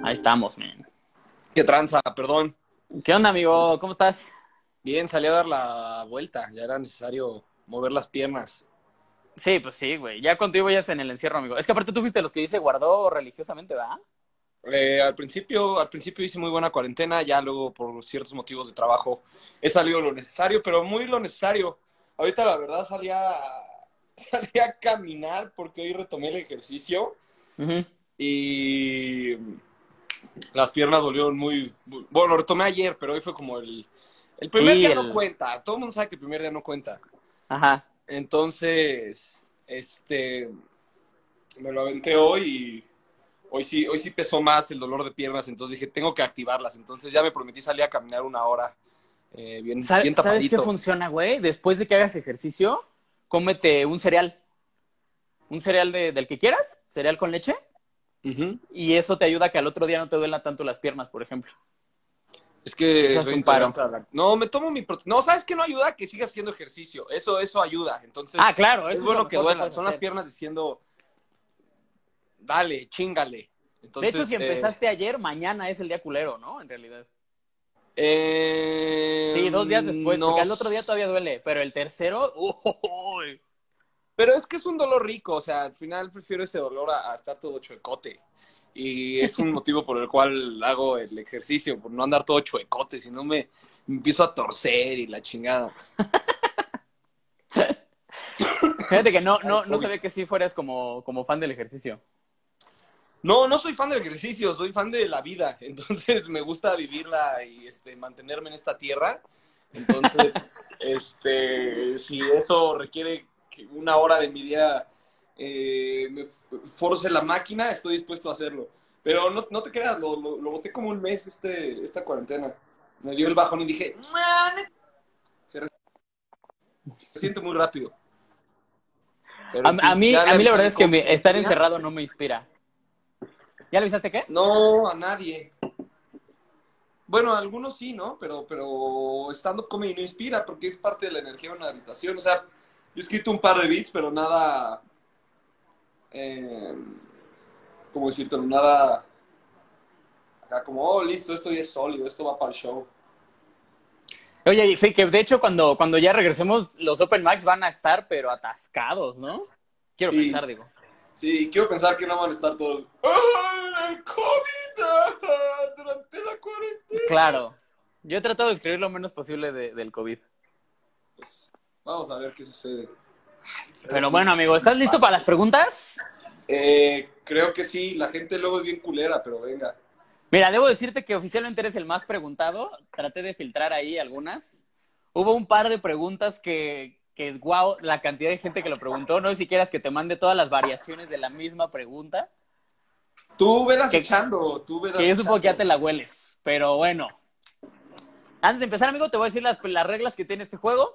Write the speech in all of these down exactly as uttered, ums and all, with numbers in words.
Ahí estamos, man. ¿Qué tranza? Perdón. ¿Qué onda, amigo? ¿Cómo estás? Bien, salí a dar la vuelta. Ya era necesario mover las piernas. Sí, pues sí, güey. Ya contigo ya es en el encierro, amigo. Es que aparte tú fuiste de los que dice guardó religiosamente, ¿verdad? Eh, al principio, al principio hice muy buena cuarentena, ya luego por ciertos motivos de trabajo he salido lo necesario, pero muy lo necesario. Ahorita la verdad salí a, salí a caminar porque hoy retomé el ejercicio Uh-huh. y las piernas dolieron muy... muy- Bueno, lo retomé ayer, pero hoy fue como el... El primer Sí, día no el... cuenta, todo el mundo sabe que el primer día no cuenta. Ajá. Entonces, este, me lo aventé hoy y hoy sí, hoy sí pesó más el dolor de piernas, entonces dije, tengo que activarlas. Entonces ya me prometí salir a caminar una hora, eh, bien, ¿Sabe- bien ¿Sabes qué tapadito. funciona, güey? Después de que hagas ejercicio, cómete un cereal. Un cereal de- del que quieras, cereal con leche, Ujú. y eso te ayuda a que al otro día no te duelan tanto las piernas, por ejemplo. Es que Eso es soy un paro. intolerante a la... No, me tomo mi proteína. No, ¿sabes qué no ayuda? Que sigas haciendo ejercicio. Eso, eso ayuda. Ah, Entonces, claro, es eso es lo bueno que mejor que duelan. puedes Son las hacer. piernas diciendo, dale, chingale. De hecho, Entonces, si eh, empezaste ayer, mañana es el día culero, ¿no? En realidad. eh, Sí, dos días después, porque no. al otro día todavía duele, pero el tercero, ¡uy! Pero es que es un dolor rico, o sea, al final prefiero ese dolor a, a estar todo chuecote. Y es un motivo por el cual hago el ejercicio, por no andar todo chuecote, si no me, me empiezo a torcer y la chingada. Fíjate que no, Ay, no, no COVID. sabía que sí fueras como, como fan del ejercicio. No, no soy fan del ejercicio, soy fan de la vida. Entonces me gusta vivirla y este, mantenerme en esta tierra. Entonces, este, si eso requiere que una hora de mi día eh, me force la máquina, estoy dispuesto a hacerlo. Pero no, no te creas, lo, lo, lo boté como un mes este, esta cuarentena. Me dio el bajón y dije, "Man", se siente muy rápido. Pero A, en a fin, mí, ya le a mí la avisé a verdad mi es que coach me- en estar línea. encerrado no me inspira. ¿Ya le avisaste qué? No, a nadie. Bueno, algunos sí, ¿no? Pero, pero stand-up comedy no inspira porque es parte de la energía de una habitación. O sea, yo he escrito un par de beats, pero nada, eh, ¿cómo decirte? Nada, acá como, oh, listo, esto ya es sólido, esto va para el show. Oye, sí, que de hecho cuando, cuando ya regresemos, los Open Mics van a estar, pero atascados, ¿no? Quiero Sí, pensar, digo. sí, quiero pensar que no van a estar todos, ¡ah, el COVID! ah, durante la cuarentena! Claro. Yo he tratado de escribir lo menos posible de- del COVID. Pues, vamos a ver qué sucede. Pero, Pero bueno, amigo, ¿estás listo para las preguntas? eh, creo que sí, la gente luego es bien culera, pero venga. Mira, debo decirte que oficialmente eres el más preguntado. Traté de filtrar ahí algunas. Hubo un par de preguntas que, que wow, la cantidad de gente que lo preguntó. No sé si quieras que te mande todas las variaciones de la misma pregunta. Tú verás Que, echando, tú que verás yo supongo que ya echando. te la hueles. Pero bueno. Antes de empezar, amigo, te voy a decir las, las reglas que tiene este juego.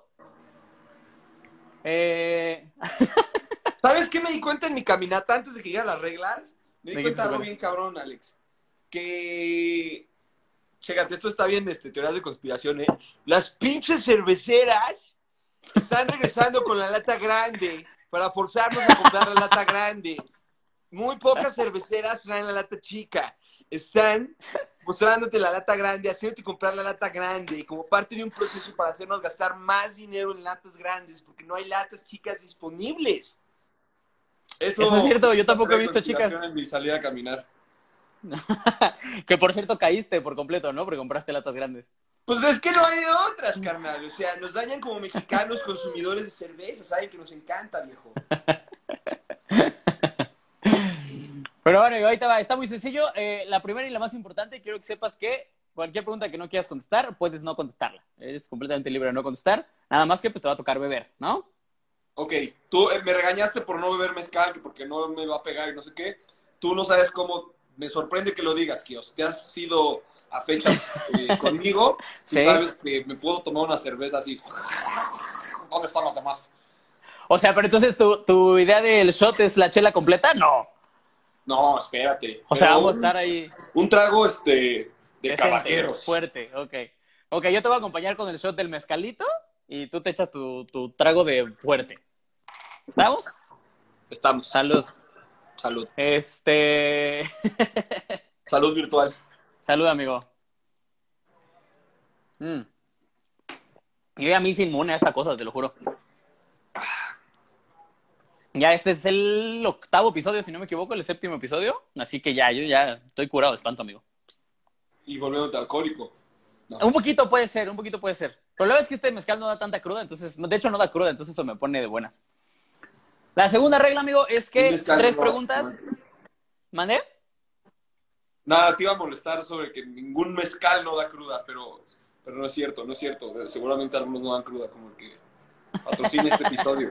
Eh... ¿Sabes qué me di cuenta en mi caminata antes de que llegaran las reglas? Me di ¿De qué cuenta te de algo acuerdas? bien cabrón, Alex. Que... Chécate, esto está bien de este, teorías de conspiración, ¿eh? Las pinches cerveceras están regresando con la lata grande para forzarnos a comprar la lata grande. Muy pocas cerveceras traen la lata chica. Están mostrándote la lata grande, haciéndote comprar la lata grande como parte de un proceso para hacernos gastar más dinero en latas grandes porque no hay latas chicas disponibles. Eso es Eso, cierto, yo esa tampoco he teoría de visto chicas. conspiración en mi salida a caminar. Que por cierto caíste por completo, ¿no? Porque compraste latas grandes. Pues es que no hay de otras, carnal. O sea, nos dañan como mexicanos consumidores de cerveza. Saben que nos encanta, viejo. Pero bueno, ahorita va, está muy sencillo. Eh, la primera y la más importante, quiero que sepas que cualquier pregunta que no quieras contestar, puedes no contestarla. Eres completamente libre de no contestar. Nada más que pues te va a tocar beber, ¿no? Ok, tú eh, me regañaste por no beber mezcal, que porque no me va a pegar y no sé qué. Tú no sabes cómo. Me sorprende que lo digas, Kios. Te has ido a fechas eh, conmigo. Tú Sí. sabes que me puedo tomar una cerveza así. ¿Dónde están las demás? O sea, pero entonces tu, tu idea del shot es la chela completa, no. No, espérate. O sea, Pero vamos a estar un, ahí un trago este de decente, caballeros. fuerte, ok. Ok, yo te voy a acompañar con el shot del mezcalito y tú te echas tu, tu trago de fuerte. ¿Estamos? Estamos. Salud. Salud. Este. Salud virtual. Salud, amigo. Mm. Yo ya me hice inmune a esta cosa, te lo juro. Ya este es el octavo episodio, si no me equivoco, el séptimo episodio. Así que ya, yo ya estoy curado de espanto, amigo. Y volviéndote alcohólico. No. Un poquito puede ser, un poquito puede ser. El problema es que este mezcal no da tanta cruda, entonces, de hecho no da cruda, entonces eso me pone de buenas. La segunda regla, amigo, es que tres no, preguntas. No. ¿Mandé? Nada, te iba a molestar sobre que ningún mezcal no da cruda, pero, pero no es cierto, no es cierto. Seguramente algunos no dan cruda, como el que patrocina este episodio.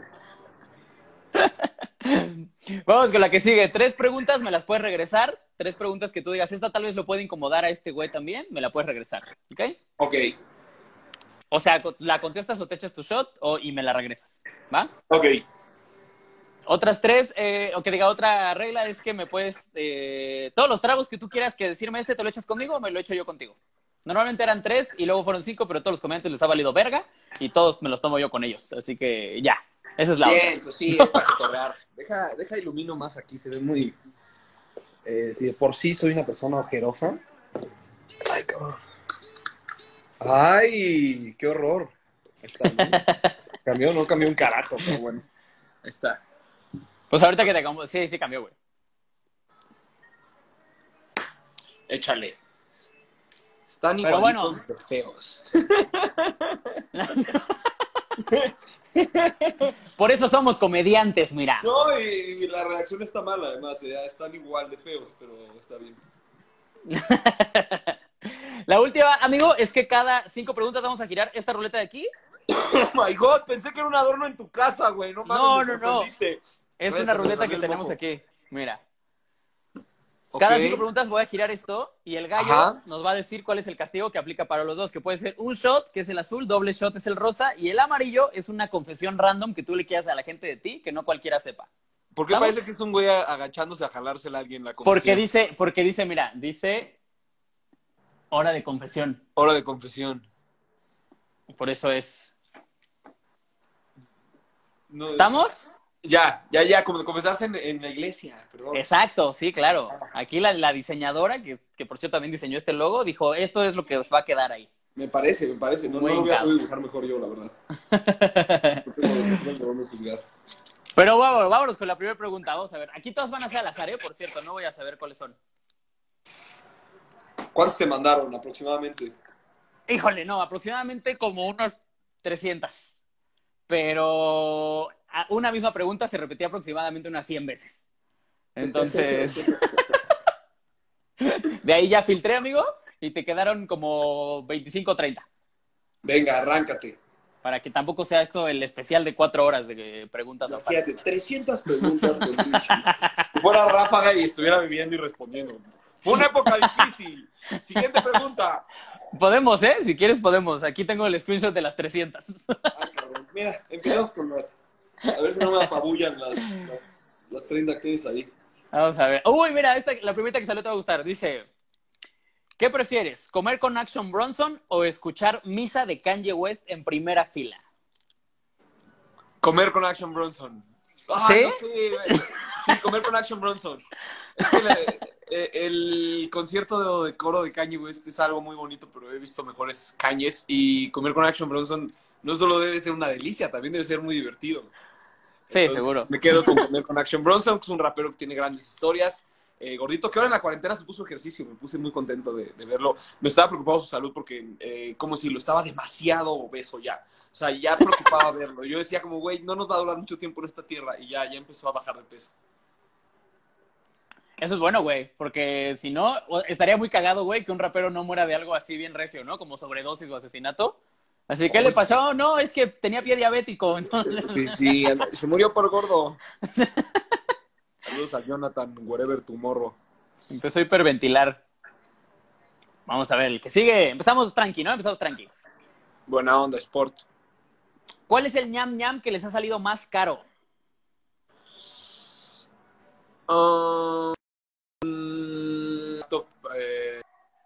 Vamos con la que sigue. Tres preguntas, me las puedes regresar. Tres preguntas que tú digas, esta tal vez lo puede incomodar a este güey también, me la puedes regresar. ¿Ok? Ok. O sea, la contestas o te echas tu shot o, y me la regresas. ¿Va? Ok. Otras tres, eh, o que diga otra regla es que me puedes... Eh, todos los tragos que tú quieras que decirme este, ¿te lo echas conmigo o me lo echo yo contigo? Normalmente eran tres y luego fueron cinco, pero todos los comediantes les ha valido verga y todos me los tomo yo con ellos. Así que ya, esa es la Bien, otra. Pues sí, es para cotorrear. Deja, deja ilumino más aquí, se ve muy... Eh, si de por sí soy una persona ojerosa. Ay, cabrón. Ay, qué horror. Está bien. Cambió, no cambió un carajo, pero bueno. Ahí está. Pues ahorita que te cambió, sí, sí cambió, güey. Échale. Están pero igualitos bueno. de feos. Por eso somos comediantes, mira. No, y, y la reacción está mala, además. Ya están igual de feos, pero está bien. La última, amigo, es que cada cinco preguntas vamos a girar esta ruleta de aquí. Oh my God, pensé que era un adorno en tu casa, güey. No mames, no, no, no. Es una ruleta que tenemos aquí. Mira. Cada okay. cinco preguntas voy a girar esto y el gallo Ajá. nos va a decir cuál es el castigo que aplica para los dos, que puede ser un shot, que es el azul, doble shot es el rosa, y el amarillo es una confesión random que tú le quieras a la gente de ti, que no cualquiera sepa. ¿Por qué ¿Estamos? Parece que es un güey agachándose a jalársela a alguien la confesión? Porque dice, porque dice, mira, dice hora de confesión. Hora de confesión. Por eso es... No, ¿Estamos? Ya, ya, ya, como de confesarse en, en la iglesia, perdón. Exacto, sí, claro. Aquí la, la diseñadora, que, que por cierto también diseñó este logo, dijo, esto es lo que os va a quedar ahí. Me parece, me parece. No, no lo voy a dibujar mejor yo, la verdad. Pero vámonos, vámonos con la primera pregunta. Vamos a ver. Aquí todas van a ser al azar, ¿eh? Por cierto, no voy a saber cuáles son. ¿Cuántos te mandaron aproximadamente? Híjole, no, aproximadamente como unas trescientas. Pero... una misma pregunta se repetía aproximadamente unas cien veces. Entonces, de ahí ya filtré, amigo, y te quedaron como veinticinco o treinta. Venga, arráncate. Para que tampoco sea esto el especial de cuatro horas de preguntas. No, fíjate, trescientas preguntas. Con si fuera ráfaga y estuviera viviendo y respondiendo. Fue una época difícil. Siguiente pregunta. Podemos, ¿eh? Si quieres podemos. Aquí tengo el screenshot de las trescientas. Ah, cabrón. Mira, empezamos con las... A ver si no me apabullan las, las, las treinta que tienes ahí. Vamos a ver. Uy, mira, esta, la primera que salió te va a gustar. Dice, ¿qué prefieres? ¿Comer con Action Bronson o escuchar Misa de Kanye West en primera fila? Comer con Action Bronson. Ah, ¿Sí? No sé. Sí, comer con Action Bronson. Es que la, el, el concierto de, de coro de Kanye West es algo muy bonito, pero he visto mejores Kanyes. Y comer con Action Bronson no solo debe ser una delicia, también debe ser muy divertido. Sí, Entonces, seguro. Me quedo con comer con Action Bronson, que es un rapero que tiene grandes historias. Eh, gordito, que ahora en la cuarentena se puso ejercicio, me puse muy contento de, de verlo. Me estaba preocupado su salud porque eh, como si lo estaba demasiado obeso ya. O sea, ya preocupaba verlo. Yo decía como, güey, no nos va a durar mucho tiempo en esta tierra. Y ya, ya empezó a bajar de peso. Eso es bueno, güey, porque si no, estaría muy cagado, güey, que un rapero no muera de algo así bien recio, ¿no? Como sobredosis o asesinato. Así, ¿qué oh, le pasó? No, es que tenía pie diabético. Entonces... Sí, sí, se murió por gordo. Saludos a Jonathan, wherever tomorrow. Empezó a hiperventilar. Vamos a ver, el que sigue. Empezamos tranqui, ¿no? Empezamos tranqui. Buena onda, sport. ¿Cuál es el ñam ñam que les ha salido más caro? Uh, eh,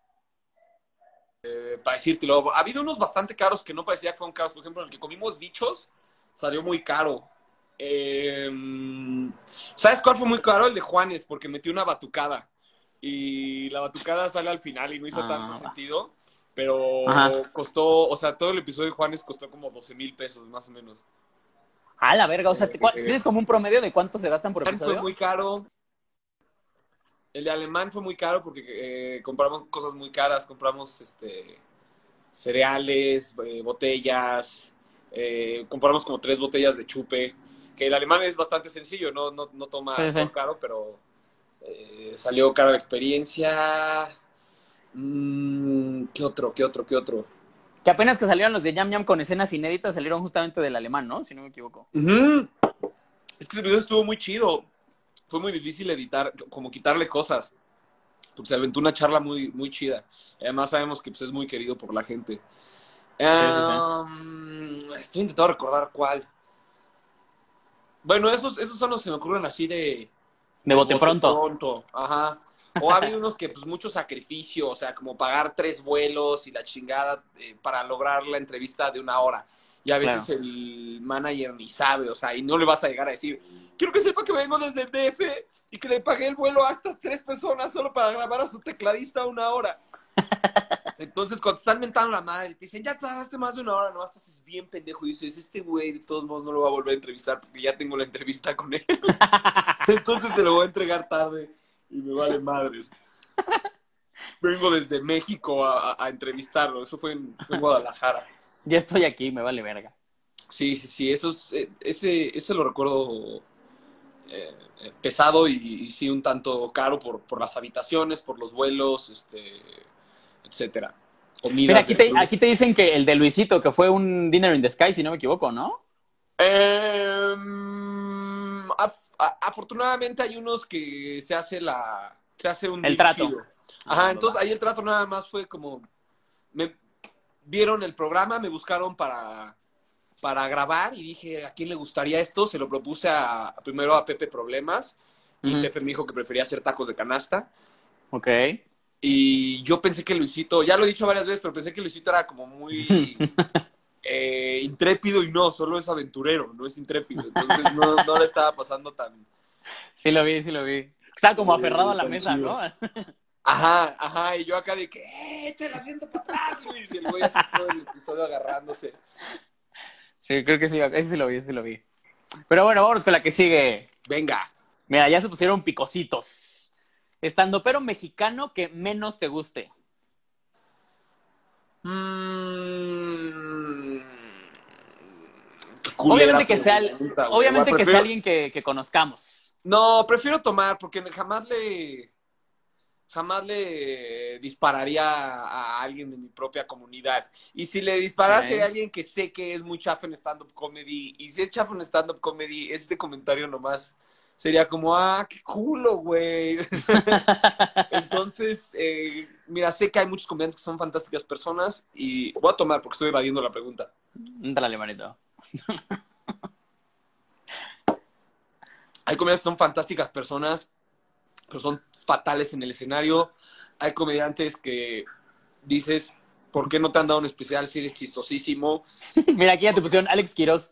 eh, para decírtelo, ha habido unos bastante caros que no parecía que fueron caros. Por ejemplo, el que comimos bichos salió muy caro. Eh, ¿Sabes cuál fue muy caro? El de Juanes, porque metió una batucada. y la batucada sale al final y no hizo Ah, tanto va. sentido, pero Ajá. costó, o sea, todo el episodio de Juanes costó como doce mil pesos, más o menos. A la verga, o sea, ¿te- cua- Eh, ¿tienes como un promedio de cuánto se gastan por Alemán fue episodio? muy caro. El de Alemán fue muy caro porque eh, compramos cosas muy caras, compramos este cereales, eh, botellas, eh, compramos como tres botellas de chupe, que el alemán es bastante sencillo, no, no, no toma Sí, sí. alcohol caro, pero eh, salió cara la experiencia. Mm, ¿Qué otro? ¿Qué otro? ¿Qué otro? Que apenas que salieron los de Yam Yam con escenas inéditas, salieron justamente del alemán, ¿no? Si no me equivoco. Ujú. Es que ese video estuvo muy chido. Fue muy difícil editar, como quitarle cosas. Porque se aventó una charla muy, muy chida. Además sabemos que pues, es muy querido por la gente. Sí, sí, sí. Um, estoy intentando recordar cuál. Bueno, esos, esos son los que se me ocurren así de, De de bote bote pronto. pronto. Ajá. O ha habido unos que, pues, mucho sacrificio, o sea, como pagar tres vuelos y la chingada eh, para lograr la entrevista de una hora. Y a veces Claro. el manager ni sabe, o sea, y no le vas a llegar a decir, quiero que sepa que vengo desde el D F y que le pagué el vuelo a estas tres personas solo para grabar a su tecladista una hora. Entonces, cuando te están mentando la madre, te dicen, ya tardaste más de una hora, no, estás es bien pendejo. Y dices, este güey de todos modos no lo va a volver a entrevistar porque ya tengo la entrevista con él. Entonces se lo voy a entregar tarde y me vale madres. Vengo desde México a, a, a entrevistarlo, eso fue en, fue en Guadalajara. Ya estoy aquí, me vale verga. Sí, sí, sí, eso es, eh, ese, ese lo recuerdo eh, eh, pesado y, y sí un tanto caro por, por las habitaciones, por los vuelos, este, etcétera. Mira, Comidas aquí del te, club. aquí te dicen que el de Luisito, que fue un Dinner in the Sky, si no me equivoco, ¿no? Eh, af- a- afortunadamente hay unos que se hace la se hace un El deal trato. chido. Ah, Ajá, va, entonces va. ahí el trato nada más fue como me vieron el programa, me buscaron para para grabar y dije, ¿a quién le gustaría esto? Se lo propuse a, primero a Pepe Problemas y Ujú. Pepe me dijo que prefería hacer tacos de canasta. Ok. Y yo pensé que Luisito, ya lo he dicho varias veces, pero pensé que Luisito era como muy eh, intrépido y no, solo es aventurero, no es intrépido. Entonces no, no le estaba pasando tan, Sí lo vi, sí lo vi. Estaba como aferrado eh, a la tan mesa, chido. ¿no? Ajajá, ajá, y yo acá de que, ¡eh, échale el asiento para atrás, Luis! Y el güey así todo el episodio agarrándose. Sí, creo que sí, ese sí lo vi, ese sí lo vi. Pero bueno, vámonos con la que sigue. Venga. Mira, ya se pusieron picositos. Estando pero mexicano que menos te guste. Mm, qué culera Obviamente que sea, pregunta, güey. Bueno, obviamente que sea prefiero, alguien que, que conozcamos. no, prefiero tomar porque jamás le, jamás le dispararía a alguien de mi propia comunidad. Y si le disparara sería Okay. alguien que sé que es muy chafa en stand-up comedy. Y si es chafa en stand-up comedy, este comentario nomás sería como, ah, qué culo, güey. Entonces, eh, mira, sé que hay muchos comediantes que son fantásticas personas y voy a tomar porque estoy evadiendo la pregunta. Dale, manito. Hay comediantes que son fantásticas personas, pero son fatales en el escenario. Hay comediantes que dices, ¿por qué no te han dado un especial si eres chistosísimo? Mira, aquí ya te pusieron Alex Quiroz.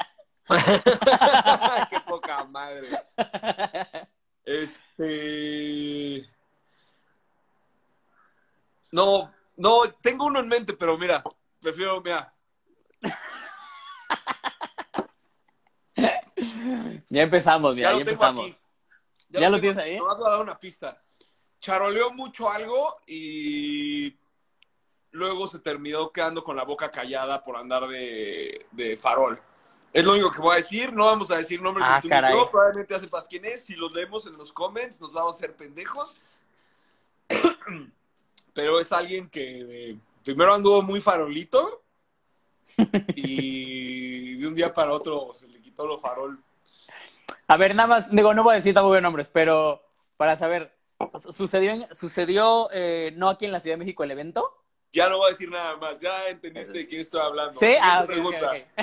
Qué poca madre. Este... No, no, tengo uno en mente, pero mira, prefiero, mira. Ya empezamos, mira, Ya ya, lo tengo empezamos. aquí. ¿Ya, Ya, lo lo tienes tengo, ahí? nomás voy a dar una pista. Charoleó mucho algo y luego se terminó quedando con la boca callada por andar de, de farol. Es lo único que voy a decir. No vamos a decir nombres Ah, ni tú ni caray. yo. Probablemente ya sepas quién es. Si los leemos en los comments, nos vamos a hacer pendejos. Pero es alguien que eh, primero anduvo muy farolito y de un día para otro se le quitó lo farol. A ver, nada más, digo, no voy a decir tampoco nombres, pero para saber, ¿sucedió, en- sucedió eh, no aquí en la Ciudad de México el evento? Ya no voy a decir nada más. Ya entendiste de quién estoy hablando. ¿Sí? Siguiente Ah, ok, ok, pregunta. ok.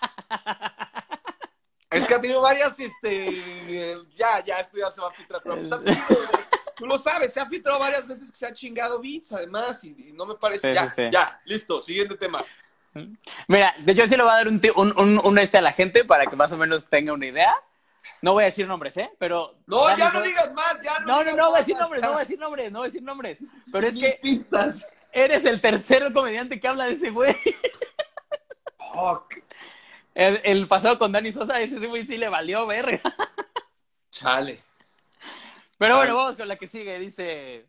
Es que ha tenido varias, este, ya, ya, esto ya se va a filtrar, pero pues ha tenido, tú lo sabes, se ha filtrado varias veces que se ha chingado beats, además, y, y no me parece, Sí, ya, sí, sí. ya, listo, siguiente tema. Mira, de hecho sí le voy a dar un, ti- un, un, un este a la gente para que más o menos tenga una idea. No voy a decir nombres, ¿eh? Pero... No, Dani, ya no digas más, ya no No, no, digas no voy a más. decir nombres, no voy a decir nombres, no voy a decir nombres. Pero es Ni que pistas. eres el tercer comediante que habla de ese güey. Fuck. El, el pasado con Dani Sosa, ese güey sí le valió verga. Chale. Pero bueno, vamos con la que sigue. Dice...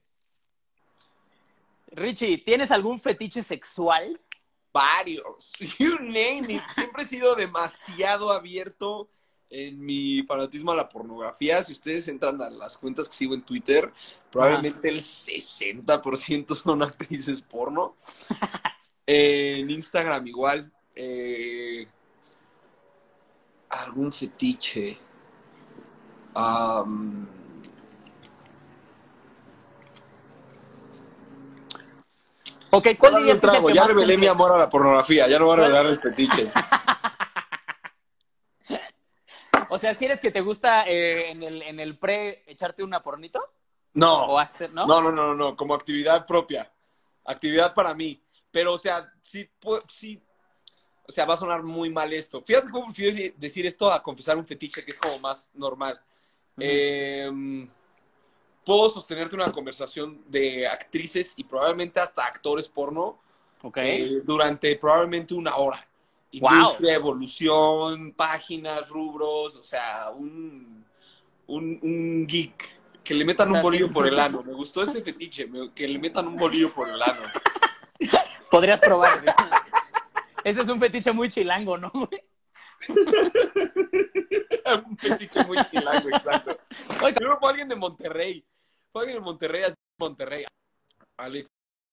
Richie, ¿tienes algún fetiche sexual? Varios. You name it. Siempre he sido demasiado abierto en mi fanatismo a la pornografía. Si ustedes entran a las cuentas que sigo en Twitter, probablemente el sesenta por ciento son actrices porno. Eh, en Instagram igual. Eh, algún fetiche. Um, Ok, ¿cuál no, dirías que es el trago, que ya más revelé mi cumple? amor a la pornografía. Ya no voy a revelar el fetiche. O sea, ¿si eres que te gusta eh, en el, en el pre echarte una pornito? No. ¿O hacer, no? No, no, no, no, no, como actividad propia. Actividad para mí. Pero, o sea, sí, sí, o sea, va a sonar muy mal esto. Fíjate cómo prefiero decir esto a confesar un fetiche que es como más normal. Uh-huh. eh, puedo sostenerte una conversación de actrices y probablemente hasta actores porno okay. eh, durante probablemente una hora. Industria, wow. Evolución, páginas, rubros, o sea, un, un, un geek. Que le metan o sea, un bolillo por el ano. Me gustó ese fetiche, que le metan un bolillo por el ano. Podrías probar. Ese es un fetiche muy chilango, ¿no? Un fetiche muy chilango, exacto. Oye, creo que fue alguien de Monterrey. Fue alguien de Monterrey, así de Monterrey. Alex.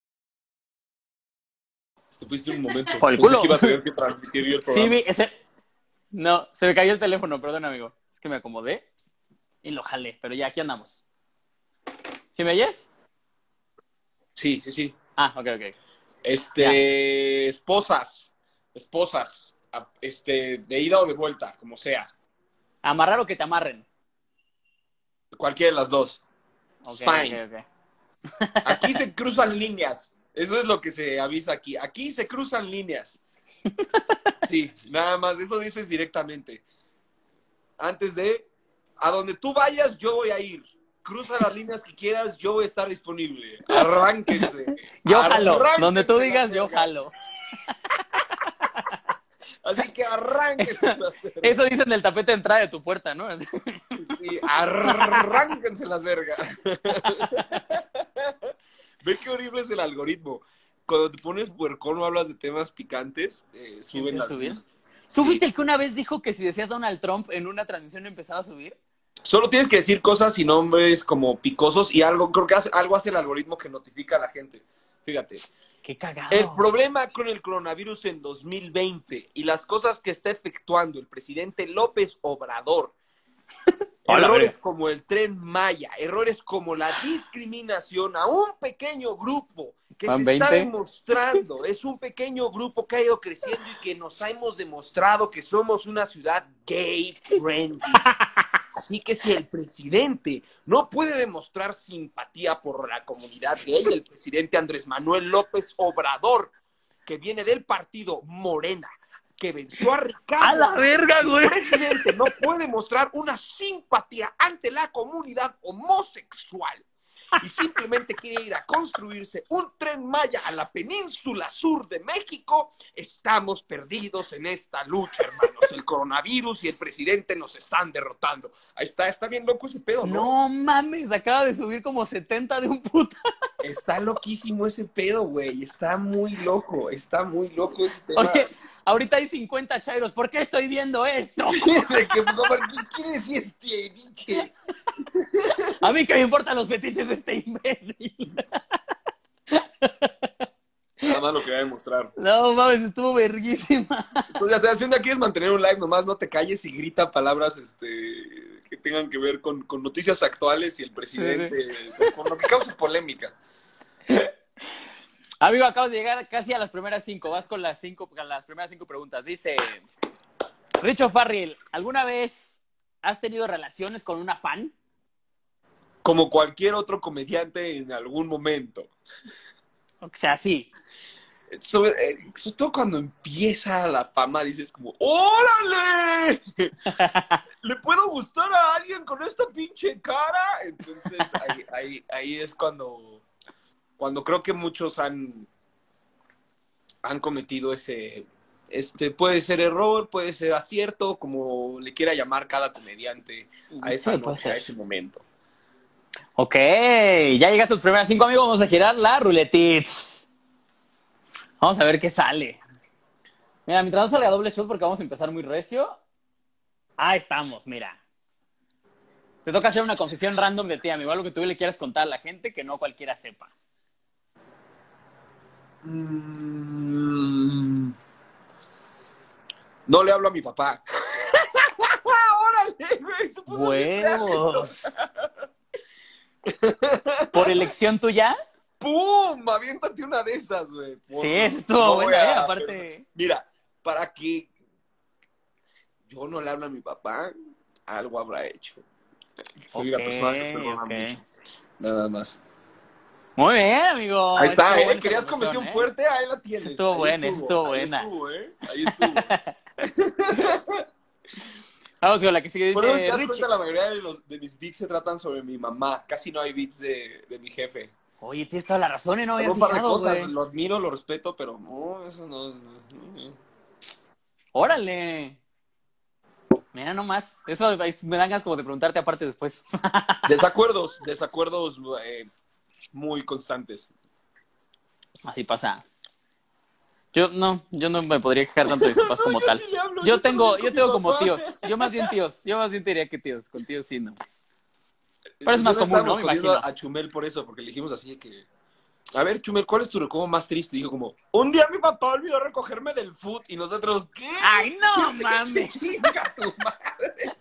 Te fuiste un momento. Por el culo. Pensé que iba a tener que transmitir yo el programa. Sí, vi ese... No, se me cayó el teléfono, perdón, amigo. Es que me acomodé y lo jalé, pero ya, aquí andamos. ¿Sí me oyes? Sí, sí, sí. Ah, ok, ok. Este, ya. esposas, esposas, este, de ida o de vuelta, como sea. ¿Amarrar o que te amarren? Cualquiera de las dos. Okay, fine. Okay, okay. Aquí se cruzan líneas. Eso es lo que se avisa aquí. Aquí se cruzan líneas. Sí, nada más. Eso dices directamente. Antes de, a donde tú vayas, yo voy a ir. Cruza las líneas que quieras, yo voy a estar disponible. Arránquense. Yo jalo. Arránquense donde tú digas, yo jalo. Así que arránquense. Eso, eso dicen del tapete de entrada de tu puerta, ¿no? Sí, arránquense las vergas. Ve qué horrible es el algoritmo. Cuando te pones puercón o hablas de temas picantes, eh, suben las subir? views. ¿Tú Sí. fuiste el que una vez dijo que si decías Donald Trump en una transmisión empezaba a subir? Solo tienes que decir cosas y nombres como picosos y algo, creo que hace, algo hace el algoritmo que notifica a la gente. Fíjate. Qué cagado. El problema con el coronavirus en dos mil veinte y las cosas que está efectuando el presidente López Obrador. Errores como el Tren Maya, errores como la discriminación a un pequeño grupo que se veinte? está demostrando, es un pequeño grupo que ha ido creciendo y que nos hemos demostrado que somos una ciudad gay friendly. Así que si el presidente no puede demostrar simpatía por la comunidad gay, el presidente Andrés Manuel López Obrador, que viene del partido Morena, que venció a Ricardo. ¡A la verga, güey! El presidente no puede mostrar una simpatía ante la comunidad homosexual y simplemente quiere ir a construirse un Tren Maya a la península sur de México. Estamos perdidos en esta lucha, hermanos. El coronavirus y el presidente nos están derrotando. Ahí está, está bien loco ese pedo, ¿no? No mames, acaba de subir como setenta de un puta. Está loquísimo ese pedo, güey. Está muy loco, está muy loco ese tema. Oye, ahorita hay cincuenta chairos. ¿Por qué estoy viendo esto? Sí, de que, ¿qué quiere decir este biche? A mí que me importan los fetiches de este imbécil. Nada más lo quería demostrar. No mames, estuvo verguísima. Entonces, ya sabes, si un día quieres mantener un live, nomás no te calles y grita palabras este, que tengan que ver con, con noticias actuales y el presidente, sí, sí. Con lo que causa polémica. Amigo, acabas de llegar casi a las primeras cinco. Vas con las cinco, con las primeras cinco preguntas. Dice, Richo Farrell, ¿alguna vez has tenido relaciones con una fan? Como cualquier otro comediante en algún momento. O sea, sí. sobre, eh, sobre todo cuando empieza la fama, dices como, ¡órale! ¿Le puedo gustar a alguien con esta pinche cara? Entonces ahí, ahí, ahí es cuando, cuando creo que muchos han, han cometido ese, este, puede ser error, puede ser acierto, como le quiera llamar cada comediante a esa Sí, puede noche, a ser. ese momento. Ok, ya llegaste a tus primeras cinco, amigos. Vamos a girar la ruletits. Vamos a ver qué sale. Mira, mientras no salga doble shot porque vamos a empezar muy recio. Ahí estamos, mira. Te toca hacer una confesión random de ti, amigo. Algo que tú le quieras contar a la gente que no cualquiera sepa. Mm, no le hablo a mi papá. ¡Órale, güey! Se puso bien real ¡Huevos! esto. ¿Por elección tuya? ¡Pum! Aviéntate una de esas, güey. Por- Sí, eso estuvo no buena, voy a- ¿eh? Aparte... Mira, para que yo no le hable a mi papá, algo habrá hecho. Soy Ok, una persona que perdona ok. mucho. Nada más. Muy bien, amigo. Ahí está, Estuvo ¿eh? buena ¿Querías esa confesión confesión, ¿eh? fuerte? Ahí la tienes. Estuvo Ahí buena, estuvo, estuvo ahí buena. estuvo, ¿eh? Ahí estuvo. Vamos con la que sigue. Por eso te Dice das Richie. cuenta, la mayoría de, los, de mis beats se tratan sobre mi mamá. Casi no hay beats de, de mi jefe. Oye, tienes toda la razón, ¿eh? No Por había un par de fijado, cosas, güey. lo admiro, lo respeto, pero no, eso no es... no, no. Órale. Mira nomás. Eso ahí me dan ganas como de preguntarte aparte después. Desacuerdos, desacuerdos eh, muy constantes. Así pasa. Yo no, yo no me podría quejar tanto de tus papás No, como yo tal. sí le hablo, Yo yo tengo, también yo con tengo mi como papá. tíos. Yo más bien tíos. Yo más bien te diría que tíos. Con tíos sí, no. Pero es Yo más le común, estábamos ¿no? Me jodiendo imagino. a Chumel por eso, porque le dijimos así de que... A ver, Chumel, ¿cuál es tu recuerdo más triste? Dijo como, un día mi papá olvidó recogerme del food y nosotros, ¿qué? ¡Ay, no mames! Chinga tu madre.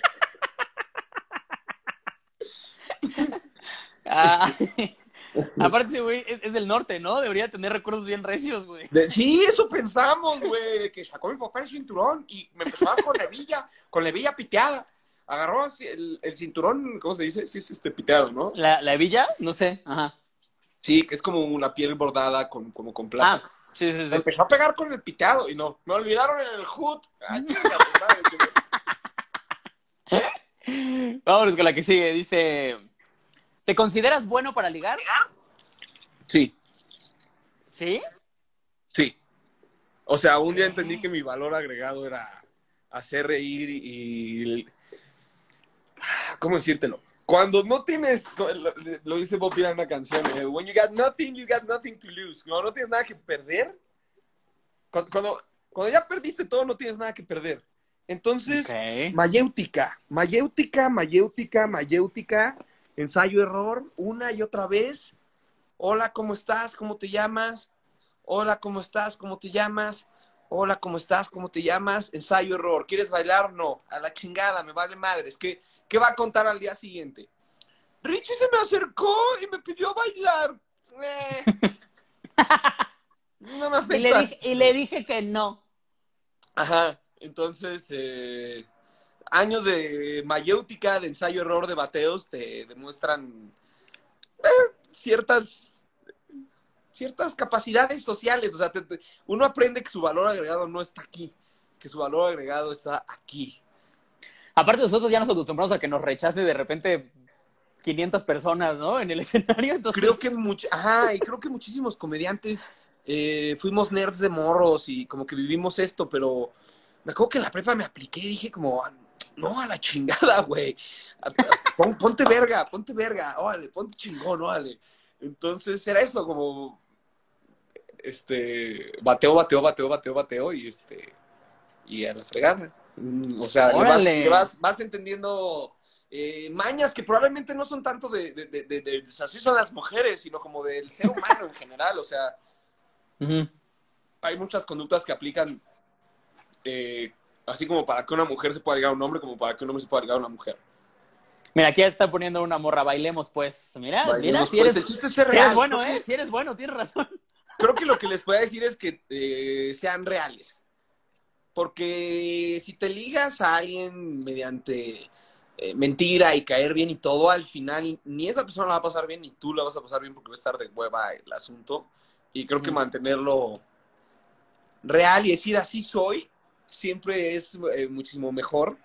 Ah, aparte, ese güey es, es del norte, ¿no? Debería tener recuerdos bien recios, güey. De- sí, eso pensamos, güey, de que sacó mi papá el cinturón y me empezó a dar con la hebilla, con la hebilla piteada. Agarró así el, el cinturón, ¿cómo se dice? Sí, es este piteado, ¿no? ¿La, la hebilla? No sé. Ajá. Sí, que es como una piel bordada con, como con Ah, plata. sí, sí, Me sí. empezó a pegar con el piteado y no, me olvidaron en el hood. Ay, chinga tu madre, Chumel. Vámonos con la que sigue. Dice: ¿te consideras bueno para ligar? Sí, ¿Sí? sí. O sea, un día entendí que mi valor agregado era hacer reír y... y- ¿cómo decírtelo? Cuando no tienes, lo, lo dice Bob Dylan en una canción, eh, when you got nothing, you got nothing to lose. Cuando no tienes nada que perder, cuando, cuando, cuando ya perdiste todo, no tienes nada que perder. Entonces, Ok. mayéutica, mayéutica, mayéutica, mayéutica, ensayo, error, una y otra vez. Hola, ¿cómo estás? ¿Cómo te llamas? Hola, ¿cómo estás? ¿Cómo te llamas? Hola, ¿cómo estás? ¿Cómo te llamas? Ensayo, error. ¿Quieres bailar? No. A la chingada, me vale madres. ¿Qué, qué va a contar al día siguiente? Richie se me acercó y me pidió bailar. Eh, no me afecta. Y le, dije, y le dije que no. Ajá. Entonces, eh, años de mayéutica, de ensayo, error, de bateos, te demuestran eh, ciertas, ciertas capacidades sociales. O sea, te, te, uno aprende que su valor agregado no está aquí, que su valor agregado está aquí. Aparte, nosotros ya nos acostumbramos a que nos rechace de repente quinientas personas, ¿no? En el escenario. Entonces... Creo que much... Ajá, y creo que muchísimos comediantes eh, fuimos nerds de morros y como que vivimos esto, pero me acuerdo que en la prepa me apliqué y dije como, no, a la chingada, güey. Pon, ponte verga, ponte verga, órale, ponte chingón, órale. Entonces era eso, como, este, bateo, bateo, bateo, bateo, bateo y este, y a la fregada. O sea, le vas, le vas, vas entendiendo eh, mañas que probablemente no son tanto de, de, de, de, de, de así son las mujeres, sino como del ser humano en general. O sea, uh-huh. Hay muchas conductas que aplican eh, así como para que una mujer se pueda ligar a un hombre, como para que un hombre se pueda ligar a una mujer. Mira, aquí está poniendo una morra, bailemos pues. Mira, bailemos, mira, pues. si eres, El chiste es ser si real. eres bueno, creo ¿eh? Que, si eres bueno, tienes razón. Creo que lo que les puedo decir es que eh, sean reales. Porque si te ligas a alguien mediante eh, mentira y caer bien y todo, al final ni esa persona la va a pasar bien, ni tú la vas a pasar bien porque va a estar de hueva el asunto. Y creo que Ujú. mantenerlo real y decir así soy, siempre es eh, muchísimo mejor.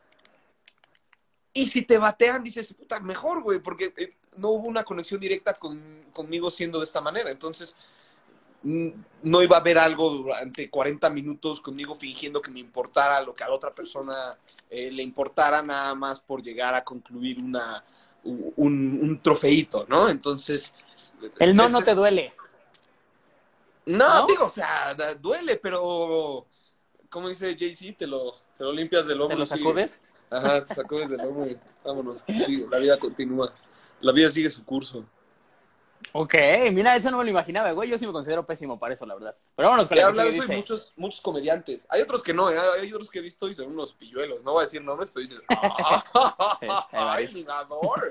Y si te batean, dices, puta, mejor, güey, porque eh, no hubo una conexión directa con, conmigo siendo de esta manera. Entonces, mm, no iba a haber algo durante cuarenta minutos conmigo fingiendo que me importara lo que a la otra persona eh, le importara nada más por llegar a concluir una, un, un trofeito, ¿no? Entonces, El no ese no te es... duele, No, ¿no? digo, o sea, da- duele, pero como dice Jay-Z, te lo, te lo limpias del ¿Te hombro lo y sigues. sacudes? Ajá, te sacudes del hombro y vámonos. Sí, la vida continúa. La vida sigue su curso. Ok, mira, eso no me lo imaginaba, güey. Yo sí me considero pésimo para eso, la verdad. Pero vámonos con He la que hablado sigue, eso y dice. muchos, muchos comediantes. Hay otros que no, ¿eh? Hay otros que he visto y son unos pilluelos. No voy a decir nombres, pero dices, ¡ah! Sí, hay ¡Ay, varios. ligador!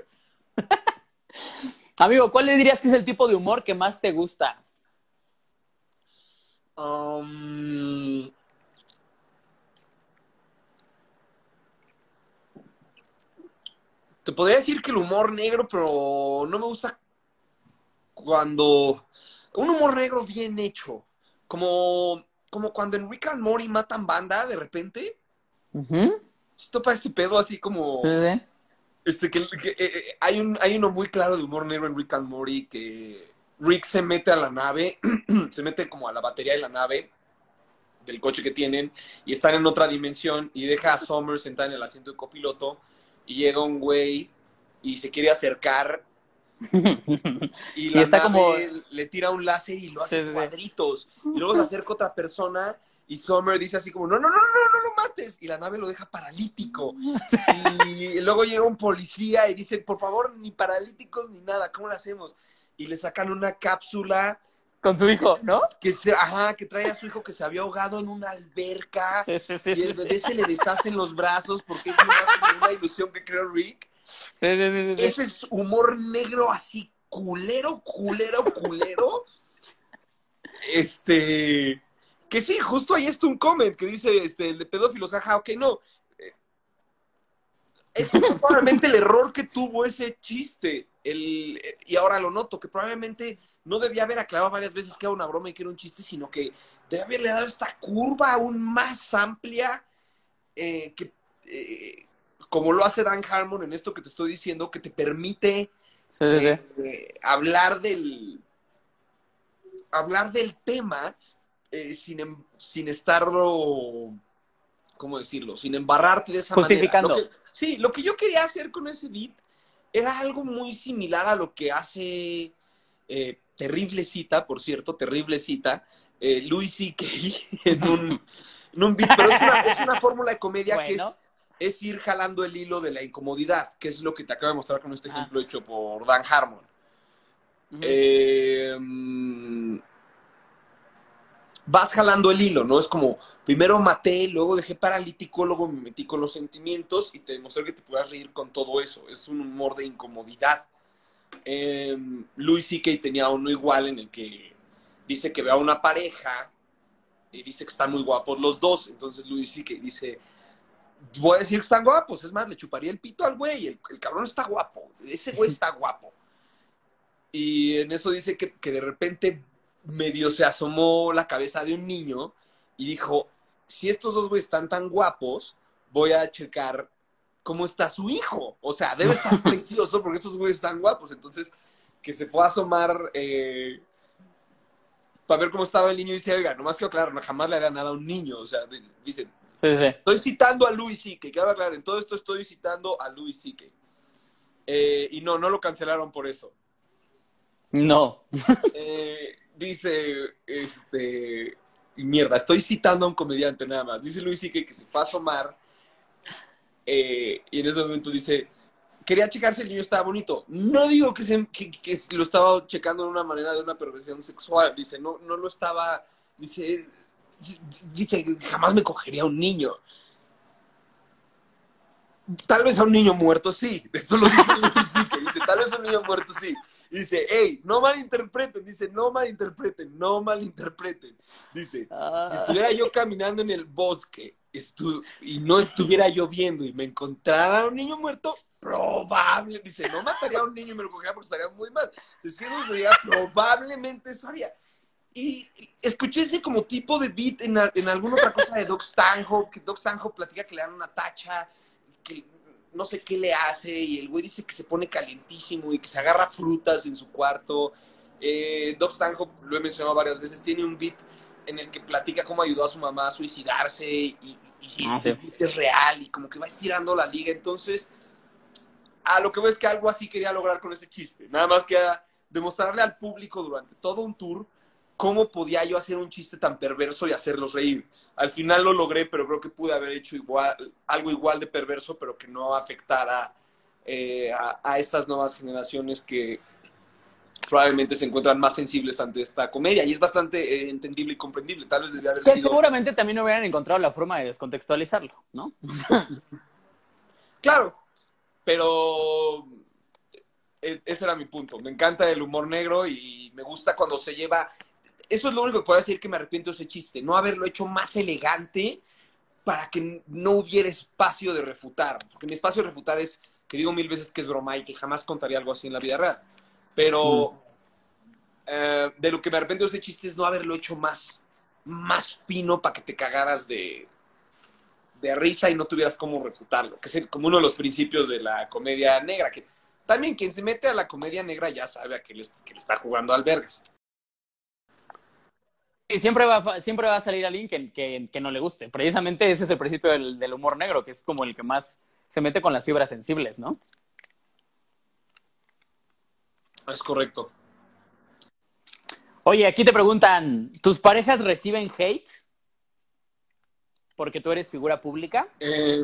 Amigo, ¿cuál le dirías que es el tipo de humor que más te gusta? Um, te podría decir que el humor negro, pero no me gusta cuando... Un humor negro bien hecho. Como, como cuando en Rick and Morty matan banda de repente. Ujú. Se topa este pedo así Sí, como... sí. Este, que, que, eh, hay, un, hay uno muy claro de humor negro en Rick and Morty que Rick se mete a la nave, se mete como a la batería de la nave del coche que tienen y están en otra dimensión y deja a Summer sentada en el asiento de copiloto y llega un güey y se quiere acercar y Y la está como. nave le tira un láser y lo Sí, hace sí, sí. cuadritos. Y luego se acerca otra persona y Summer dice así como, no, no, no, no, no lo mates. Y la nave lo deja paralítico. Y luego llega un policía y dice, por favor, ni paralíticos ni nada, ¿cómo lo hacemos? Y le sacan una cápsula Con su que, hijo, ¿no? que, se, ajá, que trae a su hijo que se había ahogado en una alberca Sí, sí, sí, y sí, el sí. bebé se le deshace en los brazos porque es una, una ilusión que creó Rick. Sí, sí, sí, sí. Ese es humor negro así, culero, culero, culero. Este, que sí, justo ahí está un comment que dice, este, el de pedófilos, jaja, ok, no. Eso fue probablemente el error que tuvo ese chiste. El, y ahora lo noto, que probablemente no debía haber aclarado varias veces que era una broma y que era un chiste, sino que debe haberle dado esta curva aún más amplia, eh, que, eh, como lo hace Dan Harmon en esto que te estoy diciendo, que te permite Sí, sí, sí. eh, eh, hablar del hablar del tema eh, sin, em, sin estarlo, ¿cómo decirlo? Sin embarrarte de esa manera. Lo que, Justificando. sí, lo que yo quería hacer con ese beat era algo muy similar a lo que hace eh, Terrible Cita, por cierto, Terrible Cita, eh, Louis C K en un, en un beat, pero es una, es una fórmula de comedia que Bueno. es, es ir jalando el hilo de la incomodidad, que es lo que te acabo de mostrar con este Ajá. ejemplo hecho por Dan Harmon. Ujú. Eh, vas jalando el hilo, ¿no? Es como, primero maté, luego dejé paralítico, luego me metí con los sentimientos y te demostré que te puedas reír con todo eso. Es un humor de incomodidad. Eh, Louis C K tenía uno igual en el que dice que ve a una pareja y dice que están muy guapos los dos. Entonces Louis C K dice, voy a decir que están guapos. Es más, le chuparía el pito al güey. El, el cabrón está guapo. Ese güey está guapo. Y en eso dice que, que de repente medio se asomó la cabeza de un niño y dijo, si estos dos güeyes están tan guapos, voy a checar cómo está su hijo. O sea, debe estar precioso porque estos güeyes están guapos. Entonces, que se fue a asomar eh, para ver cómo estaba el niño y dice, oiga, nomás quiero aclarar, no, jamás le hará nada a un niño. O sea, dice, Sí, sí. estoy citando a Louis C K. Quiero aclarar, en todo esto estoy citando a Louis C K. Eh, y no, no lo cancelaron por eso. No. Eh, dice, este, mierda, estoy citando a un comediante nada más. Dice Luis C K que se fue a asomar eh, y en ese momento dice, quería checar si el niño estaba bonito. No digo que, se, que, que lo estaba checando de una manera de una perversión sexual. Dice, no, no lo estaba, dice, dice, jamás me cogería a un niño. Tal vez a un niño muerto sí. Esto lo dice Luis C K. Dice, tal vez a un niño muerto sí. Y dice, hey, no malinterpreten. Dice, no malinterpreten, no malinterpreten. Dice, Ah. si estuviera yo caminando en el bosque estu y no estuviera lloviendo y me encontrara un niño muerto, probable. Dice, no mataría a un niño y me lo cogería porque estaría muy mal. Dice, si eso sería, probablemente eso haría. y escuché ese como tipo de beat en, en alguna otra cosa de Doc Stanhope, que Doc Stanhope platica que le dan una tacha, que no sé qué le hace, y el güey dice que se pone calientísimo y que se agarra frutas en su cuarto. Eh, Doc Stanhope, lo he mencionado varias veces, tiene un beat en el que platica cómo ayudó a su mamá a suicidarse y, y, y si Ah, ese sí. beat es real y como que va estirando la liga. Entonces, a lo que veo es que algo así quería lograr con ese chiste. Nada más que demostrarle al público durante todo un tour cómo podía yo hacer un chiste tan perverso y hacerlos reír. Al final lo logré, pero creo que pude haber hecho igual, algo igual de perverso, pero que no afectara eh, a, a estas nuevas generaciones que probablemente se encuentran más sensibles ante esta comedia. Y es bastante eh, entendible y comprendible. Tal vez debía haber Que sido... seguramente también hubieran encontrado la forma de descontextualizarlo, ¿no? Claro, pero ese era mi punto. Me encanta el humor negro y me gusta cuando se lleva... Eso es lo único que puedo decir que me arrepiento de ese chiste. No haberlo hecho más elegante para que no hubiera espacio de refutar. Porque mi espacio de refutar es que digo mil veces que es broma y que jamás contaría algo así en la vida real. Pero mm. eh, de lo que me arrepiento de ese chiste es no haberlo hecho más, más fino para que te cagaras de, de risa y no tuvieras cómo refutarlo. Que es como uno de los principios de la comedia negra. Que también quien se mete a la comedia negra ya sabe a que le, que le está jugando al vergas. Y siempre va, siempre va a salir alguien que, que, que no le guste. Precisamente ese es el principio del, del humor negro, que es como el que más se mete con las fibras sensibles, ¿no? Es correcto. Oye, aquí te preguntan, ¿tus parejas reciben hate? Porque tú eres figura pública. Eh,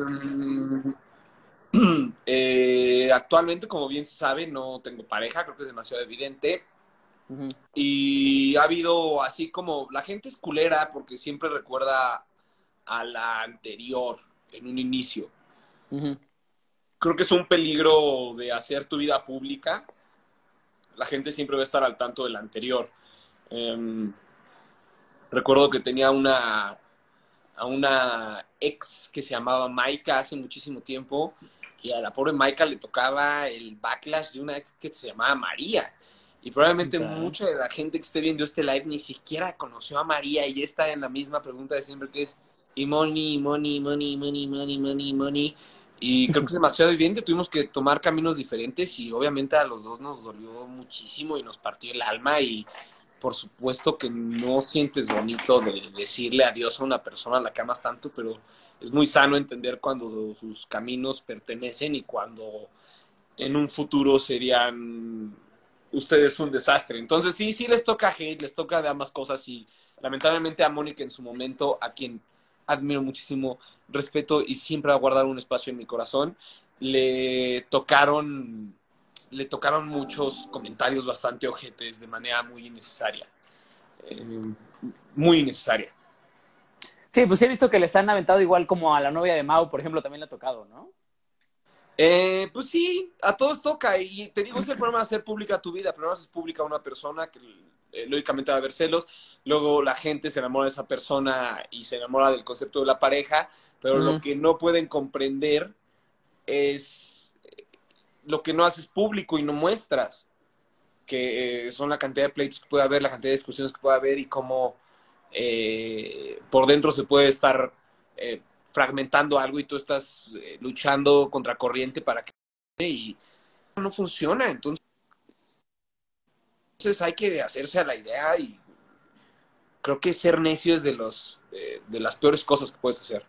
eh, actualmente, como bien se sabe, no tengo pareja, creo que es demasiado evidente. Uh-huh. Y ha habido así como, la gente es culera porque siempre recuerda a la anterior en un inicio. Uh-huh. Creo que es un peligro de hacer tu vida pública. La gente siempre va a estar al tanto de la anterior. Um, recuerdo que tenía una a una ex que se llamaba Maika hace muchísimo tiempo, y a la pobre Maika le tocaba el backlash de una ex que se llamaba María. Y probablemente okay. mucha de la gente que esté viendo este live ni siquiera conoció a María y está en la misma pregunta de siempre, que es y money, money, money, money, money, money, money. Y creo que es demasiado evidente, tuvimos que tomar caminos diferentes y obviamente a los dos nos dolió muchísimo y nos partió el alma, y por supuesto que no sientes bonito de decirle adiós a una persona a la que amas tanto, pero es muy sano entender cuando sus caminos pertenecen y cuando en un futuro serían ustedes un desastre. Entonces sí, sí les toca hate, les toca de ambas cosas, y lamentablemente a Mónica en su momento, a quien admiro muchísimo, respeto y siempre va a guardar un espacio en mi corazón, le tocaron... le tocaron muchos comentarios bastante ojetes de manera muy innecesaria. Eh, muy innecesaria. Sí, pues sí he visto que les han aventado igual como a la novia de Mau, por ejemplo, también le ha tocado, ¿no? Eh, pues sí, a todos toca. Y te digo, es el problema de hacer pública tu vida. Primero haces pública a una persona que eh, lógicamente va a haber celos. Luego la gente se enamora de esa persona y se enamora del concepto de la pareja. Pero mm. lo que no pueden comprender es lo que no haces público y no muestras, que eh, son la cantidad de pleitos que puede haber, la cantidad de discusiones que puede haber y cómo eh, por dentro se puede estar eh, fragmentando algo y tú estás eh, luchando contra corriente para que y no funciona. Entonces hay que hacerse a la idea, y creo que ser necio es de, los, eh, de las peores cosas que puedes hacer.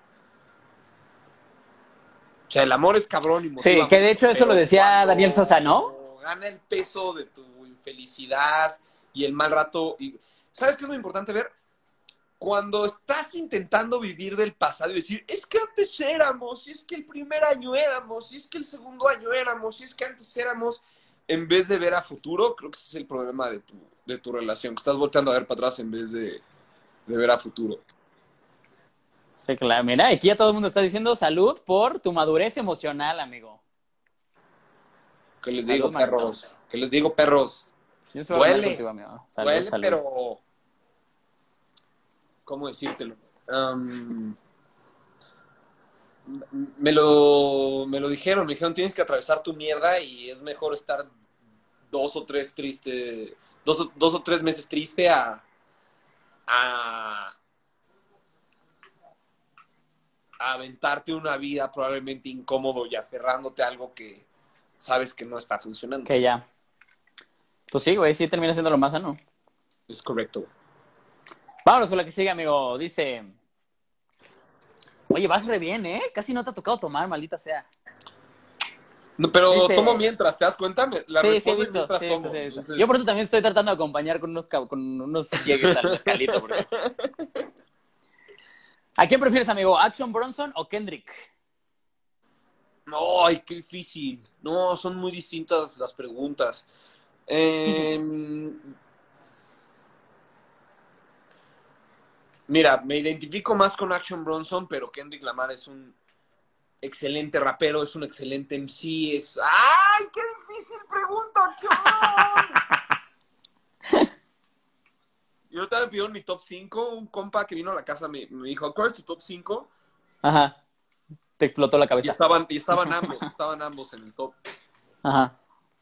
O sea, el amor es cabrón y motiva. Sí, que de hecho eso lo decía Daniel Sosa, ¿no? Gana el peso de tu infelicidad y el mal rato. Y, ¿sabes qué es muy importante ver? Cuando estás intentando vivir del pasado y decir, es que antes éramos, y es que el primer año éramos, y es que el segundo año éramos, y es que antes éramos, en vez de ver a futuro, creo que ese es el problema de tu, de tu relación, que estás volteando a ver para atrás en vez de, de ver a futuro. Sí, claro. Mira, aquí ya todo el mundo está diciendo salud por tu madurez emocional, amigo. ¿Qué les salud, digo, perros? Manito. ¿Qué les digo, perros? Yo soy duele, contigo, amigo. Salud, duele, salud. pero... ¿Cómo decírtelo? Um, me, lo, me lo dijeron, me dijeron, tienes que atravesar tu mierda y es mejor estar dos o tres triste, dos, dos o tres meses triste a... a, a aventarte una vida probablemente incómodo y aferrándote a algo que sabes que no está funcionando. Que ya. Pues sí, güey, sí termina siendo lo más sano. Es correcto. Vámonos con la que sigue, amigo. Dice... Oye, vas re bien, ¿eh? Casi no te ha tocado tomar, maldita sea. No, pero Dice... tomo mientras, ¿te das cuenta? La sí, sí, he respondo visto. mientras Sí, tomo. sí, sí, sí. Entonces... Yo por eso también estoy tratando de acompañar con unos, con unos llegues al mezcalito. Porque... ¿A quién prefieres, amigo? ¿Action Bronson o Kendrick? No, ay, qué difícil. No, son muy distintas las preguntas. Eh, mira, me identifico más con Action Bronson, pero Kendrick Lamar es un excelente rapero, es un excelente M C. Es... ¡Ay, qué difícil pregunta! ¡Qué horror! Yo también me pidieron mi top cinco. Un compa que vino a la casa me, me dijo, ¿cuál es tu top cinco? Ajá. Te explotó la Y cabeza. estaban, y estaban ambos, estaban ambos en el top. Ajá.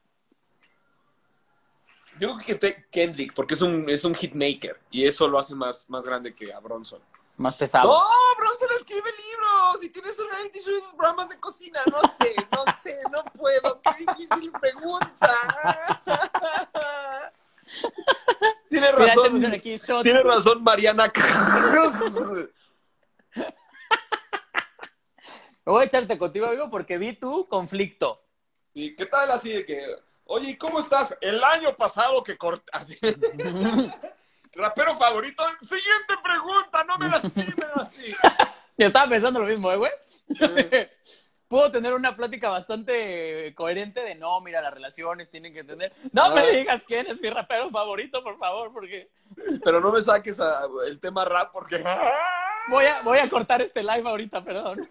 Yo creo que Kendrick, porque es un, es un hitmaker, y eso lo hace más, más grande que a Bronson. Más pesado. ¡No! Bronson escribe libros, y tienes un reality show y sus programas de cocina. No sé, no sé, no puedo. ¡Qué difícil pregunta! Tiene razón. Mira, aquí, Tiene razón, Mariana. Me voy a echarte contigo, amigo, porque vi tu conflicto. ¿Y qué tal así de que, oye, ¿y cómo estás? El año pasado que cortaste. Rapero favorito. Siguiente pregunta, no me lastimes así. Yo estaba pensando lo mismo, ¿eh, güey? Puedo tener una plática bastante coherente de no, mira, las relaciones tienen que entender. No me digas quién es mi rapero favorito, por favor, porque... Pero no me saques a, el tema rap porque... Voy a, voy a cortar este live ahorita, perdón.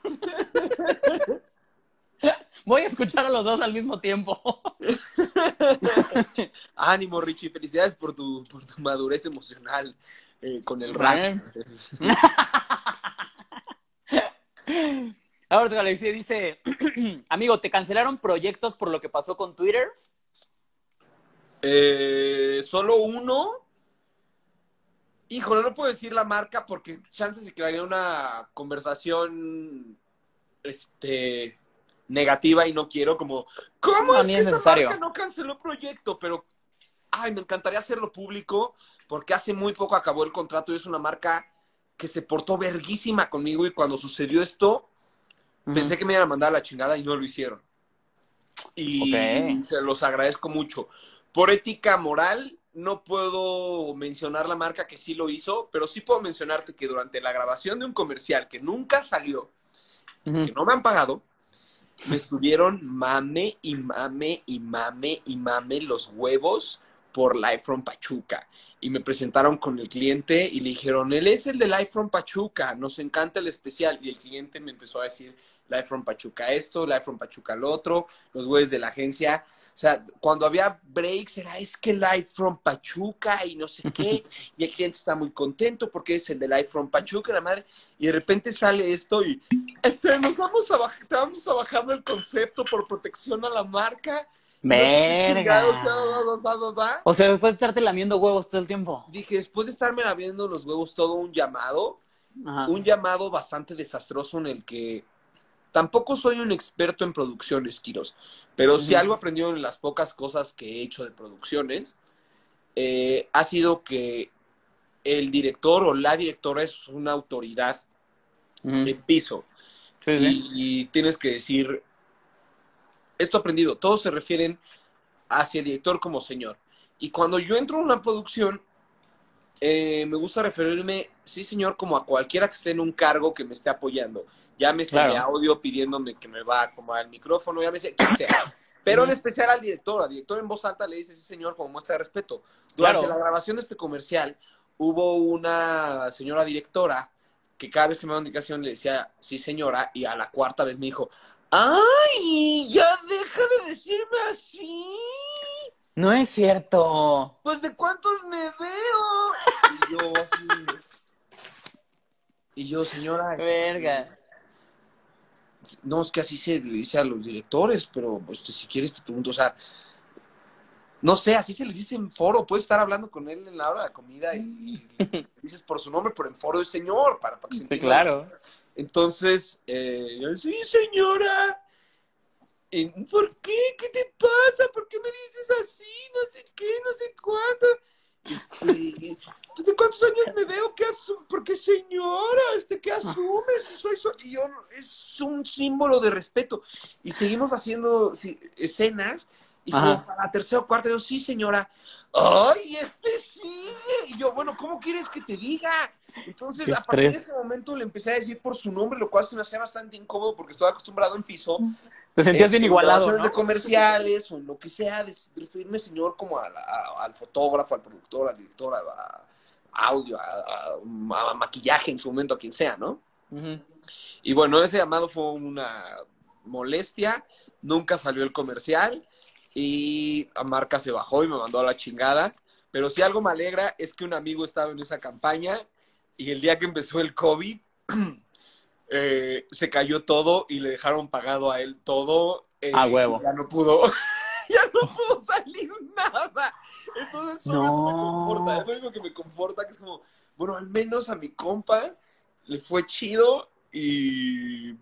Voy a escuchar a los dos al mismo tiempo. Ánimo, Richie. Felicidades por tu, por tu madurez emocional eh, con el rap. Ahora, Alexia dice, amigo, ¿te cancelaron proyectos por lo que pasó con Twitter? Eh, Solo uno. Híjole, no puedo decir la marca porque chances se crearía una conversación este, negativa y no quiero como, ¿cómo No, es ni que es esa necesario. marca no canceló proyecto? Pero, ay, me encantaría hacerlo público porque hace muy poco acabó el contrato y es una marca que se portó verguísima conmigo y cuando sucedió esto, uh-huh. pensé que me iban a mandar a la chingada y no lo hicieron. Y okay. se los agradezco mucho. Por ética moral, no puedo mencionar la marca que sí lo hizo, pero sí puedo mencionarte que durante la grabación de un comercial que nunca salió, uh-huh. que no me han pagado, me estuvieron mame y mame y mame y mame los huevos por Live from Pachuca. Y me presentaron con el cliente y le dijeron, él es el de Live from Pachuca, nos encanta el especial. Y el cliente me empezó a decir, Live from Pachuca esto, Live from Pachuca lo otro, los güeyes de la agencia. O sea, cuando había breaks era, es que Live from Pachuca y no sé qué, y el cliente está muy contento porque es el de Live from Pachuca, la madre, y de repente sale esto y, este, nos vamos a bajar, te vamos a bajar del concepto por protección a la marca. ¡Verga! No sé, da, da, da, da. O sea, después de estarte lamiendo huevos todo el tiempo. Dije, después de estarme lamiendo los huevos todo un llamado, Ajá. un llamado bastante desastroso en el que tampoco soy un experto en producciones, Quiros, pero si uh-huh. algo aprendido en las pocas cosas que he hecho de producciones, eh, ha sido que el director o la directora es una autoridad uh-huh. en piso. Sí, y, sí. y tienes que decir, esto aprendido, todos se refieren hacia el director como señor. Y cuando yo entro en una producción, Eh, me gusta referirme, sí señor, como a cualquiera que esté en un cargo que me esté apoyando. Llámese claro. de audio pidiéndome que me va a acomodar el micrófono, llámese quien sea. Pero en especial al director, al director en voz alta le dice, sí señor, como muestra de respeto. Durante claro. la grabación de este comercial, hubo una señora directora que cada vez que me daba indicación le decía, sí señora, y a la cuarta vez me dijo, ¡ay, ya deja de decirme así! No es cierto. Pues de cuántos me veo. Y yo así. Y yo, señora. Verga. Es, no, es que así se le dice a los directores, pero pues si quieres te pregunto, o sea, no sé, así se les dice en foro. Puedes estar hablando con él en la hora de la comida y, y le dices por su nombre, pero en foro es señor, para, para que se Sí, entienda. claro. Entonces, eh, yo, sí, señora. Y, ¿por qué? ¿Qué te pasa? ¿Por qué me dices así? No sé qué, no sé cuándo. Este, ¿de cuántos años me veo? ¿Qué asume? ¿Por qué señora? Este, ¿qué asumes? Si soy, soy, y yo, es un símbolo de respeto. Y seguimos haciendo sí, escenas. Y como Ajá. para la tercera o cuarta, yo, sí, señora. ¡Ay, este sigue! Y yo, bueno, ¿cómo quieres que te diga? Entonces, Qué a partir de estrés. ese momento le empecé a decir por su nombre, lo cual se me hacía bastante incómodo porque estaba acostumbrado en piso, Te sentías en, bien en igualado, grabaciones de ¿no? comerciales o en lo que sea, de referirme señor como a la- a- al fotógrafo, al productor, al director, a, a audio, a, a- a maquillaje en su momento, a quien sea, ¿no? Ujú. Y bueno, ese llamado fue una molestia, nunca salió el comercial y a marca se bajó y me mandó a la chingada. Pero si algo me alegra es que un amigo estaba en esa campaña y el día que empezó el COVID, eh, se cayó todo y le dejaron pagado a él todo, A eh, y huevo. ya no pudo, ya no pudo salir nada. Entonces solo eso me conforta, es No. lo único que me conforta, que es como, bueno, al menos a mi compa le fue chido y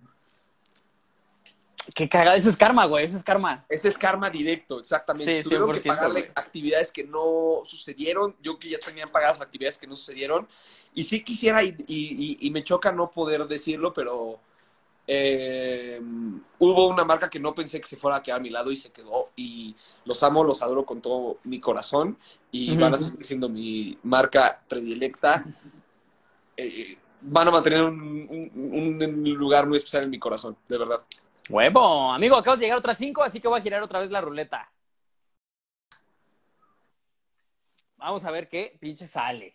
Qué cagado. Eso es karma, güey. Eso es karma. ese es karma directo, exactamente. Sí, cien Tuvieron por que ciento, pagarle güey. actividades que no sucedieron, yo que ya tenían pagadas actividades que no sucedieron, y sí quisiera, y, y, y me choca no poder decirlo, pero eh, hubo una marca que no pensé que se fuera a quedar a mi lado y se quedó, y los amo, los adoro con todo mi corazón, y van a Ujú. seguir siendo mi marca predilecta. Eh, van a mantener un, un, un lugar muy especial en mi corazón, de verdad. Huevo. Amigo, acabas de llegar a otras cinco, así que voy a girar otra vez la ruleta. Vamos a ver qué pinche sale.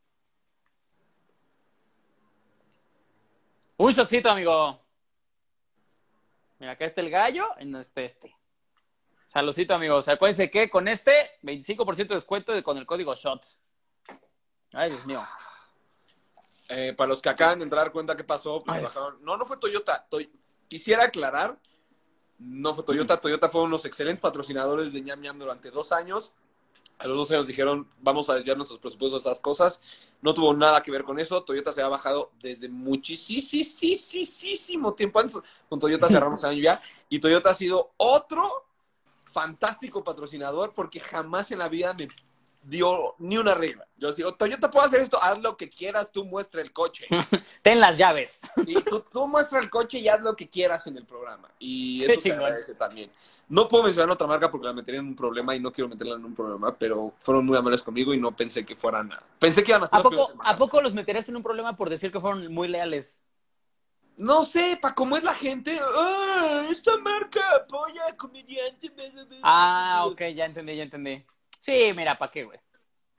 Un shotcito, amigo. Mira, acá está el gallo y no está este. Saludcito, amigos. Acuérdense que con este, veinticinco por ciento de descuento con el código SHOTS. Ay, Dios mío. Eh, para los que acaban de entrar cuenta qué pasó, pues se Ay. bajaron. No, no fue Toyota. Toy... Quisiera aclarar, no fue Toyota. Toyota fueron unos excelentes patrocinadores de Ñam Ñam durante dos años. A los dos años dijeron, vamos a desviar nuestros presupuestos a esas cosas. No tuvo nada que ver con eso. Toyota se ha bajado desde muchísimo tiempo antes. Con Toyota cerramos el año ya. Y Toyota ha sido otro fantástico patrocinador porque jamás en la vida me dio ni una regla. Yo digo, Toyota, puedo hacer esto, haz lo que quieras, tú muestra el coche. Ten las llaves. Y tú, tú muestra el coche y haz lo que quieras en el programa. Y Qué eso se chingón. agradece también. No puedo mencionar otra marca porque la metería en un problema y no quiero meterla en un problema, pero fueron muy amables conmigo y no pensé que fueran a... Pensé que iban a ser ¿A los primeros poco, en ¿A bajarse. poco los meterías en un problema por decir que fueron muy leales? No sé, pa' cómo es la gente. ¡Ah, esta marca apoya a comediante! Ah, ok, ya entendí, ya entendí. Sí, mira, ¿para qué, güey?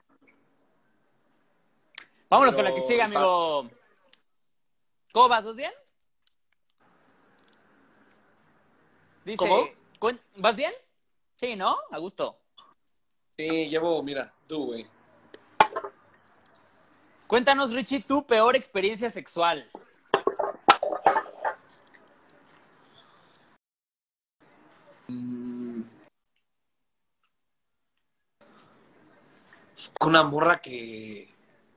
Vámonos con la que sigue, Pero... amigo. ¿Cómo vas? ¿Vas bien? ¿Cómo? Dice, ¿vas bien? Sí, ¿no? A gusto. Sí, llevo, mira, tú, güey. Cuéntanos, Richie, tu peor experiencia sexual. Con una morra que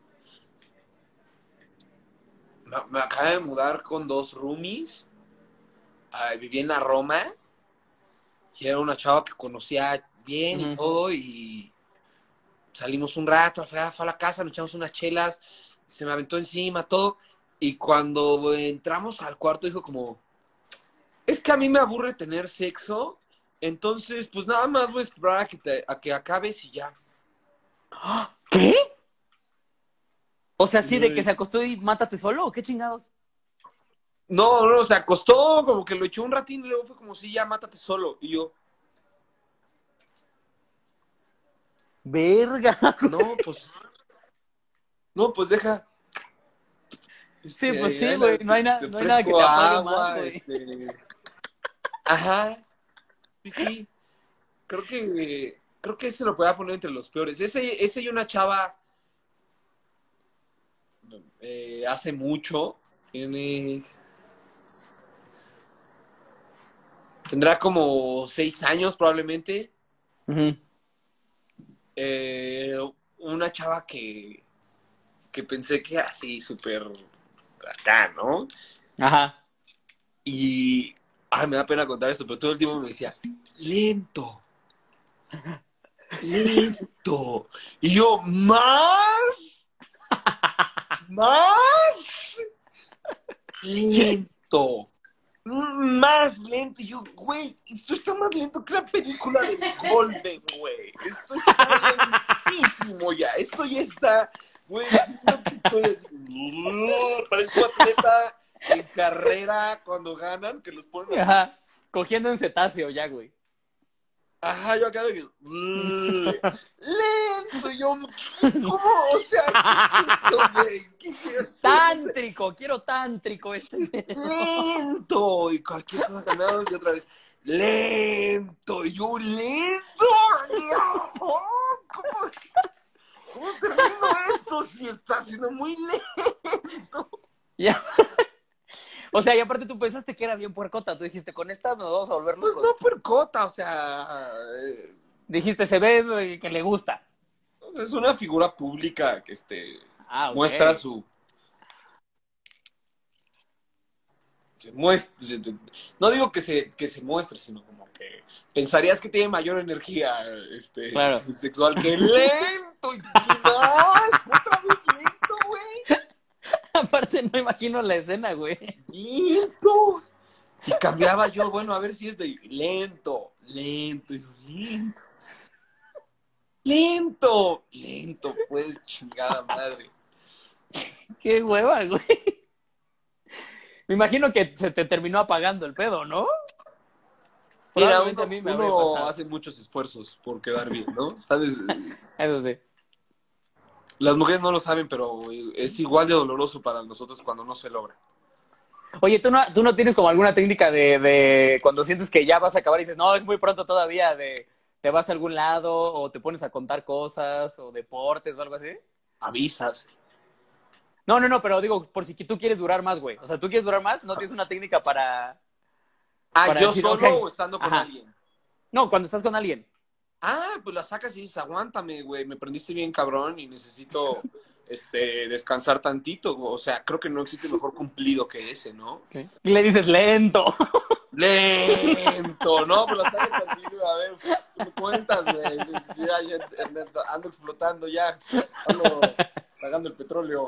me, me acaba de mudar con dos roomies. Uh, viví en la Roma y era una chava que conocía bien y Ujú. todo y salimos un rato, fue a, fue a la casa, nos echamos unas chelas, se me aventó encima, todo. Y cuando entramos al cuarto dijo como, es que a mí me aburre tener sexo, entonces pues nada más voy a esperar a que, te, a que acabes y ya. ¿Qué? O sea, sí, de que Y, se acostó y mátate solo, ¿o qué chingados? no, no, se acostó, como que lo echó un ratín y luego fue como, sí, ya, mátate solo. Y yo, Verga. no, pues, no, pues deja. Sí, Este, pues ahí, sí, ahí güey. la- No te, hay, na- te no hay nada que ofrezco te apague más, agua, güey. este. Ajá, sí, sí. Creo que, creo que se lo puede poner entre los peores. Ese, ese y una chava eh, hace mucho, tiene, tendrá como seis años probablemente. Ujú. eh, una chava que, que pensé que así súper acá, ¿no? Ajá. Y, ay, me da pena contar esto, pero todo el tiempo me decía, lento, lento. Y yo, más, más lento. Más lento. Y yo, güey, esto está más lento que la película de Golden, güey. Esto está lentísimo ya. Esto ya está, güey, siento que estoy así. Parezco atleta en carrera cuando ganan, que los ponen. Ajá. Cogiendo en cetáceo ya, güey. Ajá, yo acabo de que. Lento, yo. ¿Cómo? O sea, ¿qué es esto, güey? ¿Qué es esto? Tántrico, quiero tántrico este. Lento. Y cualquier cosa cambiamos y otra vez. Lento. Y yo, lento. No. ¿Cómo, ¿Cómo termino esto si está siendo muy lento? Ya. O sea, y aparte tú pensaste que era bien puercota. Tú dijiste, con esta nos vamos a volver locos. Pues no puercota, o sea. Dijiste, se ve que le gusta. Es una figura pública que este Ah, okay. muestra su. Se muestra, se, no digo que se, que se muestre, sino como que pensarías que tiene mayor energía este, claro. sexual que lento y más, otra vez lento, güey. Aparte no imagino la escena, güey. Lento. Y cambiaba yo, bueno, a ver si es de lento, lento, y yo, lento. Lento, lento, pues, chingada madre. Qué hueva, güey. Me imagino que se te terminó apagando el pedo, ¿no? Mira, uno, a mí me uno hace muchos esfuerzos por quedar bien, ¿no? ¿Sabes? Eso sí. Las mujeres no lo saben, pero es igual de doloroso para nosotros cuando no se logra. Oye, ¿tú no, tú no tienes como alguna técnica de, de cuando sientes que ya vas a acabar y dices, no, es muy pronto todavía, de te vas a algún lado o te pones a contar cosas o deportes o algo así? Avisas. No, no, no, pero digo, por si tú quieres durar más, güey. O sea, ¿tú quieres durar más? ¿No tienes una técnica para... Ah, para ¿yo decir, solo okay, o estando con ajá, alguien? No, cuando estás con alguien. Ah, pues la sacas y dices, aguántame, güey, me prendiste bien cabrón y necesito este, descansar tantito. O sea, creo que no existe mejor cumplido que ese, ¿no? Okay. Y le dices, lento. Lento, ¿no? Pues la sacas tantito, a ver, ¿qué me cuentas, güey? Ya, ya, ando explotando ya, ando sacando el petróleo.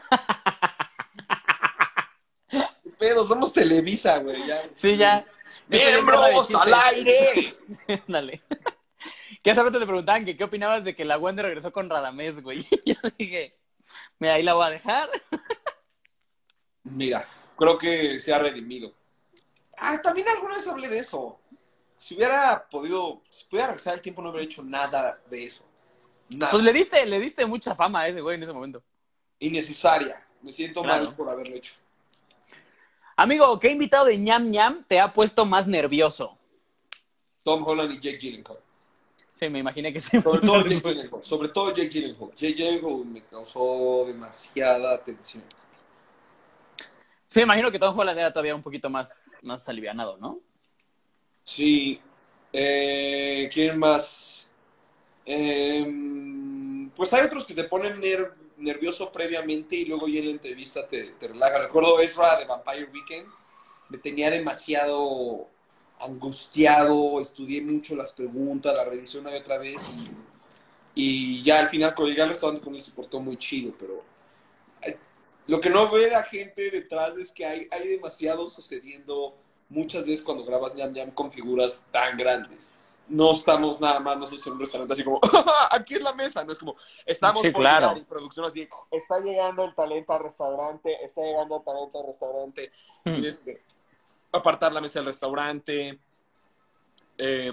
Pero somos Televisa, güey, ya. Sí, ya. ¡Miembros al aire! Dale. Que hace rato te preguntaban que qué opinabas de que la Wendy regresó con Radamés, güey. Yo dije, mira, ahí la voy a dejar. Mira, creo que se ha redimido. Ah, también alguna vez hablé de eso. Si hubiera podido, si pudiera regresar el tiempo, no hubiera hecho nada de eso. Nada. Pues le diste, le diste mucha fama a ese güey en ese momento. Innecesaria. Me siento claro. mal por haberlo hecho. Amigo, ¿qué invitado de ñam ñam te ha puesto más nervioso? Tom Holland y Jake Gyllenhaal. Sí, me imaginé que sí. Sobre todo Jake Gyllenhaal. Sobre todo Jake Gyllenhaal. Jake Gyllenhaal me causó demasiada tensión. Sí, me imagino que Tom Holland era todavía un poquito más, más alivianado, ¿no? Sí. Eh, ¿Quién más? Eh, pues hay otros que te ponen ner nervioso previamente y luego ya en la entrevista te, te relaja. Recuerdo Ezra de Vampire Weekend. Me tenía demasiado angustiado, estudié mucho las preguntas, la revisé una y otra vez y, y ya al final cuando llegué al restaurante con él se portó muy chido, pero hay, lo que no ve la gente detrás es que hay, hay demasiado sucediendo muchas veces cuando grabas ñam ñam con figuras tan grandes. No estamos nada más nosotros en un restaurante así como, aquí es la mesa, no es como, estamos sí, por claro. llegar y producción así, está llegando el talento al restaurante, está llegando el talento al restaurante, hmm. tienes que apartar la mesa del restaurante, eh,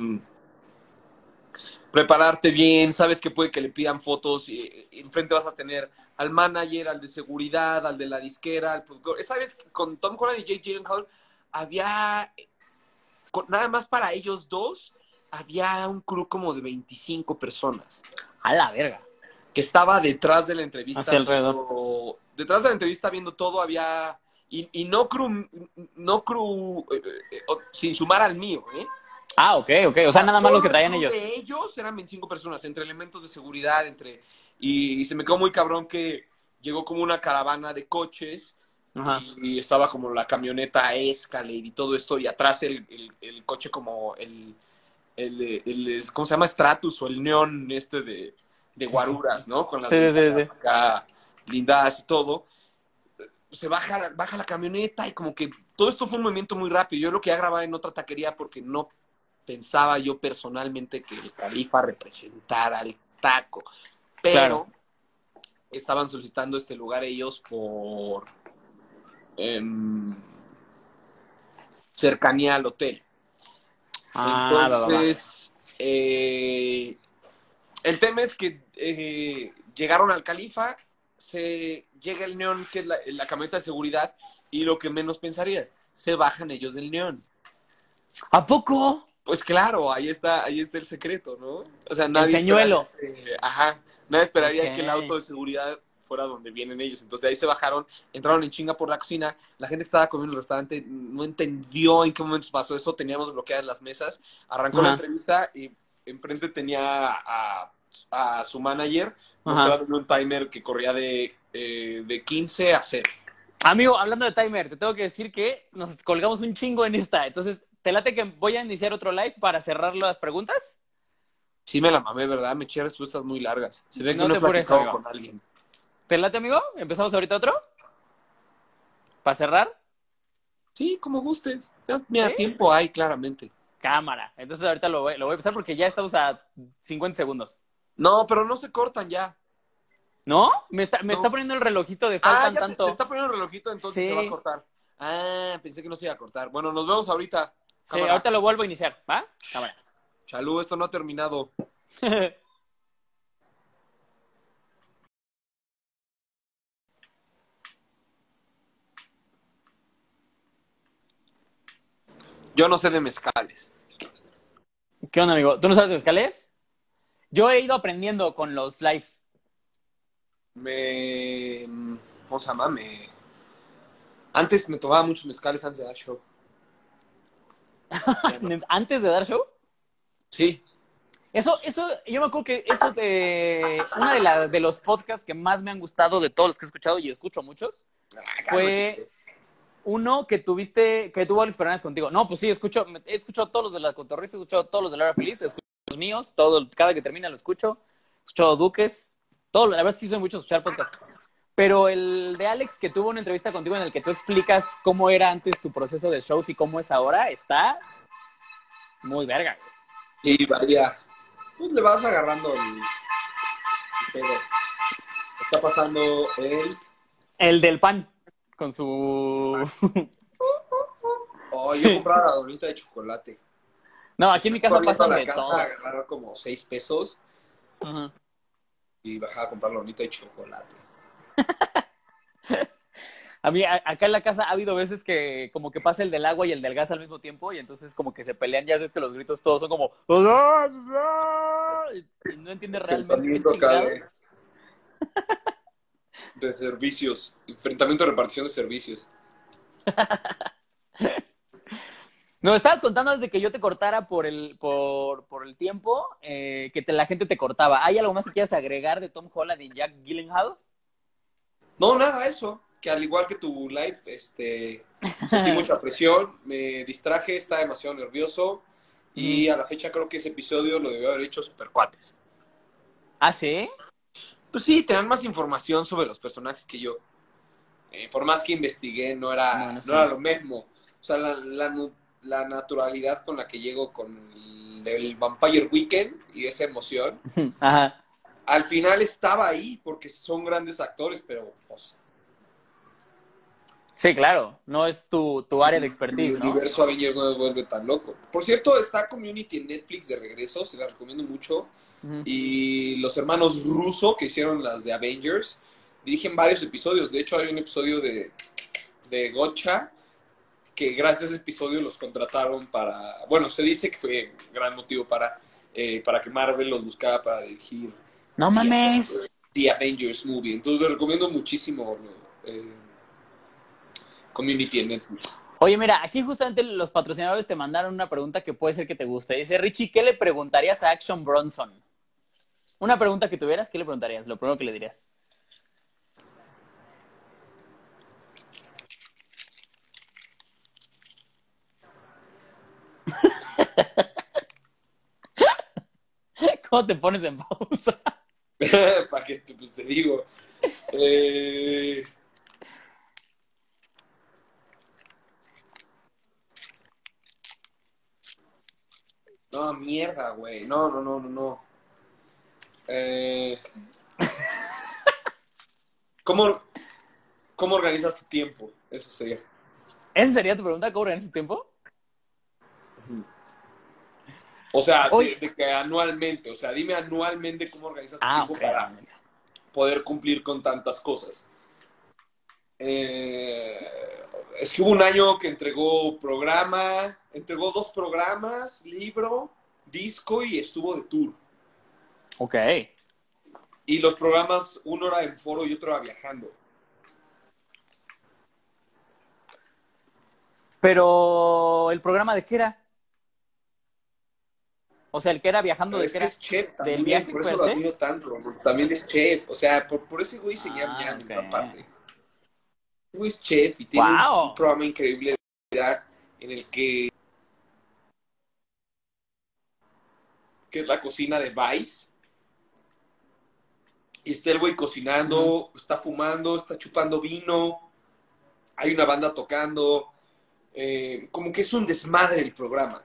prepararte bien, sabes que puede que le pidan fotos, y, y enfrente vas a tener al manager, al de seguridad, al de la disquera, al productor. Sabes que con Tom Holland y Jake Gyllenhaal había, con, nada más para ellos dos, había un crew como de veinticinco personas. A la verga. Que estaba detrás de la entrevista. Hacia alrededor. Viendo, detrás de la entrevista viendo todo había... Y, y no crew, no crew eh, eh, sin sumar al mío, ¿eh? Ah, ok, ok. O sea, nada más lo que Solo el traían crew ellos. de ellos eran veinticinco personas, entre elementos de seguridad, entre... Y, y se me quedó muy cabrón que llegó como una caravana de coches Ajá. y, y estaba como la camioneta Escalade y todo esto, y atrás el, el, el coche como el, el, el, el- ¿cómo se llama? Stratus o el neón este de, de guaruras, ¿no? Con las Sí, sí, sí, ventanas sí. acá blindadas y todo. Se baja, baja la camioneta y como que todo esto fue un movimiento muy rápido. Yo lo quería grabar en otra taquería porque no pensaba yo personalmente que el Califa representara el taco, Claro. pero estaban solicitando este lugar ellos por eh, cercanía al hotel. Ah, va, va, va. Entonces, eh, el tema es que eh, llegaron al Califa, se llega el neón, que es la, la camioneta de seguridad, y lo que menos pensarías, se bajan ellos del neón. ¿A poco? Pues claro, ahí está, ahí está el secreto, ¿no? O sea, El nadie esperaría señuelo. que, ajá, nadie Ok. esperaría que el auto de seguridad fuera donde vienen ellos. Entonces de ahí se bajaron, entraron en chinga por la cocina. La gente que estaba comiendo en el restaurante no entendió en qué momento pasó eso. Teníamos bloqueadas las mesas. Arrancó la Ajá. entrevista y enfrente tenía a, a su manager Ajá. mostrándole un timer que corría de, eh, de quince a cero. Amigo, hablando de timer, te tengo que decir que nos colgamos un chingo en esta. Entonces, ¿te late que voy a iniciar otro live para cerrar las preguntas? Sí me la mamé, ¿verdad? Me eché respuestas muy largas. Se ve que No no te he apures, platicado amigo. con alguien. ¿Te late, amigo? ¿Empezamos ahorita otro? ¿Para cerrar? Sí, como gustes. Ya, mira, ¿Sí? tiempo hay, claramente. Cámara. Entonces ahorita lo voy, lo voy a empezar porque ya estamos a cincuenta segundos. No, pero no se cortan ya. ¿No? Me está, me está No. poniendo el relojito de Ah, faltan ya te, te tanto. está poniendo el relojito, entonces se va a Sí. cortar. Ah, pensé que no se iba a cortar. Bueno, nos vemos ahorita. Sí, Cámara. ahorita lo vuelvo a iniciar. ¿Va? Cámara. Chalú, esto no ha terminado. Yo no sé de mezcales. ¿Qué onda, amigo? ¿Tú no sabes de mezcales? Yo he ido aprendiendo con los lives. Me... ¿Cómo se llama? Me... Antes me tomaba muchos mezcales antes de dar show. Ya no. Antes de dar show. Sí. Eso, eso, yo me acuerdo que eso de una de, la, de los podcasts que más me han gustado de todos los que he escuchado, y escucho muchos, Ah, fue cálmate. uno que tuviste, que tuvo Alex Fernández contigo. No, pues sí, escucho, he escuchado todos los de la Cotorrisa, he escuchado todos los de la Hora Feliz, escucho los míos, todo, cada que termina lo escucho, he escuchado Duques, todo, la verdad es que sí soy mucho escuchar podcasts. Pero el de Alex, que tuvo una entrevista contigo en el que tú explicas cómo era antes tu proceso de shows y cómo es ahora, está muy verga. Sí, varía. Pues le vas agarrando el, el pedo. Está pasando el... El del pan, con su... Oh, yo Sí. compraba la donita de chocolate. No, aquí en mi Estoy casa corriendo a pasan la de casa todos. a agarrar como seis pesos Ajá. y bajar a comprar la donita de chocolate. A mí, a- acá en la casa ha habido veces que como que pasa el del agua y el del gas al mismo tiempo y entonces como que se pelean, ya sé que los gritos todos son como... Y no entiendes realmente qué Enfrentamiento acá de, chingados. de servicios. Enfrentamiento de repartición de servicios. Me estabas contando desde que yo te cortara por el, por, por el tiempo, eh, que te- la gente te cortaba. ¿Hay algo más que quieras agregar de Tom Holland y Jack Gyllenhaal? No, nada, eso. Que al igual que tu live, este, sentí mucha presión, me distraje, estaba demasiado nervioso y a la fecha creo que ese episodio lo debió haber hecho super cuates. ¿Ah, sí? Pues sí, te dan más información sobre los personajes que yo. Eh, por más que investigué, no era, Bueno, no sí. era lo mismo. O sea, la, la, la naturalidad con la que llego con el, el Vampire Weekend y esa emoción, Ajá. al final estaba ahí porque son grandes actores, pero pues, Sí, claro. No es tu, tu área de el expertise, ¿no? universo Avengers no me vuelve tan loco. Por cierto, está Community en Netflix de regreso, se la recomiendo mucho. Ujú. Y los hermanos Russo, que hicieron las de Avengers, dirigen varios episodios. De hecho, hay un episodio de, de Gotcha que gracias a ese episodio los contrataron para... Bueno, se dice que fue gran motivo para, eh, para que Marvel los buscara para dirigir No The mames. Avengers, The Avengers Movie. Entonces les recomiendo muchísimo eh, Community en Netflix. Oye, mira, aquí justamente los patrocinadores te mandaron una pregunta que puede ser que te guste. Dice, Richie, ¿qué le preguntarías a Action Bronson? Una pregunta que tuvieras, ¿qué le preguntarías? Lo primero que le dirías. ¿Cómo te pones en pausa? ¿Para qué? Pues te digo. Eh... No, mierda, güey. No, no, no, no, no. Eh... ¿Cómo, ¿Cómo organizas tu tiempo? Eso sería. ¿Esa sería tu pregunta? ¿Cómo organizas tiempo? O sea, de, Oye. de que anualmente, o sea, dime anualmente cómo organizas tu Ah, tiempo ok. para poder cumplir con tantas cosas. Eh, es que hubo un año que entregó programa, entregó dos programas, libro, disco y estuvo de tour. Ok. Y los programas, uno era en foro y otro era viajando. Pero, ¿el programa de qué era? O sea, el que era viajando, ¿de Es qué que era? es chef ¿Del también, viaje por eso per lo se? admiro tanto. También es chef, o sea, por, por ese güey se llama Ah, ñam en ok. gran parte. Ese güey es chef y tiene un, un ¡Wow! programa increíble en el que, que es la cocina de Vice. Y está el güey Uh-huh. cocinando, está fumando, está chupando vino, hay una banda tocando, eh, como que es un desmadre el programa.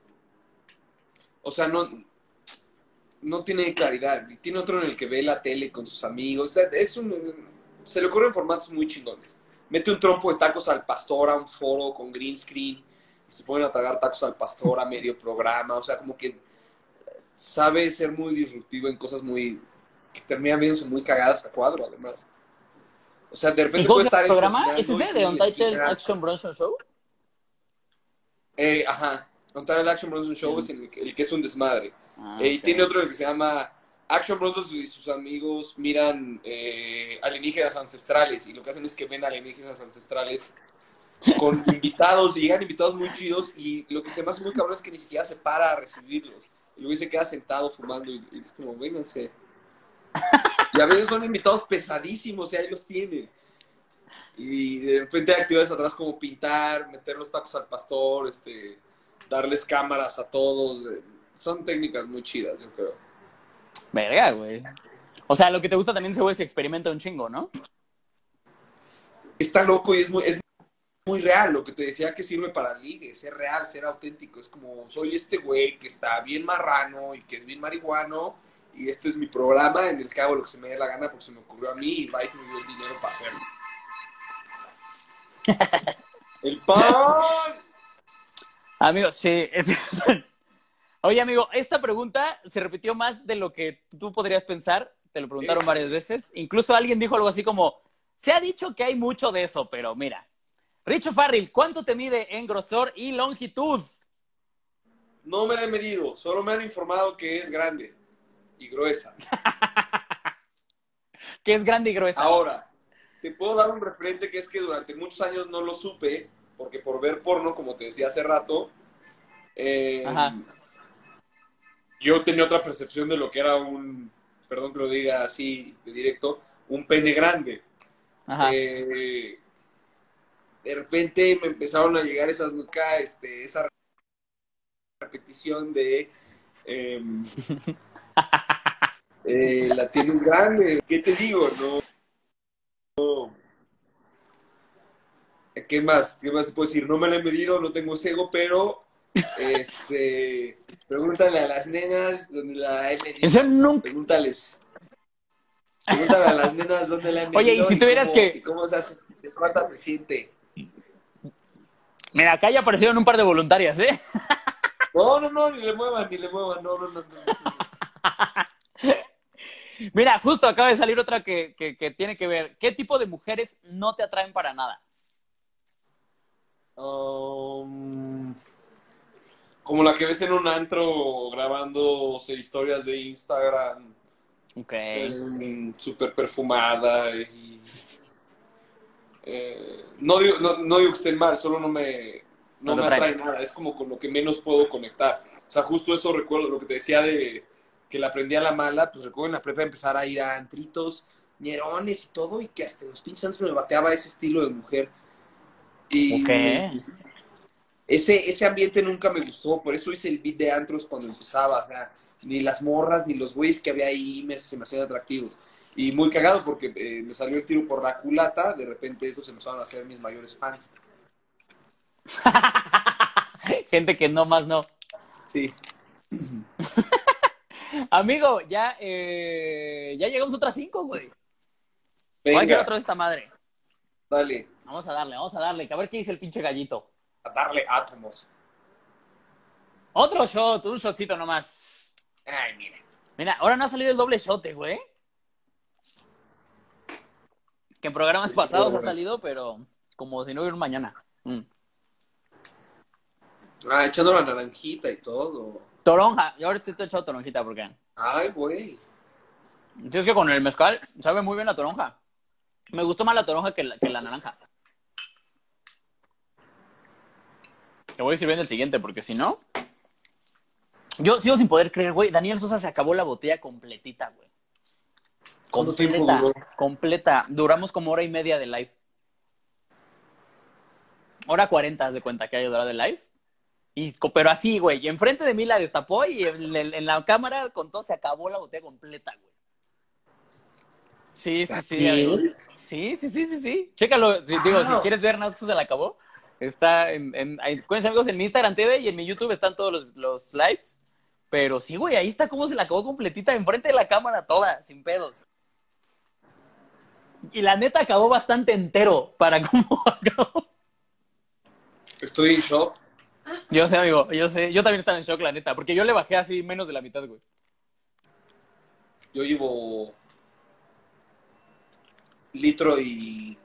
O sea, no, no tiene claridad. Tiene otro en el que ve la tele con sus amigos. Es un, se le ocurren formatos muy chingones. Mete un trompo de tacos al pastor a un foro con green screen y se ponen a tragar tacos al pastor a medio programa. O sea, como que sabe ser muy disruptivo en cosas muy que terminan viéndose muy cagadas a cuadro, además. O sea, de ¿Y repente cómo puede se llama estar el él programa? ¿Es cocinando y ese tú de en la Untitled esquina. Action Bronson Show? Eh, ajá. Contar el Action Bronson Show es el, el que es un desmadre. Ah, Eh, y ok. tiene otro que se llama Action Bronson y sus amigos miran eh, alienígenas ancestrales. Y lo que hacen es que ven alienígenas ancestrales con invitados. Y llegan invitados muy chidos. Y lo que se me hace muy cabrón es que ni siquiera se para a recibirlos. Y luego se queda sentado fumando. Y, y es como, vénganse. Y a veces son invitados pesadísimos y ahí los tienen. Y de repente hay actividades atrás como pintar, meter los tacos al pastor, este, darles cámaras a todos. Son técnicas muy chidas, yo creo. Verga, güey. O sea, lo que te gusta también se güey se experimenta un chingo, ¿no? Está loco y es muy, es muy real. Lo que te decía que sirve para ligue, ser real, ser auténtico. Es como, soy este güey que está bien marrano y que es bien marihuano. Y este es mi programa en el que hago lo que se me dé la gana porque se me ocurrió a mí y Vice me dio el dinero para hacerlo. ¡El pan! Amigo, sí. Es... Oye, amigo, esta pregunta se repitió más de lo que tú podrías pensar. Te lo preguntaron varias Échale. veces. Incluso alguien dijo algo así como, se ha dicho que hay mucho de eso, pero mira. Richo Farrell, ¿cuánto te mide en grosor y longitud? No me la he medido, solo me han informado que es grande y gruesa. Que es grande y gruesa. Ahora, te puedo dar un referente que es que durante muchos años no lo supe, porque por ver porno, como te decía hace rato, eh, Ajá. yo tenía otra percepción de lo que era un, perdón que lo diga así de directo, un pene grande. Ajá. Eh, de repente me empezaron a llegar esas nunca, este, esa repetición de eh, eh, la tienes grande. ¿Qué te digo? No. ¿Qué más? ¿Qué más te puedo decir? No me la he medido, no tengo cego, pero este, pregúntale a las nenas dónde la he Eso medido. nunca. Pregúntales. Pregúntale a las nenas dónde la he Oye, y medido si y tuvieras cómo, y que. cómo se hace, de cuánta se siente. Mira, acá ya aparecieron un par de voluntarias, ¿eh? No, no, no, ni le muevan, ni le muevan. No, no, no, no. no. Mira, justo acaba de salir otra que, que, que tiene que ver. ¿Qué tipo de mujeres no te atraen para nada? Um, como la que ves en un antro grabando historias de Instagram, Ok. eh, súper perfumada y Eh, no, digo, no, no digo que estén mal, solo no me, no No me te atrae trae. nada. Es como con lo que menos puedo conectar. O sea, justo eso recuerdo, lo que te decía de que la aprendí a la mala, pues recuerdo en la prepa empezar a ir a antritos, ñerones y todo, y que hasta en los pinches antros me bateaba ese estilo de mujer. ¿O Y qué? ese, ese ambiente nunca me gustó, por eso hice el beat de antros cuando empezaba. O sea, ni las morras ni los güeyes que había ahí me, se me hacían atractivos. Y muy cagado porque eh, me salió el tiro por la culata, de repente esos empezaron a ser mis mayores fans. Gente que no más no. Sí. Amigo, ya, eh, ya llegamos a otras cinco, güey. Voy a echar Venga, otra vez esta madre. dale, Vamos a darle, vamos a darle. Que a ver qué dice el pinche gallito. a darle átomos. Otro shot, un shotcito nomás. Ay, mira. Mira, ahora no ha salido el doble shot, eh, güey. Que en programas pasados ha salido, pero como si no hubiera un mañana. Mm. Ah, echando la naranjita y todo. Toronja. Yo ahora estoy echando toronjita porque... Ay, güey. Sí, es que con el mezcal sabe muy bien la toronja. Me gustó más la toronja que la, que la naranja. Te voy a ir sirviendo el siguiente, porque si no... Yo sigo sin poder creer, güey. Daniel Sosa se acabó la botella completita, güey. ¿Cuánto tiempo Completa, duró? completa. Duramos como hora y media de live. Hora cuarenta, haz de cuenta que haya durado el live. Y, pero así, güey. Y enfrente de mí la destapó y en, en, en la cámara con todo se acabó la botella completa, güey. Sí, sí, sí, amigo. Sí, sí, sí, sí, sí. Chécalo. Si, digo, si quieres ver, nada, se la acabó. Está en, en, en, cuídense, amigos, en mi Instagram T V y en mi YouTube están todos los, los lives. Pero sí, güey, ahí está cómo se la acabó completita enfrente de la cámara toda, sin pedos. Y la neta acabó bastante entero para cómo acabó. Estoy en shock. Yo sé, amigo, yo sé. Yo también estaba en shock, la neta, porque yo le bajé así menos de la mitad, güey. Yo llevo litro y...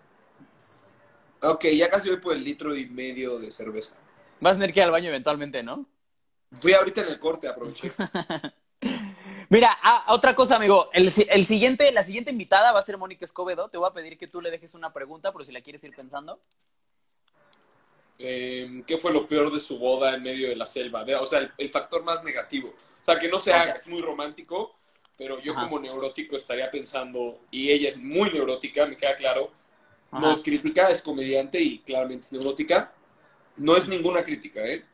Ok, ya casi voy por el litro y medio de cerveza. Vas a tener que ir al baño eventualmente, ¿no? Fui ahorita en el corte, aproveché. Mira, ah, otra cosa, amigo. El, el siguiente, la siguiente invitada va a ser Mónica Escobedo. Te voy a pedir que tú le dejes una pregunta por si la quieres ir pensando. Eh, ¿Qué fue lo peor de su boda en medio de la selva? De, o sea, el, el, factor más negativo. O sea, que no sea, okay. Es muy romántico, pero yo Ajá. como neurótico estaría pensando, y ella es muy neurótica, me queda claro. Ajá. No es crítica, es comediante y claramente es neurótica. No es ninguna crítica, ¿eh?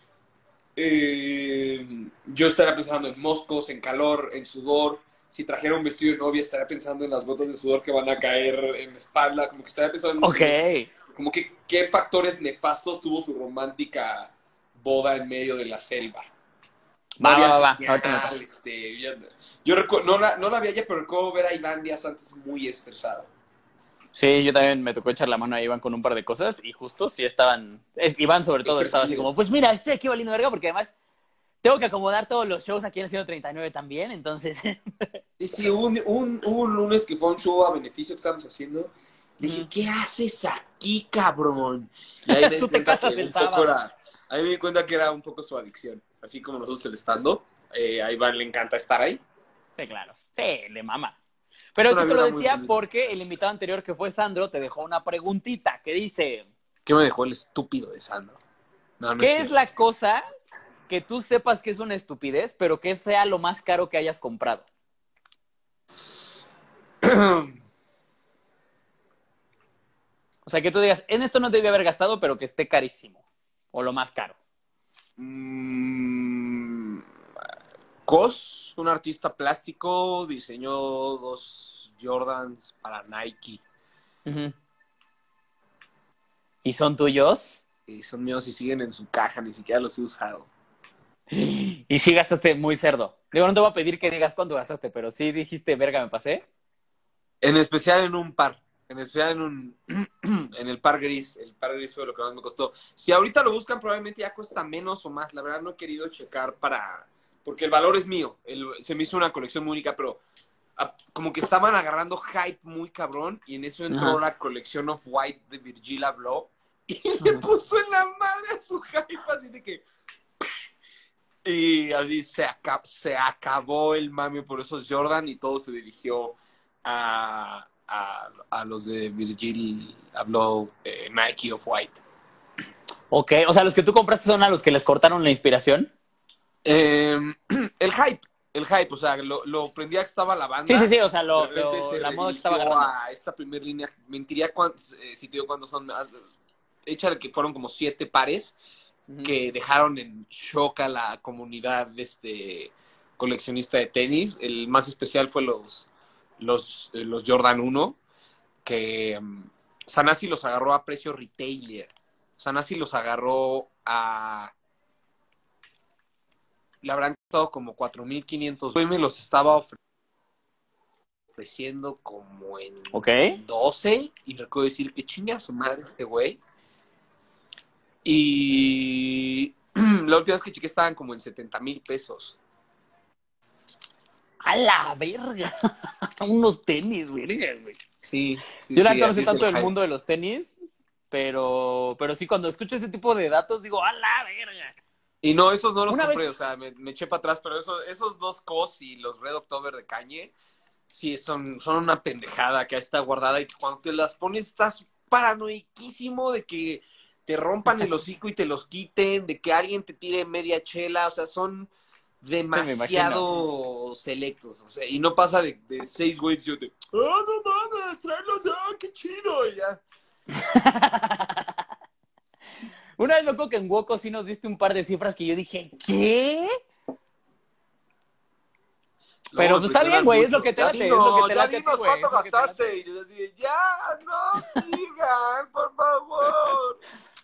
Eh, yo estaría pensando en moscos, en calor, en sudor. Si trajera un vestido de novia, estaría pensando en las gotas de sudor que van a caer en la espalda. Como que estaría pensando en... Okay. Como que qué factores nefastos tuvo su romántica boda en medio de la selva. Va, no va, va, va. Este, yo yo recuerdo, no la, no la vi ella, pero recuerdo ver a Iván días antes muy estresado. Sí, yo también me tocó echar la mano a Iván con un par de cosas y justo sí estaban... Iván sobre todo estaba así como, pues mira, estoy aquí valiendo verga porque además tengo que acomodar todos los shows aquí en el ciento treinta y nueve también, entonces... Sí, sí, hubo un, un, un lunes que fue un show a beneficio que estábamos haciendo. Le dije, ¿qué haces aquí, cabrón? Y ahí me di cuenta que un poco era, ahí me di cuenta que era un poco su adicción. Así como nosotros el stand-up, eh, a Iván le encanta estar ahí. Sí, claro. Sí, le mama. Pero yo te lo decía porque el invitado anterior que fue Sandro te dejó una preguntita que dice... ¿Qué me dejó el estúpido de Sandro? No, no ¿Qué es, es la cosa que tú sepas que es una estupidez, pero que sea lo más caro que hayas comprado? O sea, que tú digas, en esto no debí haber gastado, pero que esté carísimo. O lo más caro. Mm, Cos, un artista plástico, diseñó dos Jordans para Nike. Uh-huh. ¿Y son tuyos? Y son míos y siguen en su caja, ni siquiera los he usado. Y sí gastaste muy cerdo. Digo, no te voy a pedir que digas cuánto gastaste, pero sí dijiste, verga, me pasé. En especial en un par. En especial en un en el par gris. El par gris fue lo que más me costó. Si ahorita lo buscan, probablemente ya cuesta menos o más. La verdad no he querido checar para... Porque el valor es mío. El... Se me hizo una colección muy única, pero a... como que estaban agarrando hype muy cabrón. Y en eso entró Ajá. la colección Off-White de Virgil Abloh. Y Ajá. le puso en la madre a su hype así de que... Y así se, acab... se acabó el mame por esos Jordan y todo se dirigió a... a, a los de Virgil Abloh, eh, Nike Off-White. Ok, o sea, los que tú compraste son a los que les cortaron la inspiración. Eh, el hype, el hype, o sea, lo, lo prendía que estaba la banda. Sí, sí, sí, o sea, De lo, repente lo- se la moda que estaba redirigió agarrando. a esta primera línea. Mentiría cuántos, eh, si te digo cuántos son. ah, Échale que fueron como siete pares Ujú. que dejaron en shock a la comunidad este, coleccionista de tenis. El más especial fue los, los, eh, los Jordan uno, que um, Sanasi los agarró a precio retailer. Sanasi los agarró a... Le habrán costado como cuatro mil quinientos. Hoy me los estaba ofreciendo como en Ok. doce. Y recuerdo decir que chinga a su madre este güey. Y la última vez que chequé estaban como en setenta mil pesos. A la verga. Unos tenis, verga, güey. Sí, sí, Yo la sí, neta no así sé es el tanto del hype. mundo de los tenis, pero, pero sí, cuando escucho ese tipo de datos, digo, a la verga. Y no, esos no los Una compré, vez, o sea, me, me eché para atrás, pero esos, esos dos cos y los Red October de Kanye, sí, son, son una pendejada que está guardada y que cuando te las pones estás paranoiquísimo de que te rompan el hocico y te los quiten, de que alguien te tire media chela, o sea, son sí, me imagino. demasiado selectos, o sea, y no pasa de, de seis güeyes yo de, ah, no mames, tráelos, ah, qué chido, y ya. Una vez me acuerdo que en Woco sí nos diste un par de cifras que yo dije, ¿qué? Luego Pero me pues está bien, impresionan güey, es mucho. lo que te Ya late, es lo que dinos, te ya late a ti, dinos güey, cuánto es lo que te gastaste. late. Y yo así, ya, no sigan, por favor.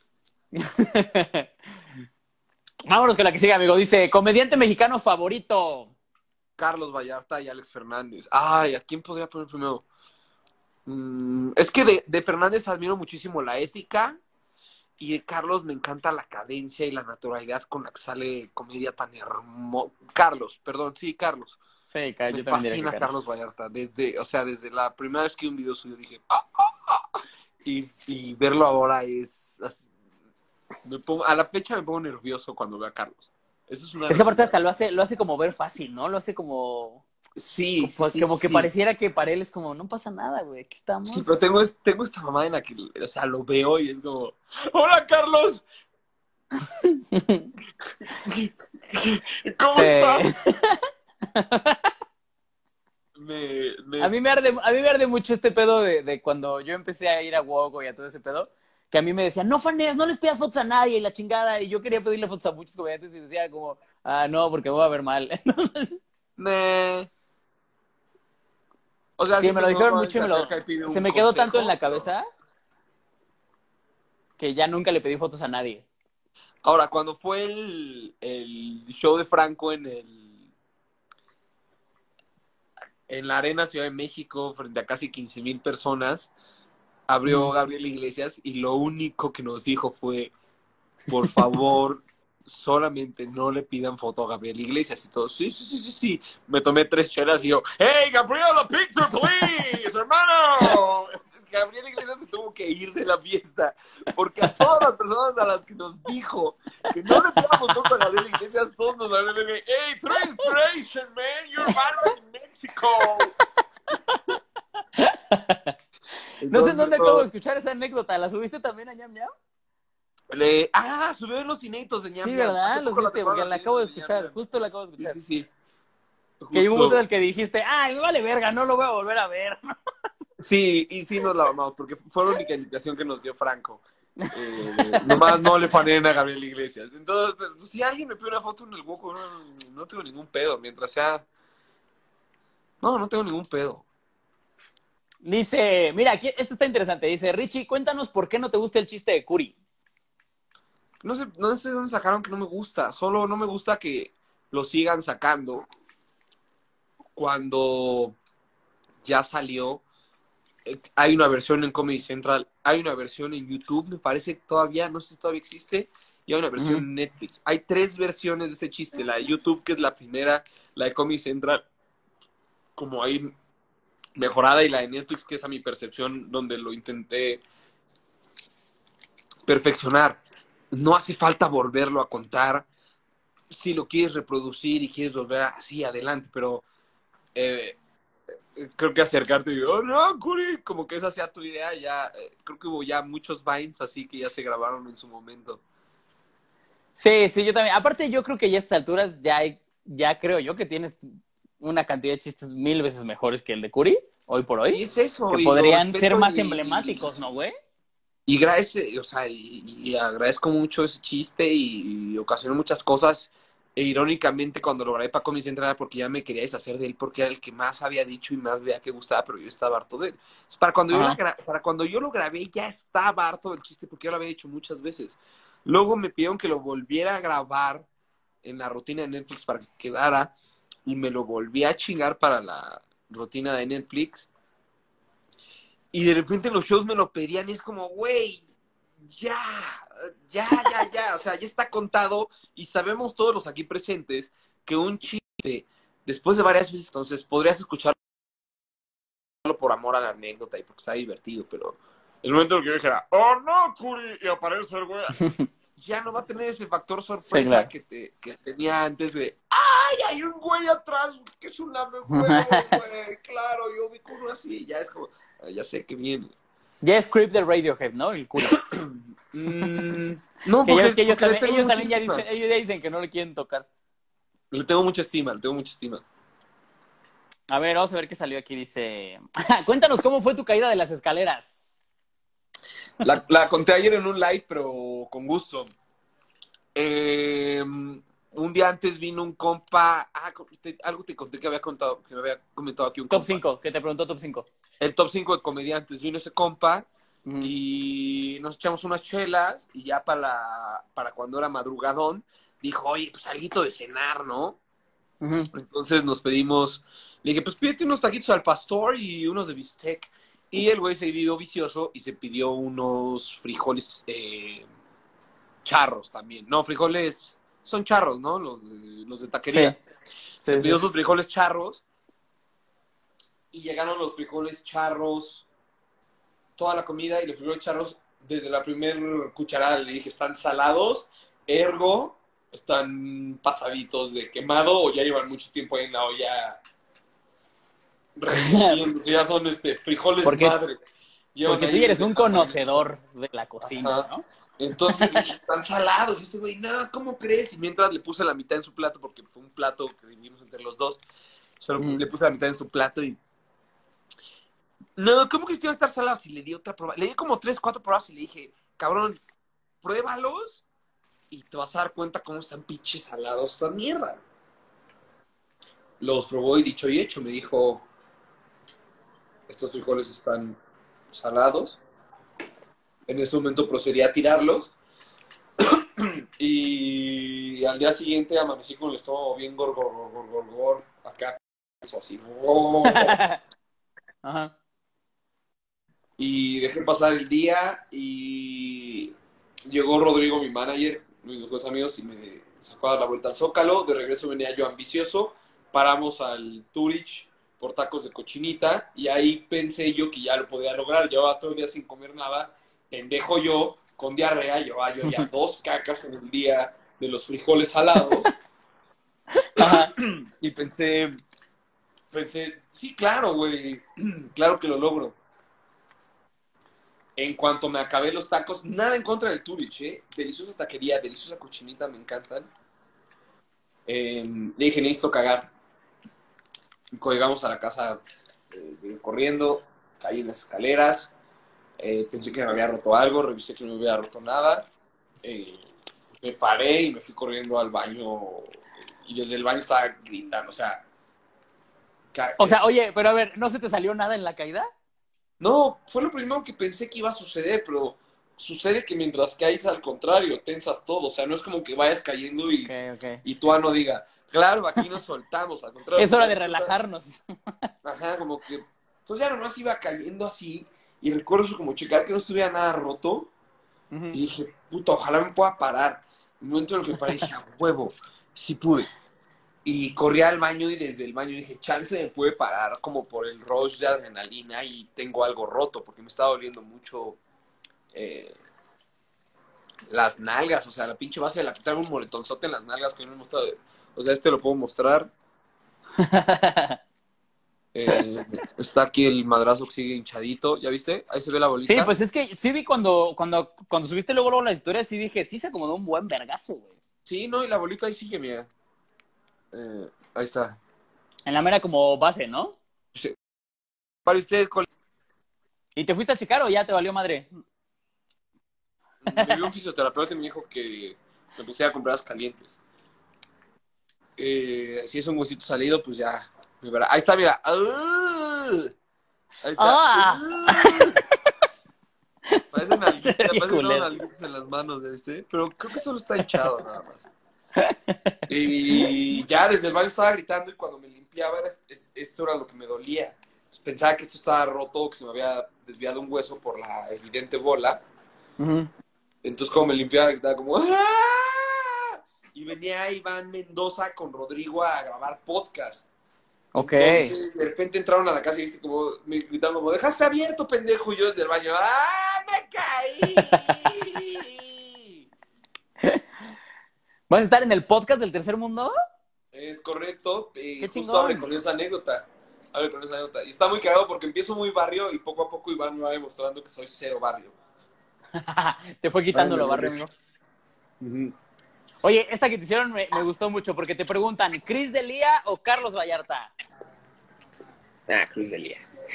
Vámonos con la que sigue, amigo. Dice, comediante mexicano favorito. Carlos Vallarta y Alex Fernández. Ay, ¿a quién podría poner primero? Mm, es que de, de Fernández admiro muchísimo la ética y de Carlos me encanta la cadencia y la naturalidad con la que sale comedia tan hermosa. Carlos, perdón, sí, Carlos. Sí, ca- Me yo también diría que fascina Carlos Carlos. Vallarta. Desde, o sea, desde la primera vez que vi un video suyo dije, ah, y, y verlo ahora es... así, me pongo, a la fecha me pongo nervioso cuando veo a Carlos. Eso es una Es que aparte realidad. hasta lo hace, lo hace como ver fácil, ¿no? Lo hace como, Sí, como, sí, sí, como sí, que sí. pareciera que para él es como, no pasa nada, güey, aquí Sí, pero estamos. tengo, tengo esta mamá en la que, o sea, lo veo y es como, ¡Hola, Carlos! ¿Cómo Sí. estás? Me, A me, mí me arde, a mí me arde mucho este pedo de, de cuando yo empecé a ir a Wogo y a todo ese pedo, que a mí me decían, no faneas, no les pidas fotos a nadie y la chingada, y yo quería pedirle fotos a muchos comediantes y decía como, ah, no, porque me voy a ver mal. Entonces, me... O sea, sí, me siempre lo que dijeron uno mucho y se me lo, acerca y pide se un me quedó tanto en consejo, la pero... cabeza que ya nunca le pedí fotos a nadie. Ahora, cuando fue el, el show de Franco en el en la Arena Ciudad de México, frente a casi quince mil personas, abrió Ujú. Gabriel Iglesias y lo único que nos dijo fue, por favor, solamente no le pidan foto a Gabriel Iglesias. Y todos, sí, sí, sí, sí, sí. Me tomé tres chelas y yo, hey, Gabriel, a picture, please, hermano. Gabriel Iglesias se tuvo que ir de la fiesta porque a todas las personas a las que nos dijo que no le pidamos foto a Gabriel Iglesias, todos nos van a decir, hey, true inspiration, man, you're viral in Mexico. No sé en Entonces, dónde acabo de todo, escuchar esa anécdota. ¿La subiste también a ñam ñam? le... ah, subió en los inéditos de ñam Sí, ñam. Hace ¿verdad? Lo poco la subiste temporada porque de la los acabo de inéditos de ñam escuchar. ñam. Justo la acabo de Sí, escuchar. sí, sí. Que hubo un momento en el Justo. que dijiste, ay, me vale verga, no lo voy a volver a ver. Sí, y sí nos la mamamos, porque fue la única indicación que nos dio Franco. Eh, nomás no le faneen a Gabriel Iglesias. Entonces, pues, si alguien me pide una foto en el hueco, no, no tengo ningún pedo. Mientras sea. No, no tengo ningún pedo. Dice, mira, aquí, esto está interesante. Dice, Richie, cuéntanos por qué no te gusta el chiste de Curi. No sé, no sé de dónde sacaron que no me gusta. Solo no me gusta que lo sigan sacando cuando ya salió. Eh, Hay una versión en Comedy Central, hay una versión en YouTube, me parece que todavía, no sé si todavía existe, y hay una versión Ujú. en Netflix. Hay tres versiones de ese chiste, la de YouTube, que es la primera, la de Comedy Central, como ahí mejorada, y la de Netflix, que es a mi percepción, donde lo intenté perfeccionar. No hace falta volverlo a contar. Si lo quieres reproducir y quieres volver así, adelante, pero... Eh, creo que acercarte y digo, oh, no, Curi, como que esa sea tu idea, ya, eh, creo que hubo ya muchos Vines así que ya se grabaron en su momento. Sí, sí, yo también. Aparte, yo creo que ya a estas alturas ya hay, ya creo yo que tienes una cantidad de chistes mil veces mejores que el de Curi, hoy por Y hoy, es eso, que y lo podrían ser respeto más y, emblemáticos, ¿no, güey? y, gracias, o sea, y, y agradezco mucho ese chiste y, y ocasionó muchas cosas. E irónicamente, cuando lo grabé para Comedy Central era porque ya me quería deshacer de él, porque era el que más había dicho y más veía que gustaba, pero yo estaba harto de él. Entonces, para, cuando yo la Ajá. gra- para cuando yo lo grabé, ya estaba harto del chiste, porque yo lo había hecho muchas veces. Luego me pidieron que lo volviera a grabar en la rutina de Netflix para que quedara, y me lo volví a chingar para la rutina de Netflix. Y de repente en los shows me lo pedían y es como, güey, ya, ya, ya, ya, o sea, ya está contado y sabemos todos los aquí presentes que un chiste, después de varias veces, entonces podrías escucharlo por amor a la anécdota y porque está divertido, pero el momento en el que yo dijera, oh no, Curi, y aparece el güey, ya no va a tener ese factor Sí, sorpresa claro. que, te, que tenía antes de, ay, hay un güey atrás que es un lame huevo, güey, claro, yo vi con uno así, ya es como, ya sé que viene. Ya es Creep de Radiohead, ¿no? El Curi. Mm, no, Que ya ves porque, que ellos porque le también, tengo ellos mucha también ya estima. dicen, ellos ya dicen que no le quieren tocar. Le tengo mucha estima, le tengo mucha estima. A ver, vamos a ver qué salió aquí. Dice, cuéntanos cómo fue tu caída de las escaleras. La, la conté ayer en un live, pero con gusto. Eh, un día antes vino un compa. Ah, te, algo te conté que había contado, que me había comentado aquí un Top compa. cinco, que te preguntó top cinco. El top cinco de comediantes. Vino ese compa Uh-huh. y nos echamos unas chelas. Y ya para, la, para cuando era madrugadón, dijo, oye, pues alguito de cenar, ¿no? Uh-huh. Entonces nos pedimos, le dije, pues pídete unos taquitos al pastor y unos de bistec. Y el güey se vio vicioso y se pidió unos frijoles eh, charros también. No, frijoles, son charros, ¿no? Los de, los de Sí, taquería. Se sí, pidió sí. sus frijoles charros y llegaron los frijoles charros, toda la comida y los frijoles charros, desde la primera cucharada le dije, están salados, ergo, están pasaditos de quemado o ya llevan mucho tiempo ahí en la olla revolviéndose, ya son este, frijoles Porque, madre. Llevan porque tú ahí ya eres desde un Jamaica. conocedor de la cocina, Ajá. ¿no? Entonces le dije, están salados. Y este güey, no, ¿cómo crees? Y mientras le puse la mitad en su plato, porque fue un plato que dividimos entre los dos, solo Uh-huh. le puse la mitad en su plato y... No, ¿cómo crees que iban a estar salados? Y le di otra prueba. Le di como tres, cuatro pruebas y le dije, cabrón, pruébalos y te vas a dar cuenta cómo están pinches salados esta mierda. Los probó y dicho y hecho, me dijo, estos frijoles están salados. En ese momento procedí a tirarlos y al día siguiente amanecí con el estómago bien gor, gor, gor, gor, gor, gor, acá, eso así. Ajá. Y dejé pasar el día y llegó Rodrigo, mi manager, mis mejores amigos, y me sacó a dar la vuelta al Zócalo. De regreso venía yo ambicioso. Paramos al Turich por tacos de cochinita y ahí pensé yo que ya lo podría lograr. Llevaba todo el día sin comer nada. Pendejo yo, con diarrea, llevaba yo ya dos cacas en el día de los frijoles salados. Ajá. Y pensé, pensé, sí, claro, güey, claro que lo logro. En cuanto me acabé los tacos, nada en contra del Turich, ¿eh? Deliciosa taquería, deliciosa cochinita, me encantan. Eh, le dije, necesito cagar. Y cuando llegamos a la casa eh, corriendo, caí en las escaleras, eh, pensé que me había roto algo, revisé que no me había roto nada, eh, me paré y me fui corriendo al baño y desde el baño estaba gritando, o sea... Ca- O sea, oye, pero a ver, ¿no se te salió nada en la caída? No, fue lo primero que pensé que iba a suceder, pero sucede que mientras caes al contrario, tensas todo, o sea, no es como que vayas cayendo y, Ok, ok. y tu ano diga, claro, aquí nos soltamos, al contrario. Es hora de te das cuenta- relajarnos. Ajá, como que, entonces ya nomás iba cayendo así, y recuerdo eso como checar que no estuviera nada roto, Uh-huh. y dije, puta, ojalá me pueda parar. En el momento en el que paré, dije, a huevo, sí pude. Y corrí al baño y desde el baño dije, chance me puede parar como por el rush de adrenalina y tengo algo roto, porque me está doliendo mucho eh, las nalgas, o sea, la pinche base de la traigo un moretonzote en las nalgas que no me he mostrado. O sea, este lo puedo mostrar. Eh, está aquí el madrazo que sigue hinchadito. ¿Ya viste? Ahí se ve la Sí, bolita. pues es que sí vi cuando, cuando, cuando subiste luego, luego las historias, sí dije, sí se acomodó un buen vergazo, güey. Sí, no, y la bolita ahí sigue, mira. Eh, ahí está. En la mera como base, ¿no? Sí. Para ustedes, ¿cuál- ¿Y te fuiste a checar o ya te valió madre? me vio un fisioterapeuta y me dijo que me pusiera a comprar las calientes. Eh, si es un huesito salido, pues ya. me verá. Ahí está, mira. ¡Ah! Ahí está. ¡Ah! ¡Ah! Parecen Se alguitas, ve bien parecen unas culero. alguitas en las manos de este, pero creo que solo está hinchado nada más. Y ya desde el baño estaba gritando y cuando me limpiaba era, es- esto era lo que me dolía. Pues pensaba que esto estaba roto, que se me había desviado un hueso por la evidente bola. Ujú. Entonces como me limpiaba gritaba como ¡ah! Y venía Iván Mendoza con Rodrigo a grabar podcast. Ok. Entonces de repente entraron a la casa y viste como me gritaron como dejaste abierto, pendejo, y yo desde el baño ¡ah! ¡Me caí! ¿Vas a estar en el podcast del Tercer Mundo? Es correcto, y ¡Qué justo abre chingón! con esa anécdota. Abre con esa anécdota. Y está muy cagado porque empiezo muy barrio y poco a poco Iván me va demostrando que soy cero barrio. Te fue Ay, quitando me lo barrio, aburrí. amigo. Ujú. Oye, esta que te hicieron me, me gustó mucho porque te preguntan, ¿Cris Delia o Carlos Vallarta? Ah, Cruz Delia.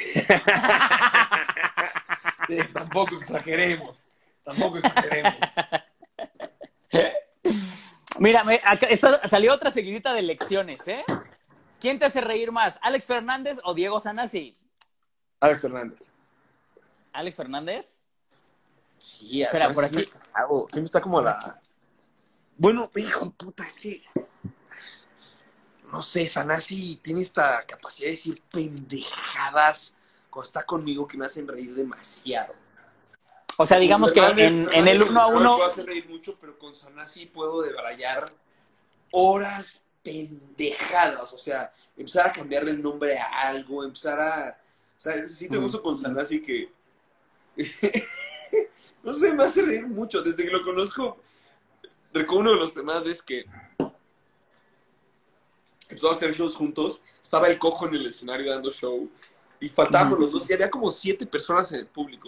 Sí, tampoco exageremos. Tampoco exageremos. Mira, me, acá, esta, salió otra seguidita de lecciones, ¿eh? ¿Quién te hace reír más, Alex Fernández o Diego Sanasi? Alex Fernández. ¿Alex Fernández? Sí, Espera, ¿sabes? por Es muy aquí. cagado. Siempre está como la... Bueno, hijo de puta, es que... No sé, Sanasi tiene esta capacidad de decir pendejadas cuando está conmigo que me hacen reír demasiado. O sea, digamos que Fernández, en, en Fernández el con uno a Escobar me uno. puedo hacer reír mucho, pero con Sanasi puedo debrayar horas pendejadas. O sea, empezar a cambiarle el nombre a algo, empezar a... O sea, sí te gusto con Sanasi que... no sé, me hace reír mucho. Desde que lo conozco, recuerdo uno de los primeras veces que empezamos a hacer shows juntos, estaba el cojo en el escenario dando show y faltábamos Uh-huh. los dos y había como siete personas en el público.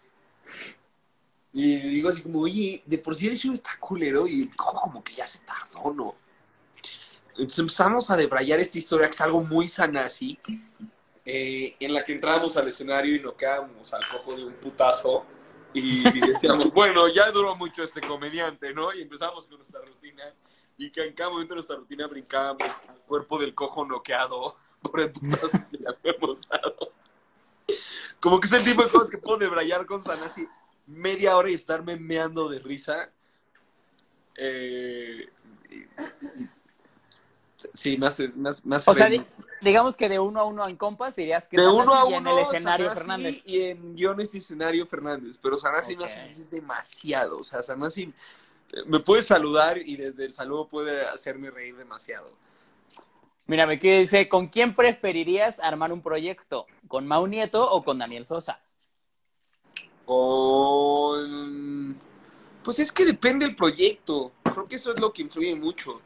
Y digo así como, oye, de por sí el show está culero y el cojo como que ya se tardó, ¿no? Entonces empezamos a debrayar esta historia que es algo muy Sanasi, eh, en la que entrábamos al escenario y noqueábamos al cojo de un putazo y decíamos, bueno, ya duró mucho este comediante, ¿no? Y empezamos con nuestra rutina y que en cada momento de nuestra rutina brincábamos al cuerpo del cojo noqueado por el putazo que le habíamos dado. Como que es el tipo de cosas que puedo debrayar con Sanasi media hora y estarme meando de risa. Eh, sí, me hace, me hace, me hace O sea, reír di- mucho. digamos que de uno a uno en compas dirías que De uno Sanasi a y en el uno, escenario Sanasi Fernández. y en guiones y escenario Fernández. Pero Sanasi Ok. me hace reír demasiado. O sea, Sanasi me puede saludar y desde el saludo puede hacerme reír demasiado. Mira, me que dice, ¿con quién preferirías armar un proyecto? ¿Con Mau Nieto o con Daniel Sosa? Con... Pues es que depende del proyecto. Creo que eso es lo que influye mucho.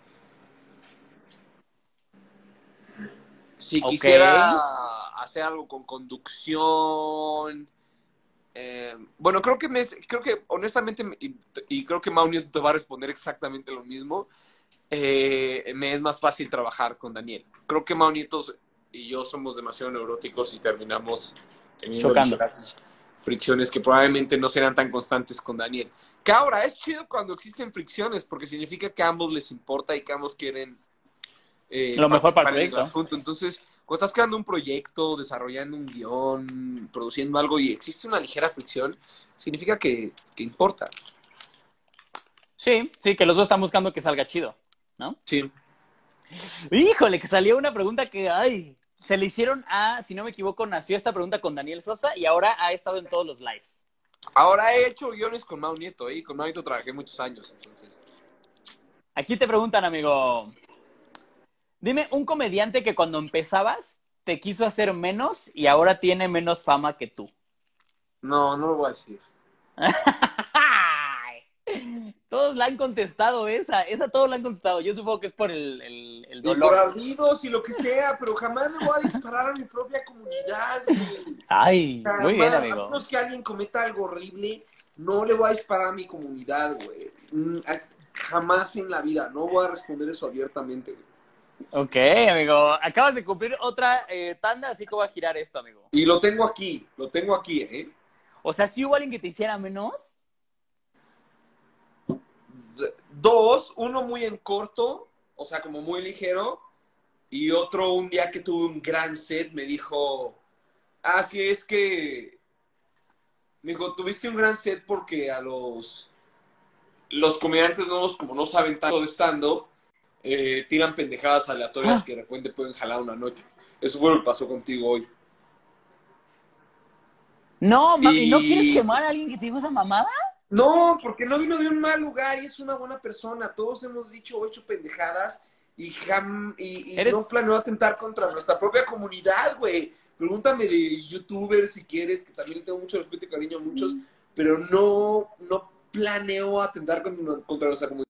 Si Ok. quisiera hacer algo con conducción... eh, bueno, creo que me, creo que honestamente, y, y creo que Mau Nieto te va a responder exactamente lo mismo, eh, me es más fácil trabajar con Daniel. Creo que Mau Nieto y yo somos demasiado neuróticos y terminamos teniendo Chocando. ligeras fricciones que probablemente no serán tan constantes con Daniel. Que ahora es chido cuando existen fricciones, porque significa que a ambos les importa y que ambos quieren eh, Lo mejor para el participar en el proyecto. asunto. Entonces, cuando estás creando un proyecto, desarrollando un guión, produciendo algo y existe una ligera fricción, significa que, que importa. Sí, sí, que los dos están buscando que salga chido, ¿no? Sí. Híjole, que salió una pregunta que, ay, se le hicieron a, si no me equivoco, nació esta pregunta con Daniel Sosa y ahora ha estado en todos los lives. Ahora he hecho guiones con Mau Nieto, ¿eh? Y con Mau Nieto trabajé muchos años, entonces. Aquí te preguntan, amigo, dime un comediante que cuando empezabas te quiso hacer menos y ahora tiene menos fama que tú. No, no lo voy a decir. Todos la han contestado esa, esa todos la han contestado. Yo supongo que es por el, el, el Y dolor. por ardidos y lo que sea, pero jamás le voy a disparar a mi propia comunidad, güey. Ay, Jamás. muy bien, A amigo. menos que alguien cometa algo horrible, no le voy a disparar a mi comunidad, güey. Mm, a- Jamás en la vida. No voy a responder eso abiertamente, güey. Ok, amigo. Acabas de cumplir otra eh, tanda, así que voy a girar esto, amigo. Y lo tengo aquí, lo tengo aquí, ¿eh? O sea, si hubo alguien que te hiciera menos. D- Dos, uno muy en corto, o sea, como muy ligero, y otro un día que tuve un gran set me dijo, ah, sí, es que, me dijo, tuviste un gran set porque a los, los comediantes nuevos, como no saben tanto de stand-up, eh, tiran pendejadas aleatorias Ah. que de repente pueden jalar una noche. Eso fue lo que pasó contigo hoy. No, ma- ¿y no Y- quieres quemar a alguien que te dijo esa mamada? No, porque no vino de un mal lugar y es una buena persona. Todos hemos dicho o hecho pendejadas y, jam- y, y Eres- no planeó atentar contra nuestra propia comunidad, güey. Pregúntame de youtubers si quieres, que también le tengo mucho respeto y cariño a muchos, pero no, no planeó atentar contra, contra nuestra comunidad.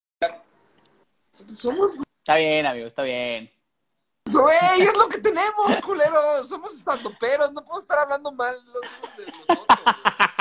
Somos, Está bien, amigo, está bien. güey, es lo que tenemos, culeros. Somos estandoperos, no puedo estar hablando mal los unos de los otros, güey.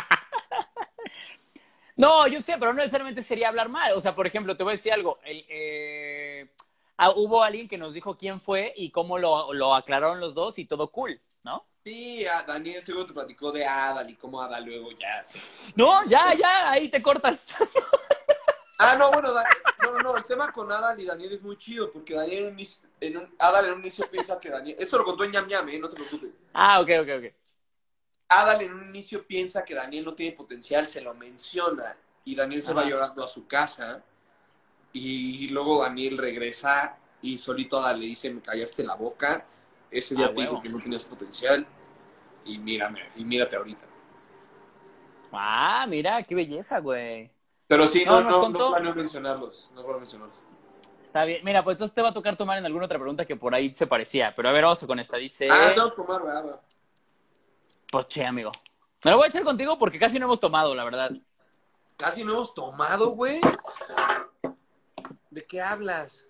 No, yo sé, pero no necesariamente sería hablar mal. O sea, por ejemplo, te voy a decir algo. El, eh, ah, hubo alguien que nos dijo quién fue y cómo lo, lo aclararon los dos y todo cool, ¿no? Sí, a Daniel seguro te platicó de Adal y cómo Adal luego ya sí. No, ya, ya, ahí te cortas. Ah, no, bueno, Dan- no, no, no, el tema con Adal y Daniel es muy chido, porque Daniel en un, inicio- en un- Adal en un inicio piensa que Daniel, eso lo contó en Ñam Ñam, eh, no te preocupes. Ah, ok, ok, ok. Adal en un inicio piensa que Daniel no tiene potencial, se lo menciona, y Daniel se va Ajá. llorando a su casa, y luego Daniel regresa, y solito Adal le dice, me callaste la boca, ese día Ah, te dije huevo. que no tenías potencial, y mírame, y mírate ahorita. Ah, mira, qué belleza, güey. Pero sí, No, no, nos no, contó- no planeo mencionarlos, no planeo mencionarlos. Está bien. Mira, pues entonces te va a tocar tomar en alguna otra pregunta que por ahí se parecía. Pero a ver, vamos con esta. Dice... Ah, no, tomar, ¿verdad? Pues che, amigo. Me lo voy a echar contigo porque casi no hemos tomado, la verdad. Casi no hemos tomado, güey. ¿De qué hablas?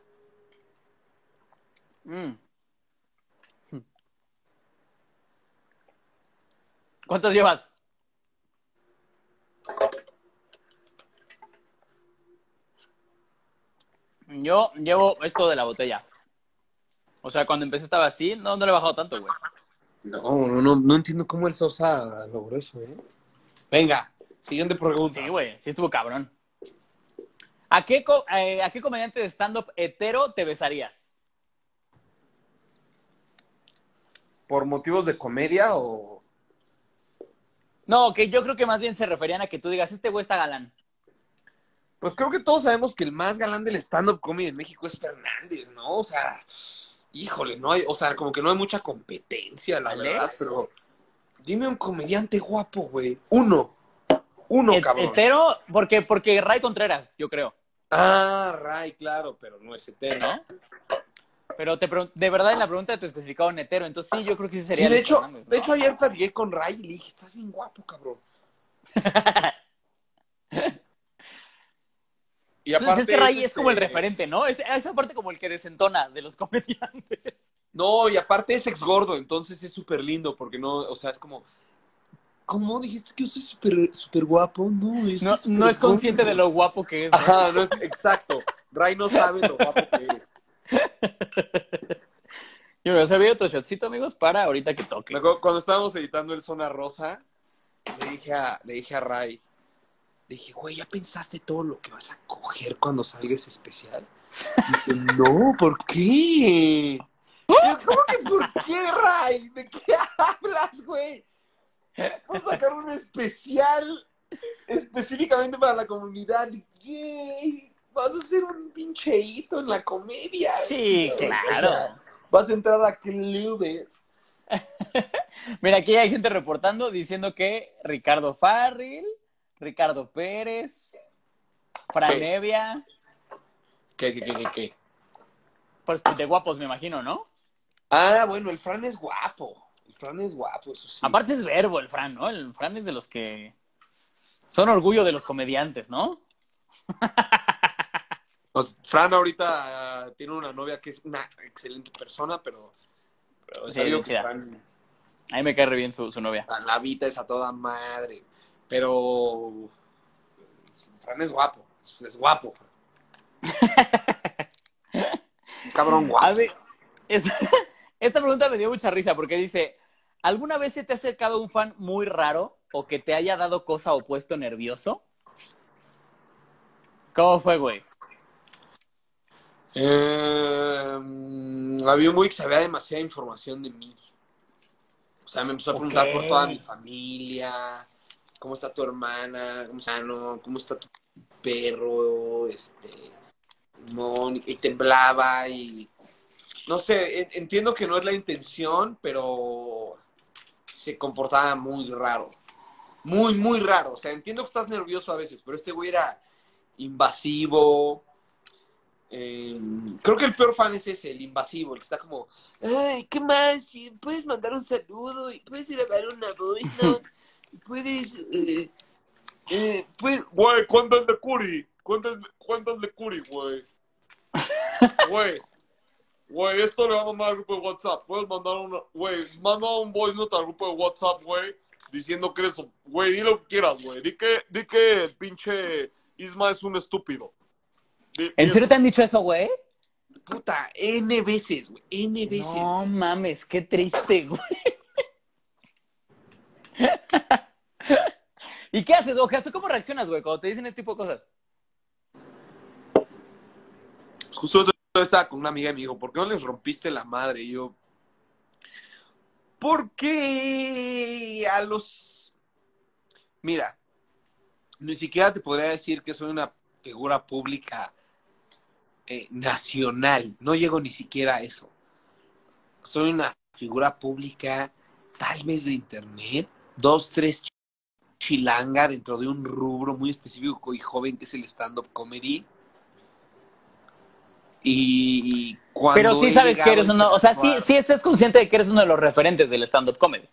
Mm. ¿Cuántos llevas? Yo llevo esto de la botella. O sea, cuando empecé estaba así, no, no le he bajado tanto, güey. No, no, no, no entiendo cómo el Sosa logró eso, ¿eh? Venga, siguiente pregunta. Sí, güey, sí estuvo cabrón. ¿A qué, co- eh, ¿A qué comediante de stand-up hetero te besarías? ¿Por motivos de comedia o...? No, que yo creo que más bien se referían a que tú digas, este güey está galán. Pues creo que todos sabemos que el más galán del stand-up comedy en México es Fernández, ¿no? O sea, híjole, no hay, o sea, como que no hay mucha competencia, la ¿Alex? verdad, pero dime un comediante guapo, güey. Uno. Uno, Het- cabrón. Hetero, porque, porque Ray Contreras, yo creo, Ah, Ray, claro, pero no es hetero. ¿no? Pero te pregun- de verdad en la pregunta te especificaban hetero, entonces sí, yo creo que sí sería Sí, de Alex hecho, Fernández, ¿no? de hecho ayer platiqué con Ray y le dije, estás bien guapo, cabrón. Y Entonces es que Ray es este, como el referente, ¿no? Es, esa parte como el que desentona de los comediantes. No, y aparte es ex gordo, entonces es súper lindo, porque no, o sea, es como, ¿cómo dijiste que yo soy súper súper guapo? No, yo soy No, súper no es gordo. consciente de lo guapo que es, ¿no? Ajá, no es, exacto. Ray no sabe lo guapo que eres. Yo me voy a servir otro shotcito, amigos, para ahorita que Me toque. acuerdo, cuando estábamos editando el Zona Rosa, le dije a, le dije a Ray, le dije, güey, ¿ya pensaste todo lo que vas a coger cuando salgas especial? Y dice, no, ¿por qué? Y yo, ¿cómo que por qué, Ray? ¿De qué hablas, güey? Vamos a sacar un especial específicamente para la comunidad gay. Vas a hacer un pinche hito en la comedia. Sí, güey. claro. O sea, vas a entrar a clubes. Mira, aquí hay gente reportando diciendo que Ricardo Farril, Ricardo Pérez, Fran ¿Qué? Evia, ¿Qué, qué, qué, qué, qué? pues de guapos me imagino, ¿no? Ah, bueno, el Fran es guapo. El Fran es guapo, eso sí. Aparte es verbo el Fran, ¿no? El Fran es de los que son orgullo de los comediantes, ¿no? Pues, Fran ahorita uh, tiene una novia que es una excelente persona, pero, pero he Sí, sabido bien que chida. Fran, A mí me cae re bien su, su novia. la vida es a toda madre. Pero Fran es guapo, es, es guapo. Un cabrón A guapo. ver, esta, esta pregunta me dio mucha risa porque dice, ¿alguna vez se te ha acercado un fan muy raro o que te haya dado cosa o puesto nervioso? ¿Cómo fue, güey? Eh, había un güey que sabía demasiada información de mí. O sea, me empezó a Ok. preguntar por toda mi familia, cómo está tu hermana, cómo está, no, cómo está tu perro, este, no, y temblaba y no sé, en- entiendo que no es la intención, pero se comportaba muy raro, muy, muy raro. O sea, entiendo que estás nervioso a veces, pero este güey era invasivo. Eh, creo que el peor fan es ese, el invasivo, el que está como, ay, ¿qué más? Sí, puedes mandar un saludo, y puedes grabar una voice note, y puedes, eh, eh, puedes... Güey, cuéntale Curi, cuéntale, cuéntale Curi, güey. Güey, güey, esto le va a mandar al grupo de WhatsApp. Puedes mandar una, güey, manda un voice note al grupo de WhatsApp, güey, diciendo que eres, güey, di lo que quieras, güey. Di que, di que el pinche Isma es un estúpido. Di, di ¿En serio eso. te han dicho eso, güey? Puta, N veces, güey, N veces. No mames, qué triste, güey. ¿Y qué haces? O sea, ¿cómo reaccionas, güey, cuando te dicen este tipo de cosas? Justo yo estaba con una amiga y me dijo, ¿por qué no les rompiste la madre? Y yo, ¿por qué a los... Mira, ni siquiera te podría decir que soy una figura pública eh, nacional. No llego ni siquiera a eso. Soy una figura pública tal vez de internet, dos, tres ch- chilanga dentro de un rubro muy específico y joven que es el stand-up comedy. Y Pero cuando sí he sabes que llegado a eres uno, o sea, sí, interactuar, sí estás consciente de que eres uno de los referentes del stand-up comedy.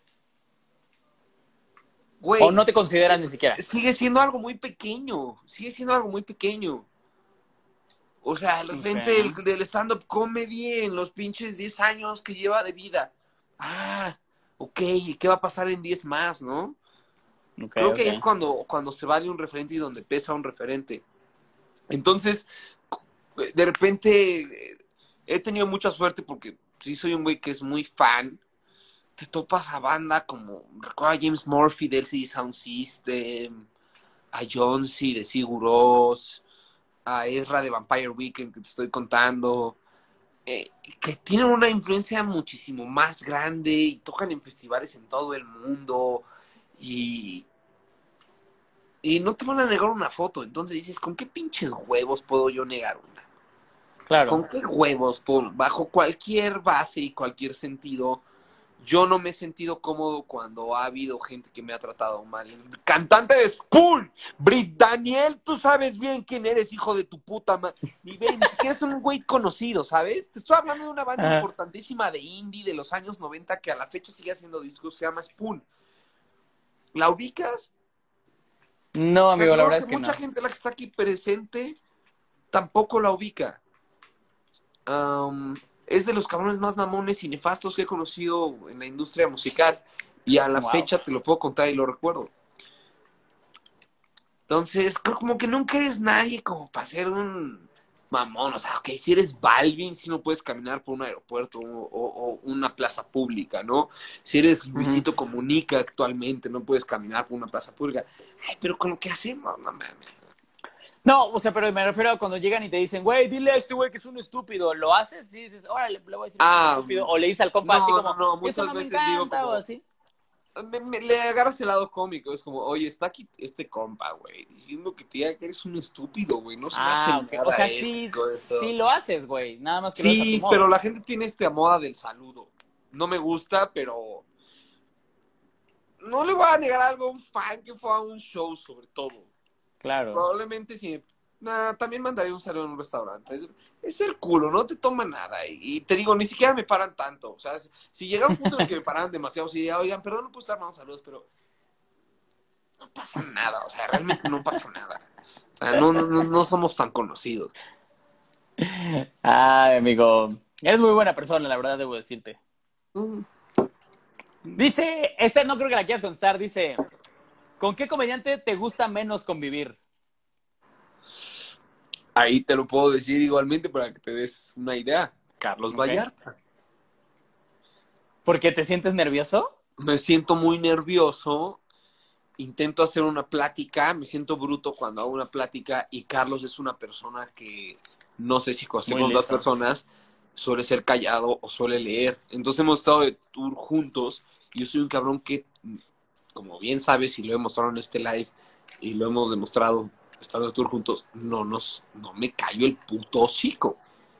O güey, no te consideras eh, ni siquiera. sigue siendo algo muy pequeño, sigue siendo algo muy pequeño. O sea, la Ok, gente del, del stand-up comedy en los pinches diez años que lleva de vida. Ah, ok, ¿y qué va a pasar en diez más, no? ok, Creo ok. que es cuando, cuando se vale un referente y donde pesa un referente. Entonces, de repente, eh, he tenido mucha suerte porque sí soy un güey que es muy fan. Te topas a banda como, recuerda a James Murphy de L C D Sound System, a Jonesy de Sigur Rós, a Ezra de Vampire Weekend que te estoy contando, eh, que tienen una influencia muchísimo más grande y tocan en festivales en todo el mundo y, y no te van a negar una foto. Entonces dices, ¿con qué pinches huevos puedo yo negar una? Claro. ¿Con qué huevos? Por, bajo cualquier base y cualquier sentido, yo no me he sentido cómodo cuando ha habido gente que me ha tratado mal. Cantante de Spoon, Brit Daniel, tú sabes bien quién eres, hijo de tu puta madre. Ni, ve, ni siquiera es un güey conocido, ¿sabes? Te estoy hablando de una banda Ajá. importantísima de indie de los años noventa que a la fecha sigue haciendo discos, se llama Spoon. ¿La ubicas? No, Te amigo, la aseguro verdad que es que mucha no. gente la que está aquí presente tampoco la ubica. Um, es de los cabrones más mamones y nefastos que he conocido en la industria musical. Y a la Wow. fecha te lo puedo contar y lo recuerdo. Entonces, creo como que nunca eres nadie como para ser un mamón. O sea, ok, si eres Balvin, si no puedes caminar por un aeropuerto o, o, o una plaza pública, ¿no? Si eres Ujú. Luisito Comunica actualmente, no puedes caminar por una plaza pública. Ay, pero con lo que hacemos, no mames. No, o sea, pero me refiero a cuando llegan y te dicen, güey, dile a este güey que es un estúpido. ¿Lo haces? Y dices, órale, le voy a decir que es un Ah, estúpido. O le dices al compa así no, no, como, no. eso Muchas no me veces digo encanta, o como, así. me, me- le agarras el lado cómico. Es como, oye, está aquí este compa, güey, diciendo que te diga que eres un estúpido, güey. No se me hace Ah, ok. O nada sea, sí, ético sí eso. lo haces, güey. Nada más que lo haces a tu Sí, modo. pero la gente tiene este moda del saludo. No me gusta, pero no le voy a negar algo a un fan que fue a un show, sobre todo. Claro. Probablemente sí. Nah, también mandaría un saludo en un restaurante. Es, es el culo, no te toma nada. Y, y te digo, ni siquiera me paran tanto. O sea, si llega un punto en el que me paran demasiado, si diría, oigan, perdón, no puedo estar mandando saludos, pero no pasa nada, o sea, realmente no pasa nada. O sea, no, no, no somos tan conocidos. Ay, amigo. Eres muy buena persona, la verdad, debo decirte. Mm. Dice, esta no creo que la quieras contestar, dice, ¿con qué comediante te gusta menos convivir? Ahí te lo puedo decir igualmente para que te des una idea. Carlos Ok. Vallarta. ¿Por qué te sientes nervioso? Me siento muy nervioso, intento hacer una plática, me siento bruto cuando hago una plática y Carlos es una persona que no sé si con Muy otras listo. personas suele ser callado o suele leer. Entonces hemos estado de tour juntos y yo soy un cabrón que, como bien sabes y lo he mostrado en este live y lo hemos demostrado estando de tour juntos, no, nos, no me callo el puto hocico.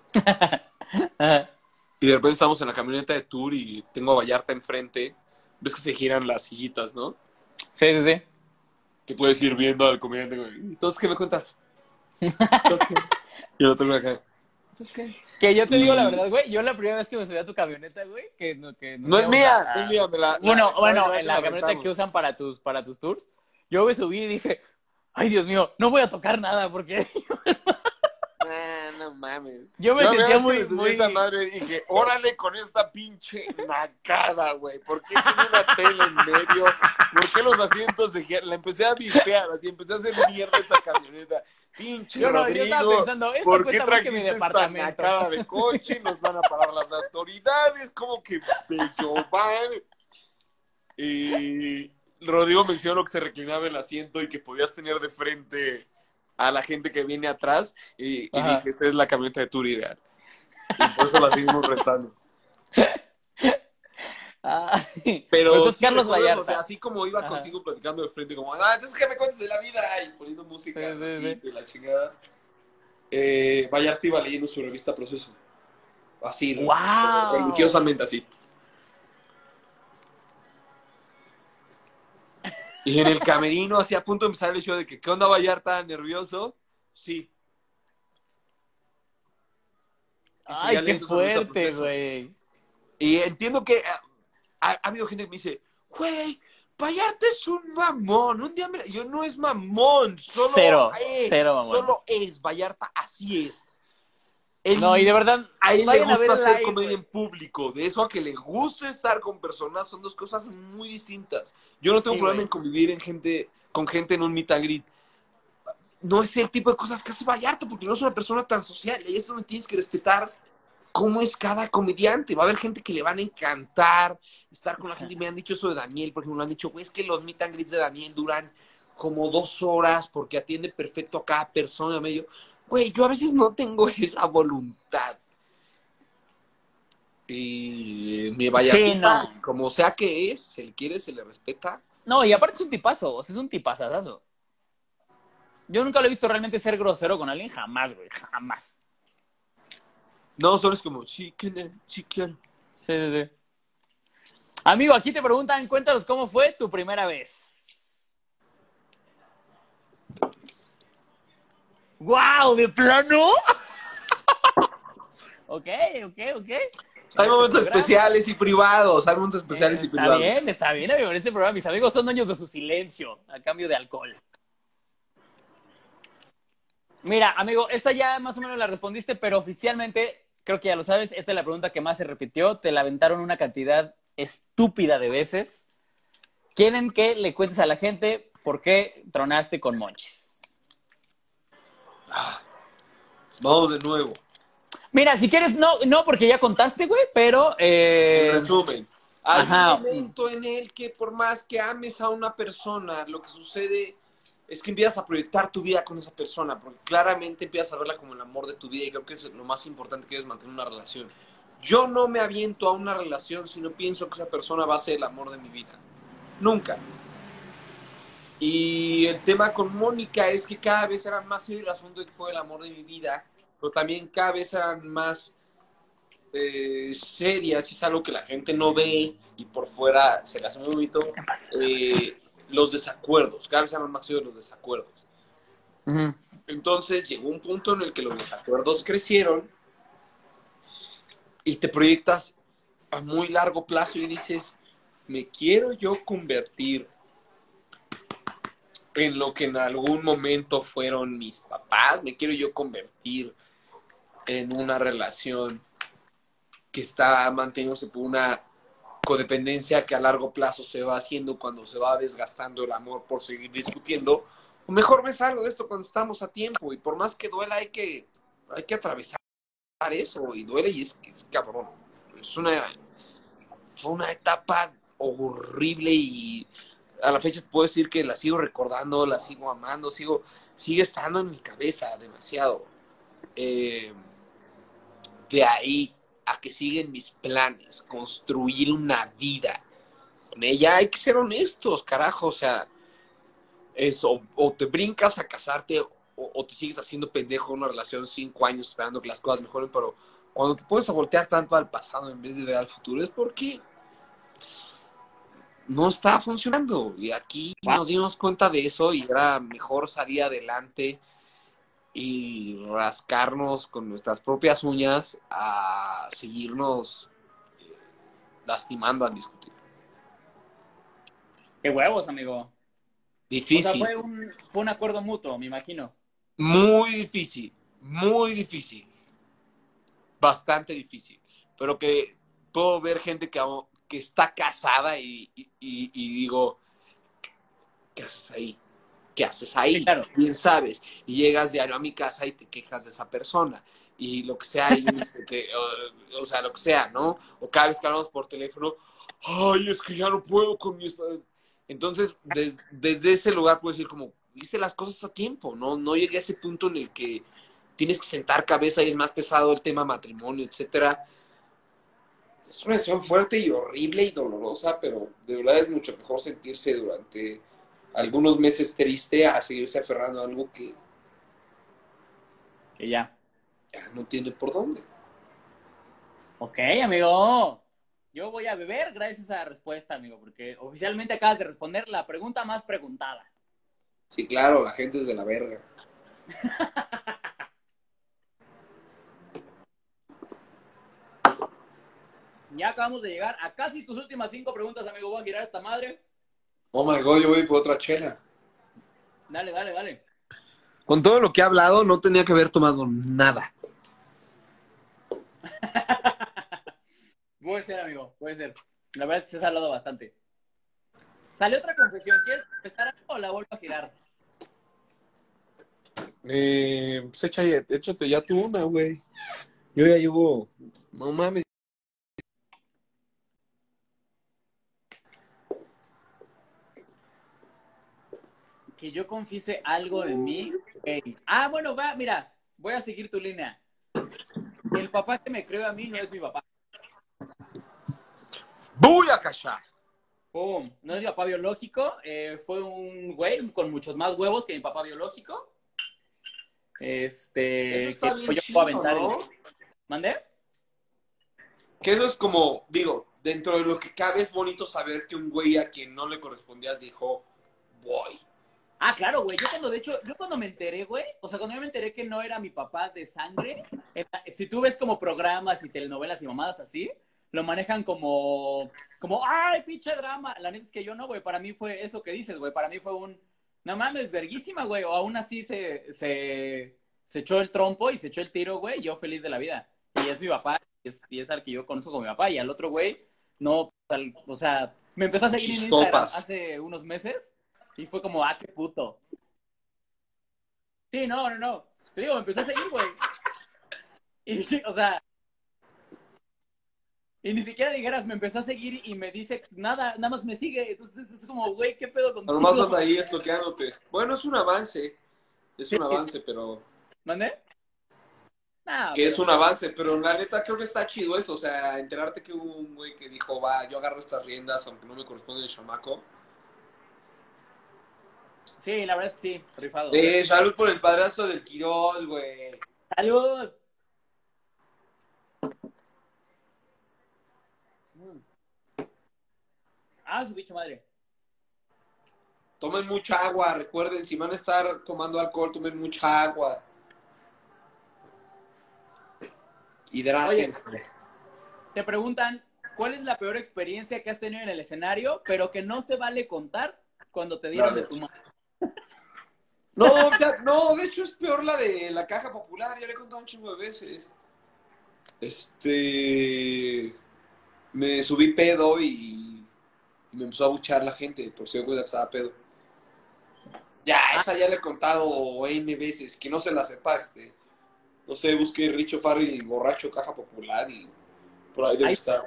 Y de repente estamos en la camioneta de tour y tengo a Vallarta enfrente. Ves que se giran las sillitas, ¿no? Sí, sí, sí. Que puedes ir viendo al comediante. Güey. Entonces, ¿qué me cuentas? Y el otro güey acá. Entonces, ¿qué? Que yo te Y... digo la verdad, güey, yo la primera vez que me subí a tu camioneta, güey, que, no, que nos No es íbamos mía, a- no es mía. Me la, Bueno, la- bueno, la- en la camioneta rentamos. que usan para tus, para tus tours, yo me subí y dije, ay, Dios mío, no voy a tocar nada, porque Nah, no mames. yo me Yo sentía me muy, subí a muy... esa madre y dije, órale con esta pinche nacada, güey. ¿Por qué tiene una tele en medio? ¿Por qué los asientos se giran? La empecé a bipear, así empecé a hacer mierda esa camioneta. Pinche Yo no, yo Rodrigo, estaba pensando, esto ¿por qué cuesta más que trajiste mi esta departamento? nacada de coche? Nos van a parar las autoridades, como que bello van. Y Rodrigo mencionó que se reclinaba el asiento y que podías tener de frente a la gente que viene atrás y, y dije, esta es la camioneta de tour ideal. Y por eso la seguimos rentando. Ay, Pero entonces sí, Carlos recuerdas, Vallarta. o sea, así como iba Ajá. contigo platicando de frente, como, ah, entonces ¿qué me cuentas de la vida? Y poniendo música Sí, sí, así, sí. de la chingada. Eh, Vallarta iba leyendo su revista Proceso. Así, ¡Wow! religiosamente así. Y en el camerino, así a punto de empezar el show de que, ¿qué onda Vallarta? ¿Nervioso? Sí. Y seguía Ay, qué leyendo su revista fuerte, Proceso. güey. Y entiendo que ha, ha, ha habido gente que me dice, güey, Vallarta es un mamón. Un día me... Yo no es mamón, solo Cero, es. cero mamón. Solo es, Vallarta, así es. Él, No, y de verdad, a él le vayan a ver gusta el hacer live, comedia güey. en público. De eso a que le guste estar con personas son dos cosas muy distintas. Yo no tengo Sí, problema güey. en convivir en gente, con gente en un meet and greet. No es el tipo de cosas que hace Vallarta, porque no es una persona tan social. Y eso me tienes que respetar cómo es cada comediante. Va a haber gente que le van a encantar estar con la gente. Y me han dicho eso de Daniel, por ejemplo, me han dicho, güey, es que los meet and greets de Daniel duran como dos horas porque atiende perfecto a cada persona. Medio, güey, yo a veces no tengo esa voluntad. Y mi Vallarta, Sí, no. como sea que es, se le quiere, se le respeta. No, y aparte es un tipazo, o sea, es un tipazazazo. Yo nunca lo he visto realmente ser grosero con alguien, jamás, güey, jamás. No, solo es como, sí, ¿quién? Sí, quién. Sí, sí, sí. Amigo, aquí te preguntan, cuéntanos cómo fue tu primera vez. ¡Guau! ¿De plano? Ok, ok, ok. Hay momentos Este programa. especiales y privados, hay momentos especiales y Está privados. bien, está bien, amigo. En este programa mis amigos son dueños de su silencio a cambio de alcohol. Mira, amigo, esta ya más o menos la respondiste, pero oficialmente, creo que ya lo sabes, esta es la pregunta que más se repitió. Te la aventaron una cantidad estúpida de veces. Quieren que le cuentes a la gente por qué tronaste con Monchis. Vamos de nuevo. Mira, si quieres, no, no porque ya contaste, güey, pero... Eh... En resumen, hay Ajá. un momento en el que por más que ames a una persona, lo que sucede es que empiezas a proyectar tu vida con esa persona, porque claramente empiezas a verla como el amor de tu vida y creo que es lo más importante que es mantener una relación. Yo no me aviento a una relación si no pienso que esa persona va a ser el amor de mi vida. Nunca. Y el tema con Mónica es que cada vez era más serio el asunto de que fue el amor de mi vida, pero también cada vez eran más eh, serias, y es algo que la gente no ve y por fuera se le hace muy bonito. Eh, los desacuerdos, cada vez eran más serios los desacuerdos. Uh-huh. Entonces llegó un punto en el que los desacuerdos crecieron y te proyectas a muy largo plazo y dices, me quiero yo convertir en lo que en algún momento fueron mis papás. Me quiero yo convertir en una relación que está manteniéndose por una codependencia que a largo plazo se va haciendo cuando se va desgastando el amor por seguir discutiendo. O mejor me salgo de esto cuando estamos a tiempo, y por más que duela hay que, hay que atravesar eso, y duele y es, es cabrón. Es una, fue una etapa horrible y a la fecha te puedo decir que la sigo recordando, la sigo amando, sigo, sigue estando en mi cabeza demasiado. Eh, de ahí a que siguen mis planes, construir una vida con ella, hay que ser honestos, carajo, o sea, eso, o te brincas a casarte o, o te sigues haciendo pendejo en una relación cinco años esperando que las cosas mejoren, pero cuando te puedes a voltear tanto al pasado en vez de ver al futuro es porque no está funcionando. Y aquí Wow. nos dimos cuenta de eso y era mejor salir adelante y rascarnos con nuestras propias uñas a seguirnos eh, lastimando al discutir. Qué huevos, amigo. O sea, Difícil, fue un, fue un acuerdo mutuo, me imagino. muy difícil, muy difícil, bastante difícil, pero que puedo ver gente que, que está casada y, y, y, y digo, ¿qué haces ahí? ¿Qué haces Sí, ahí? claro. Bien sabes. Y llegas diario a mi casa y te quejas de esa persona. Y lo que sea, y este, que, o, o sea, lo que sea, ¿no? O cada vez que hablamos por teléfono, ay, es que ya no puedo con mi... Entonces, des, desde ese lugar puedo decir como, hice las cosas a tiempo, ¿no? No llegué a ese punto en el que tienes que sentar cabeza y es más pesado el tema matrimonio, etcétera. Es una decisión fuerte y horrible y dolorosa, pero de verdad es mucho mejor sentirse durante algunos meses triste a seguirse aferrando a algo que Que ya. ya no tiene por dónde. Ok, amigo. Yo voy a beber gracias a esa respuesta, amigo, porque oficialmente acabas de responder la pregunta más preguntada. Sí, claro, la gente es de la verga. Ya acabamos de llegar a casi tus últimas cinco preguntas, amigo. Voy a girar esta madre. Oh my God, yo voy por otra chela. Dale, dale, dale. Con todo lo que he hablado, no tenía que haber tomado nada. Puede ser, amigo, puede ser. La verdad es que se has hablado bastante. Sale otra confesión. ¿Quieres empezar algo o la vuelvo a girar? Eh, pues echa, échate ya tú una, güey. Yo ya llevo... No mames. Que yo confiese algo de mí. Okay. Ah, bueno, va, mira, voy a seguir tu línea. El papá que me creó a mí no es mi papá. ¡Voy a callar! Pum. No es mi papá biológico. Eh, fue un güey con muchos más huevos que mi papá biológico. Eso Este, está que bien yo puedo chido, aventar el... ¿no? ¿Mandé? Que eso es como, digo, dentro de lo que cabe es bonito saber que un güey a quien no le correspondías dijo, voy. Ah, claro, güey. Yo cuando, de hecho, yo cuando me enteré, güey, o sea, cuando yo me enteré que no era mi papá de sangre, eh, si tú ves como programas y telenovelas y mamadas así, lo manejan como, como, ay, pinche drama. La neta es que yo no, güey. Para mí fue eso que dices, güey. Para mí fue un, no mames, verguísima, güey. O aún así se, se, se echó el trompo y se echó el tiro, güey. Yo feliz de la vida. Y es mi papá, y es, y es al que yo conozco como mi papá. Y al otro güey, no, al, o sea, me empezó a seguir en Instagram Chistopas. hace unos meses. Y fue como, ah, qué puto. Sí, no, no, no. Te digo, me empezó a seguir, güey. Y, o sea, y ni siquiera dijeras, me empezó a seguir y me dice nada, nada más me sigue. Entonces es como, güey, ¿qué pedo Nomás contigo? anda ahí estoqueándote. Bueno, es un avance. Es Sí, un avance, pero... ¿mandé? Nah, Que es pero un pues, avance, pero la neta creo que está chido eso. O sea, enterarte que hubo un güey que dijo, va, yo agarro estas riendas aunque no me corresponde el chamaco. sí, la verdad es que sí, rifado. Eh, salud por el padrazo del Quirós, güey. ¡Salud! Mm. Ah, su bicho madre. Tomen mucha agua, recuerden, si van a estar tomando alcohol, tomen mucha agua. Oye, Hidrátense. te preguntan, ¿cuál es la peor experiencia que has tenido en el escenario, pero que no se vale contar cuando te dieron de Brother, tu mano? No, ya, no, de hecho es peor la de la caja popular, ya le he contado un chingo de veces. Este, me subí pedo y, y me empezó a buchar la gente por ser güey que estaba pedo. Ya, Ah, esa ya le he contado N veces, que no se la sepa, este, no sé, busque Richo Farrell borracho caja popular y por ahí debe ahí, estar.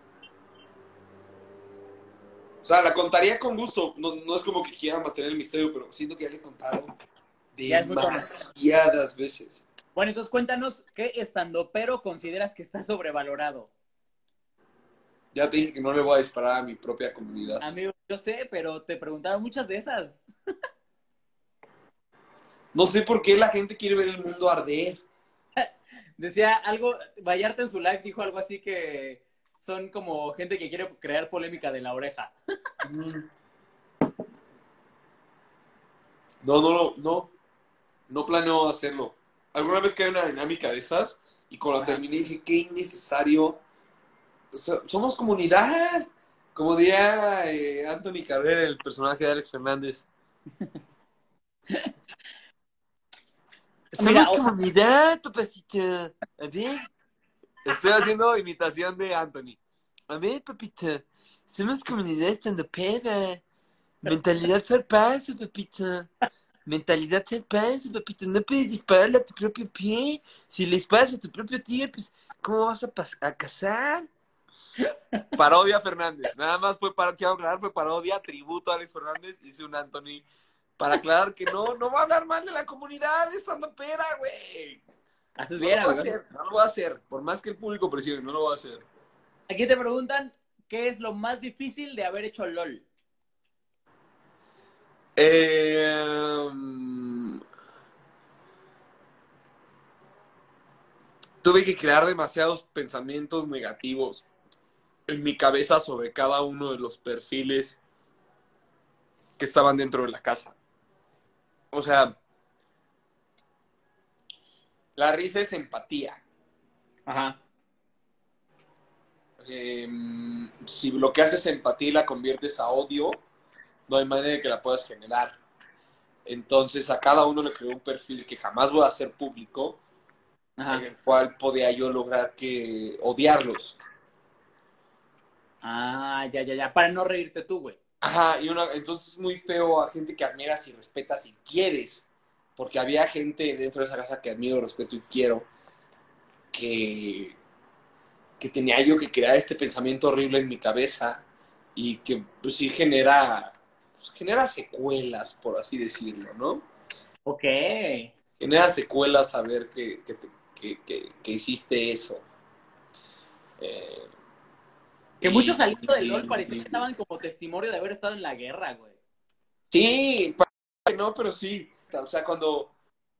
O sea, la contaría con gusto, no, no es como que quiera mantener el misterio, pero siento que ya le he contado ya es muy conocido. demasiadas veces. Bueno, entonces cuéntanos, ¿qué estandopero consideras que está sobrevalorado? Ya te dije que no le voy a disparar a mi propia comunidad. Amigo, yo sé, pero te preguntaron muchas de esas. No sé por qué la gente quiere ver el mundo arder. Decía algo, Vallarta en su live dijo algo así que son como gente que quiere crear polémica de la oreja. Mm. No, no, no, no, no planeo hacerlo. Alguna vez que hay una dinámica de esas y cuando la Ajá. terminé dije, qué innecesario. O sea, somos comunidad. Como diría eh, Anthony Carrera, el personaje de Alex Fernández. Mira, Somos o- comunidad, papacito. A ver. Estoy haciendo imitación de Anthony. A ver, papita. Somos comunidad estando pera. Mentalidad zarpazo, papita. Mentalidad zarpazo, papita. No puedes dispararle a tu propio pie. Si le disparas a tu propio tío, pues, ¿cómo vas a, pas- a cazar? Parodia Fernández. Nada más fue para, quiero aclarar, fue parodia, tributo a Alex Fernández. Hice un Anthony para aclarar que no, no va a hablar mal de la comunidad estando pera, güey. haces No lo bien, voy a amigo. hacer, no lo voy a hacer. Por más que el público presione, no lo voy a hacer. Aquí te preguntan, ¿qué es lo más difícil de haber hecho LOL? Eh, tuve que crear demasiados pensamientos negativos en mi cabeza sobre cada uno de los perfiles que estaban dentro de la casa. O sea, la risa es empatía. Ajá. Eh, si lo que haces empatía y la conviertes a odio, no hay manera de que la puedas generar. Entonces a cada uno le creé un perfil que jamás voy a hacer público, en Ajá. el cual podía yo lograr que odiarlos. Ah, ya, ya, ya. Para no reírte tú, güey. Ajá, y una, entonces es muy feo a gente que admiras y respetas y quieres, porque había gente dentro de esa casa que admiro, respeto y quiero, que, que tenía yo que crear este pensamiento horrible en mi cabeza y que pues sí genera, pues, genera secuelas, por así decirlo, ¿no? Ok. Genera secuelas saber que, que, te- que, que, que hiciste eso. Eh, Que y, muchos saliendo de LOL parecía y- que estaban como testimonio de haber estado en la guerra, güey. sí, parece que no, pero sí. O sea, cuando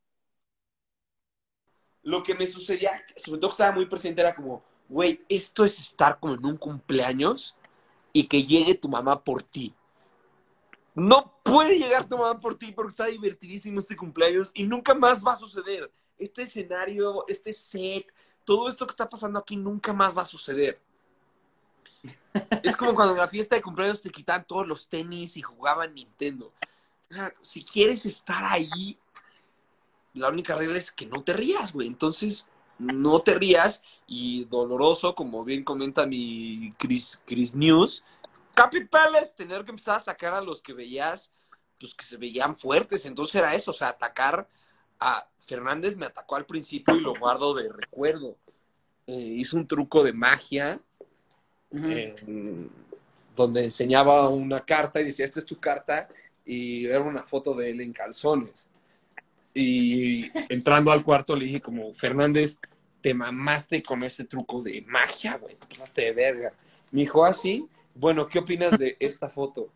lo que me sucedía, sobre todo que estaba muy presente, era como, güey, esto es estar como en un cumpleaños y que llegue tu mamá por ti. No puede llegar tu mamá por ti porque está divertidísimo este cumpleaños y nunca más va a suceder. Este escenario, este set, todo esto que está pasando aquí nunca más va a suceder. Es como cuando en la fiesta de cumpleaños te quitan todos los tenis y jugaban Nintendo. O sea, si quieres estar ahí, la única regla es que no te rías, güey. Entonces, no te rías y doloroso, como bien comenta mi Chris, Chris News, capital es tener que empezar a sacar a los que veías, pues que se veían fuertes. Entonces era eso, o sea, atacar a Fernández me atacó al principio y lo guardo de recuerdo. Eh, hizo un truco de magia Ujú. eh, donde enseñaba una carta y decía, esta es tu carta, y era una foto de él en calzones. Y entrando al cuarto le dije como, Fernández, te mamaste con ese truco de magia, güey, te pasaste de verga. Me dijo, así, ¿ah, bueno, ¿qué opinas de esta foto?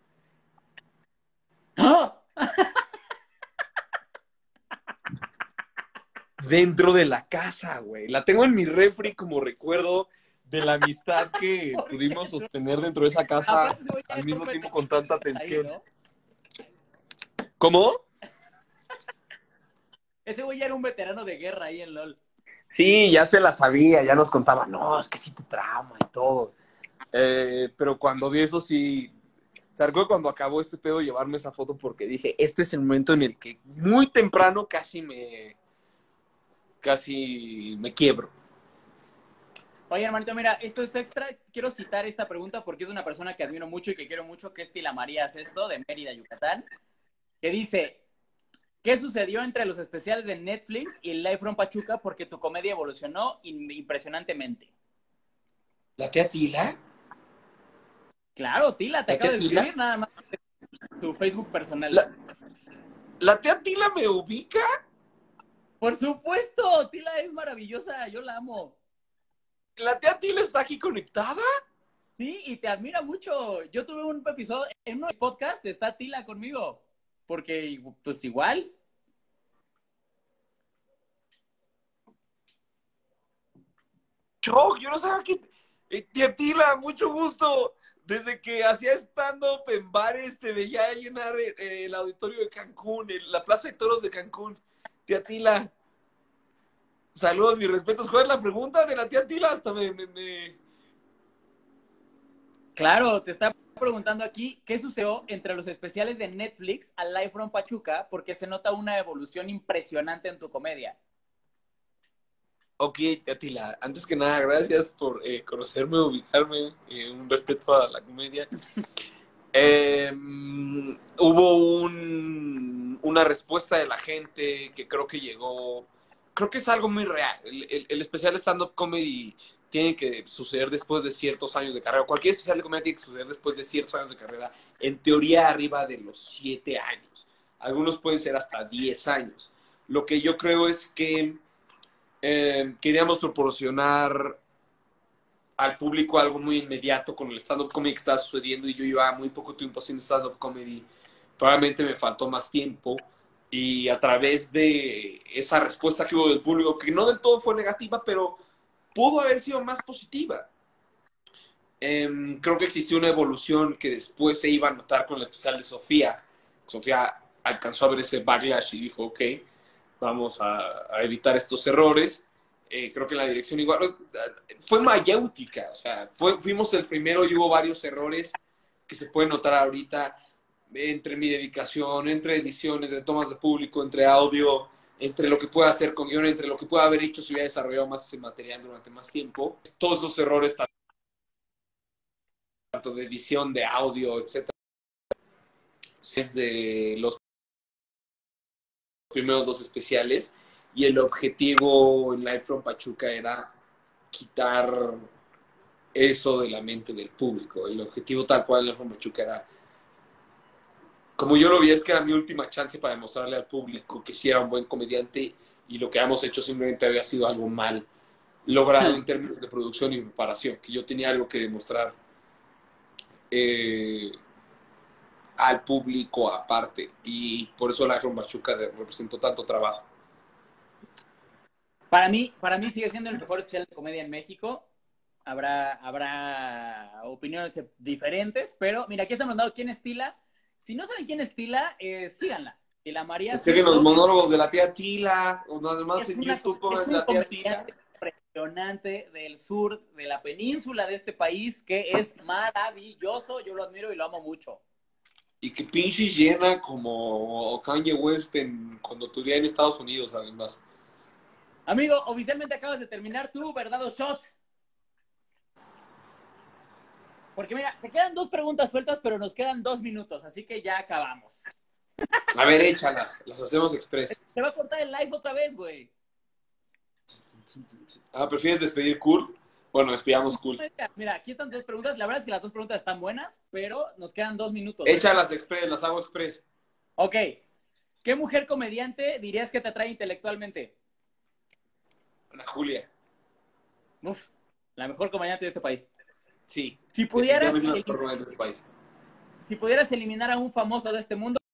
¡Ah! Dentro de la casa, güey. La tengo en mi refri como recuerdo de la amistad que pudimos sostener dentro de esa casa Aparte, ese güey ya al era un mismo tiempo veterano con tanta ahí, atención. ¿no? ¿Cómo? Ese güey ya era un veterano de guerra ahí en LOL. Sí, ya se la sabía, ya nos contaba, no, es que sí te trauma y todo. Eh, pero cuando vi eso sí, sea, recuerdo cuando acabó este pedo llevarme esa foto porque dije, este es el momento en el que muy temprano casi me, casi me quiebro. Oye, hermanito, mira, esto es extra. Quiero citar esta pregunta porque es de una persona que admiro mucho y que quiero mucho, que es Tila María Sesto, de Mérida, Yucatán, que dice, ¿qué sucedió entre los especiales de Netflix y el Live from Pachuca porque tu comedia evolucionó impresionantemente? ¿La tía Tila? Claro, Tila, te ¿La acabo tía de Tila? escribir nada más tu Facebook personal. ¿La, ¿La tía Tila me ubica? Por supuesto, Tila es maravillosa, yo la amo. ¿La tía Tila está aquí conectada? Sí, y te admira mucho. Yo tuve un episodio, en uno de los podcasts está Tila conmigo, porque pues igual. Yo, yo no sabía que... Eh, tía Tila, mucho gusto. Desde que hacía stand-up en bares, te veía llenar el, el auditorio de Cancún, el- la Plaza de Toros de Cancún. Tía Tila, saludos, mis respetos. ¿Cuál es la pregunta de la tía Tila? Hasta me... me, me... Claro, te está preguntando aquí qué sucedió entre los especiales de Netflix al Live from Pachuca, porque se nota una evolución impresionante en tu comedia. Ok, tía Tila, antes que nada, gracias por eh, conocerme, ubicarme, eh, un respeto a la comedia. Eh, hubo un, una respuesta de la gente que creo que llegó, creo que es algo muy real. El, el, el especial stand-up comedy tiene que suceder después de ciertos años de carrera. Cualquier especial de comedia tiene que suceder después de ciertos años de carrera, en teoría arriba de los siete años. Algunos pueden ser hasta diez años. Lo que yo creo es que eh, queríamos proporcionar al público algo muy inmediato con el stand-up comedy que estaba sucediendo y yo llevaba muy poco tiempo haciendo stand-up comedy. Probablemente me faltó más tiempo y a través de esa respuesta que hubo del público, que no del todo fue negativa, pero pudo haber sido más positiva. Eh, creo que existió una evolución que después se iba a notar con el especial de Sofía. Sofía alcanzó a ver ese backlash y dijo, ok, vamos a, a evitar estos errores. Eh, creo que en la dirección igual fue mayéutica, o sea, fue, fuimos el primero y hubo varios errores que se pueden notar ahorita entre mi dedicación, entre ediciones, de tomas de público, entre audio, entre lo que pueda hacer con guión, entre lo que pueda haber hecho si hubiera desarrollado más ese material durante más tiempo. Todos esos errores, tanto de edición, de audio, etcétera, desde los primeros dos especiales, y el objetivo en Live from Pachuca era quitar eso de la mente del público. El objetivo tal cual en Live from Pachuca era, como yo lo vi, es que era mi última chance para demostrarle al público que sí era un buen comediante y lo que habíamos hecho simplemente había sido algo mal logrado en términos de producción y preparación, que yo tenía algo que demostrar eh, al público aparte, y por eso Live from Pachuca representó tanto trabajo. Para mí, para mí sigue siendo el mejor especial de comedia en México. Habrá, habrá opiniones diferentes, pero mira, aquí están mandando quién es Tila. Si no saben quién es Tila, eh, síganla. Tila María Siguen los Sesto monólogos de la tía Tila, o nada más es, en una, YouTube es pongan un la tía Tila. comediante impresionante del sur, de la península de este país, que es maravilloso. Yo lo admiro y lo amo mucho. Y que pinche llena como Kanye West en, cuando estuviera en Estados Unidos, además. Amigo, oficialmente acabas de terminar tu verdad o shot. Porque mira, te quedan dos preguntas sueltas, pero nos quedan dos minutos, así que ya acabamos. A ver, échalas, las hacemos express. Se va a cortar el live otra vez, güey. Ah, ¿prefieres despedir cool? Bueno, despidamos cool. Mira, aquí están dos preguntas. La verdad es que las dos preguntas están buenas, pero nos quedan dos minutos. Échalas express, las hago express. Ok. ¿Qué mujer comediante dirías que te atrae intelectualmente? Ana Julia. Uf, la mejor comediante de este país. Sí. Si pudieras, Definitivamente la mejor comediante de este país. si pudieras eliminar a un famoso de este mundo,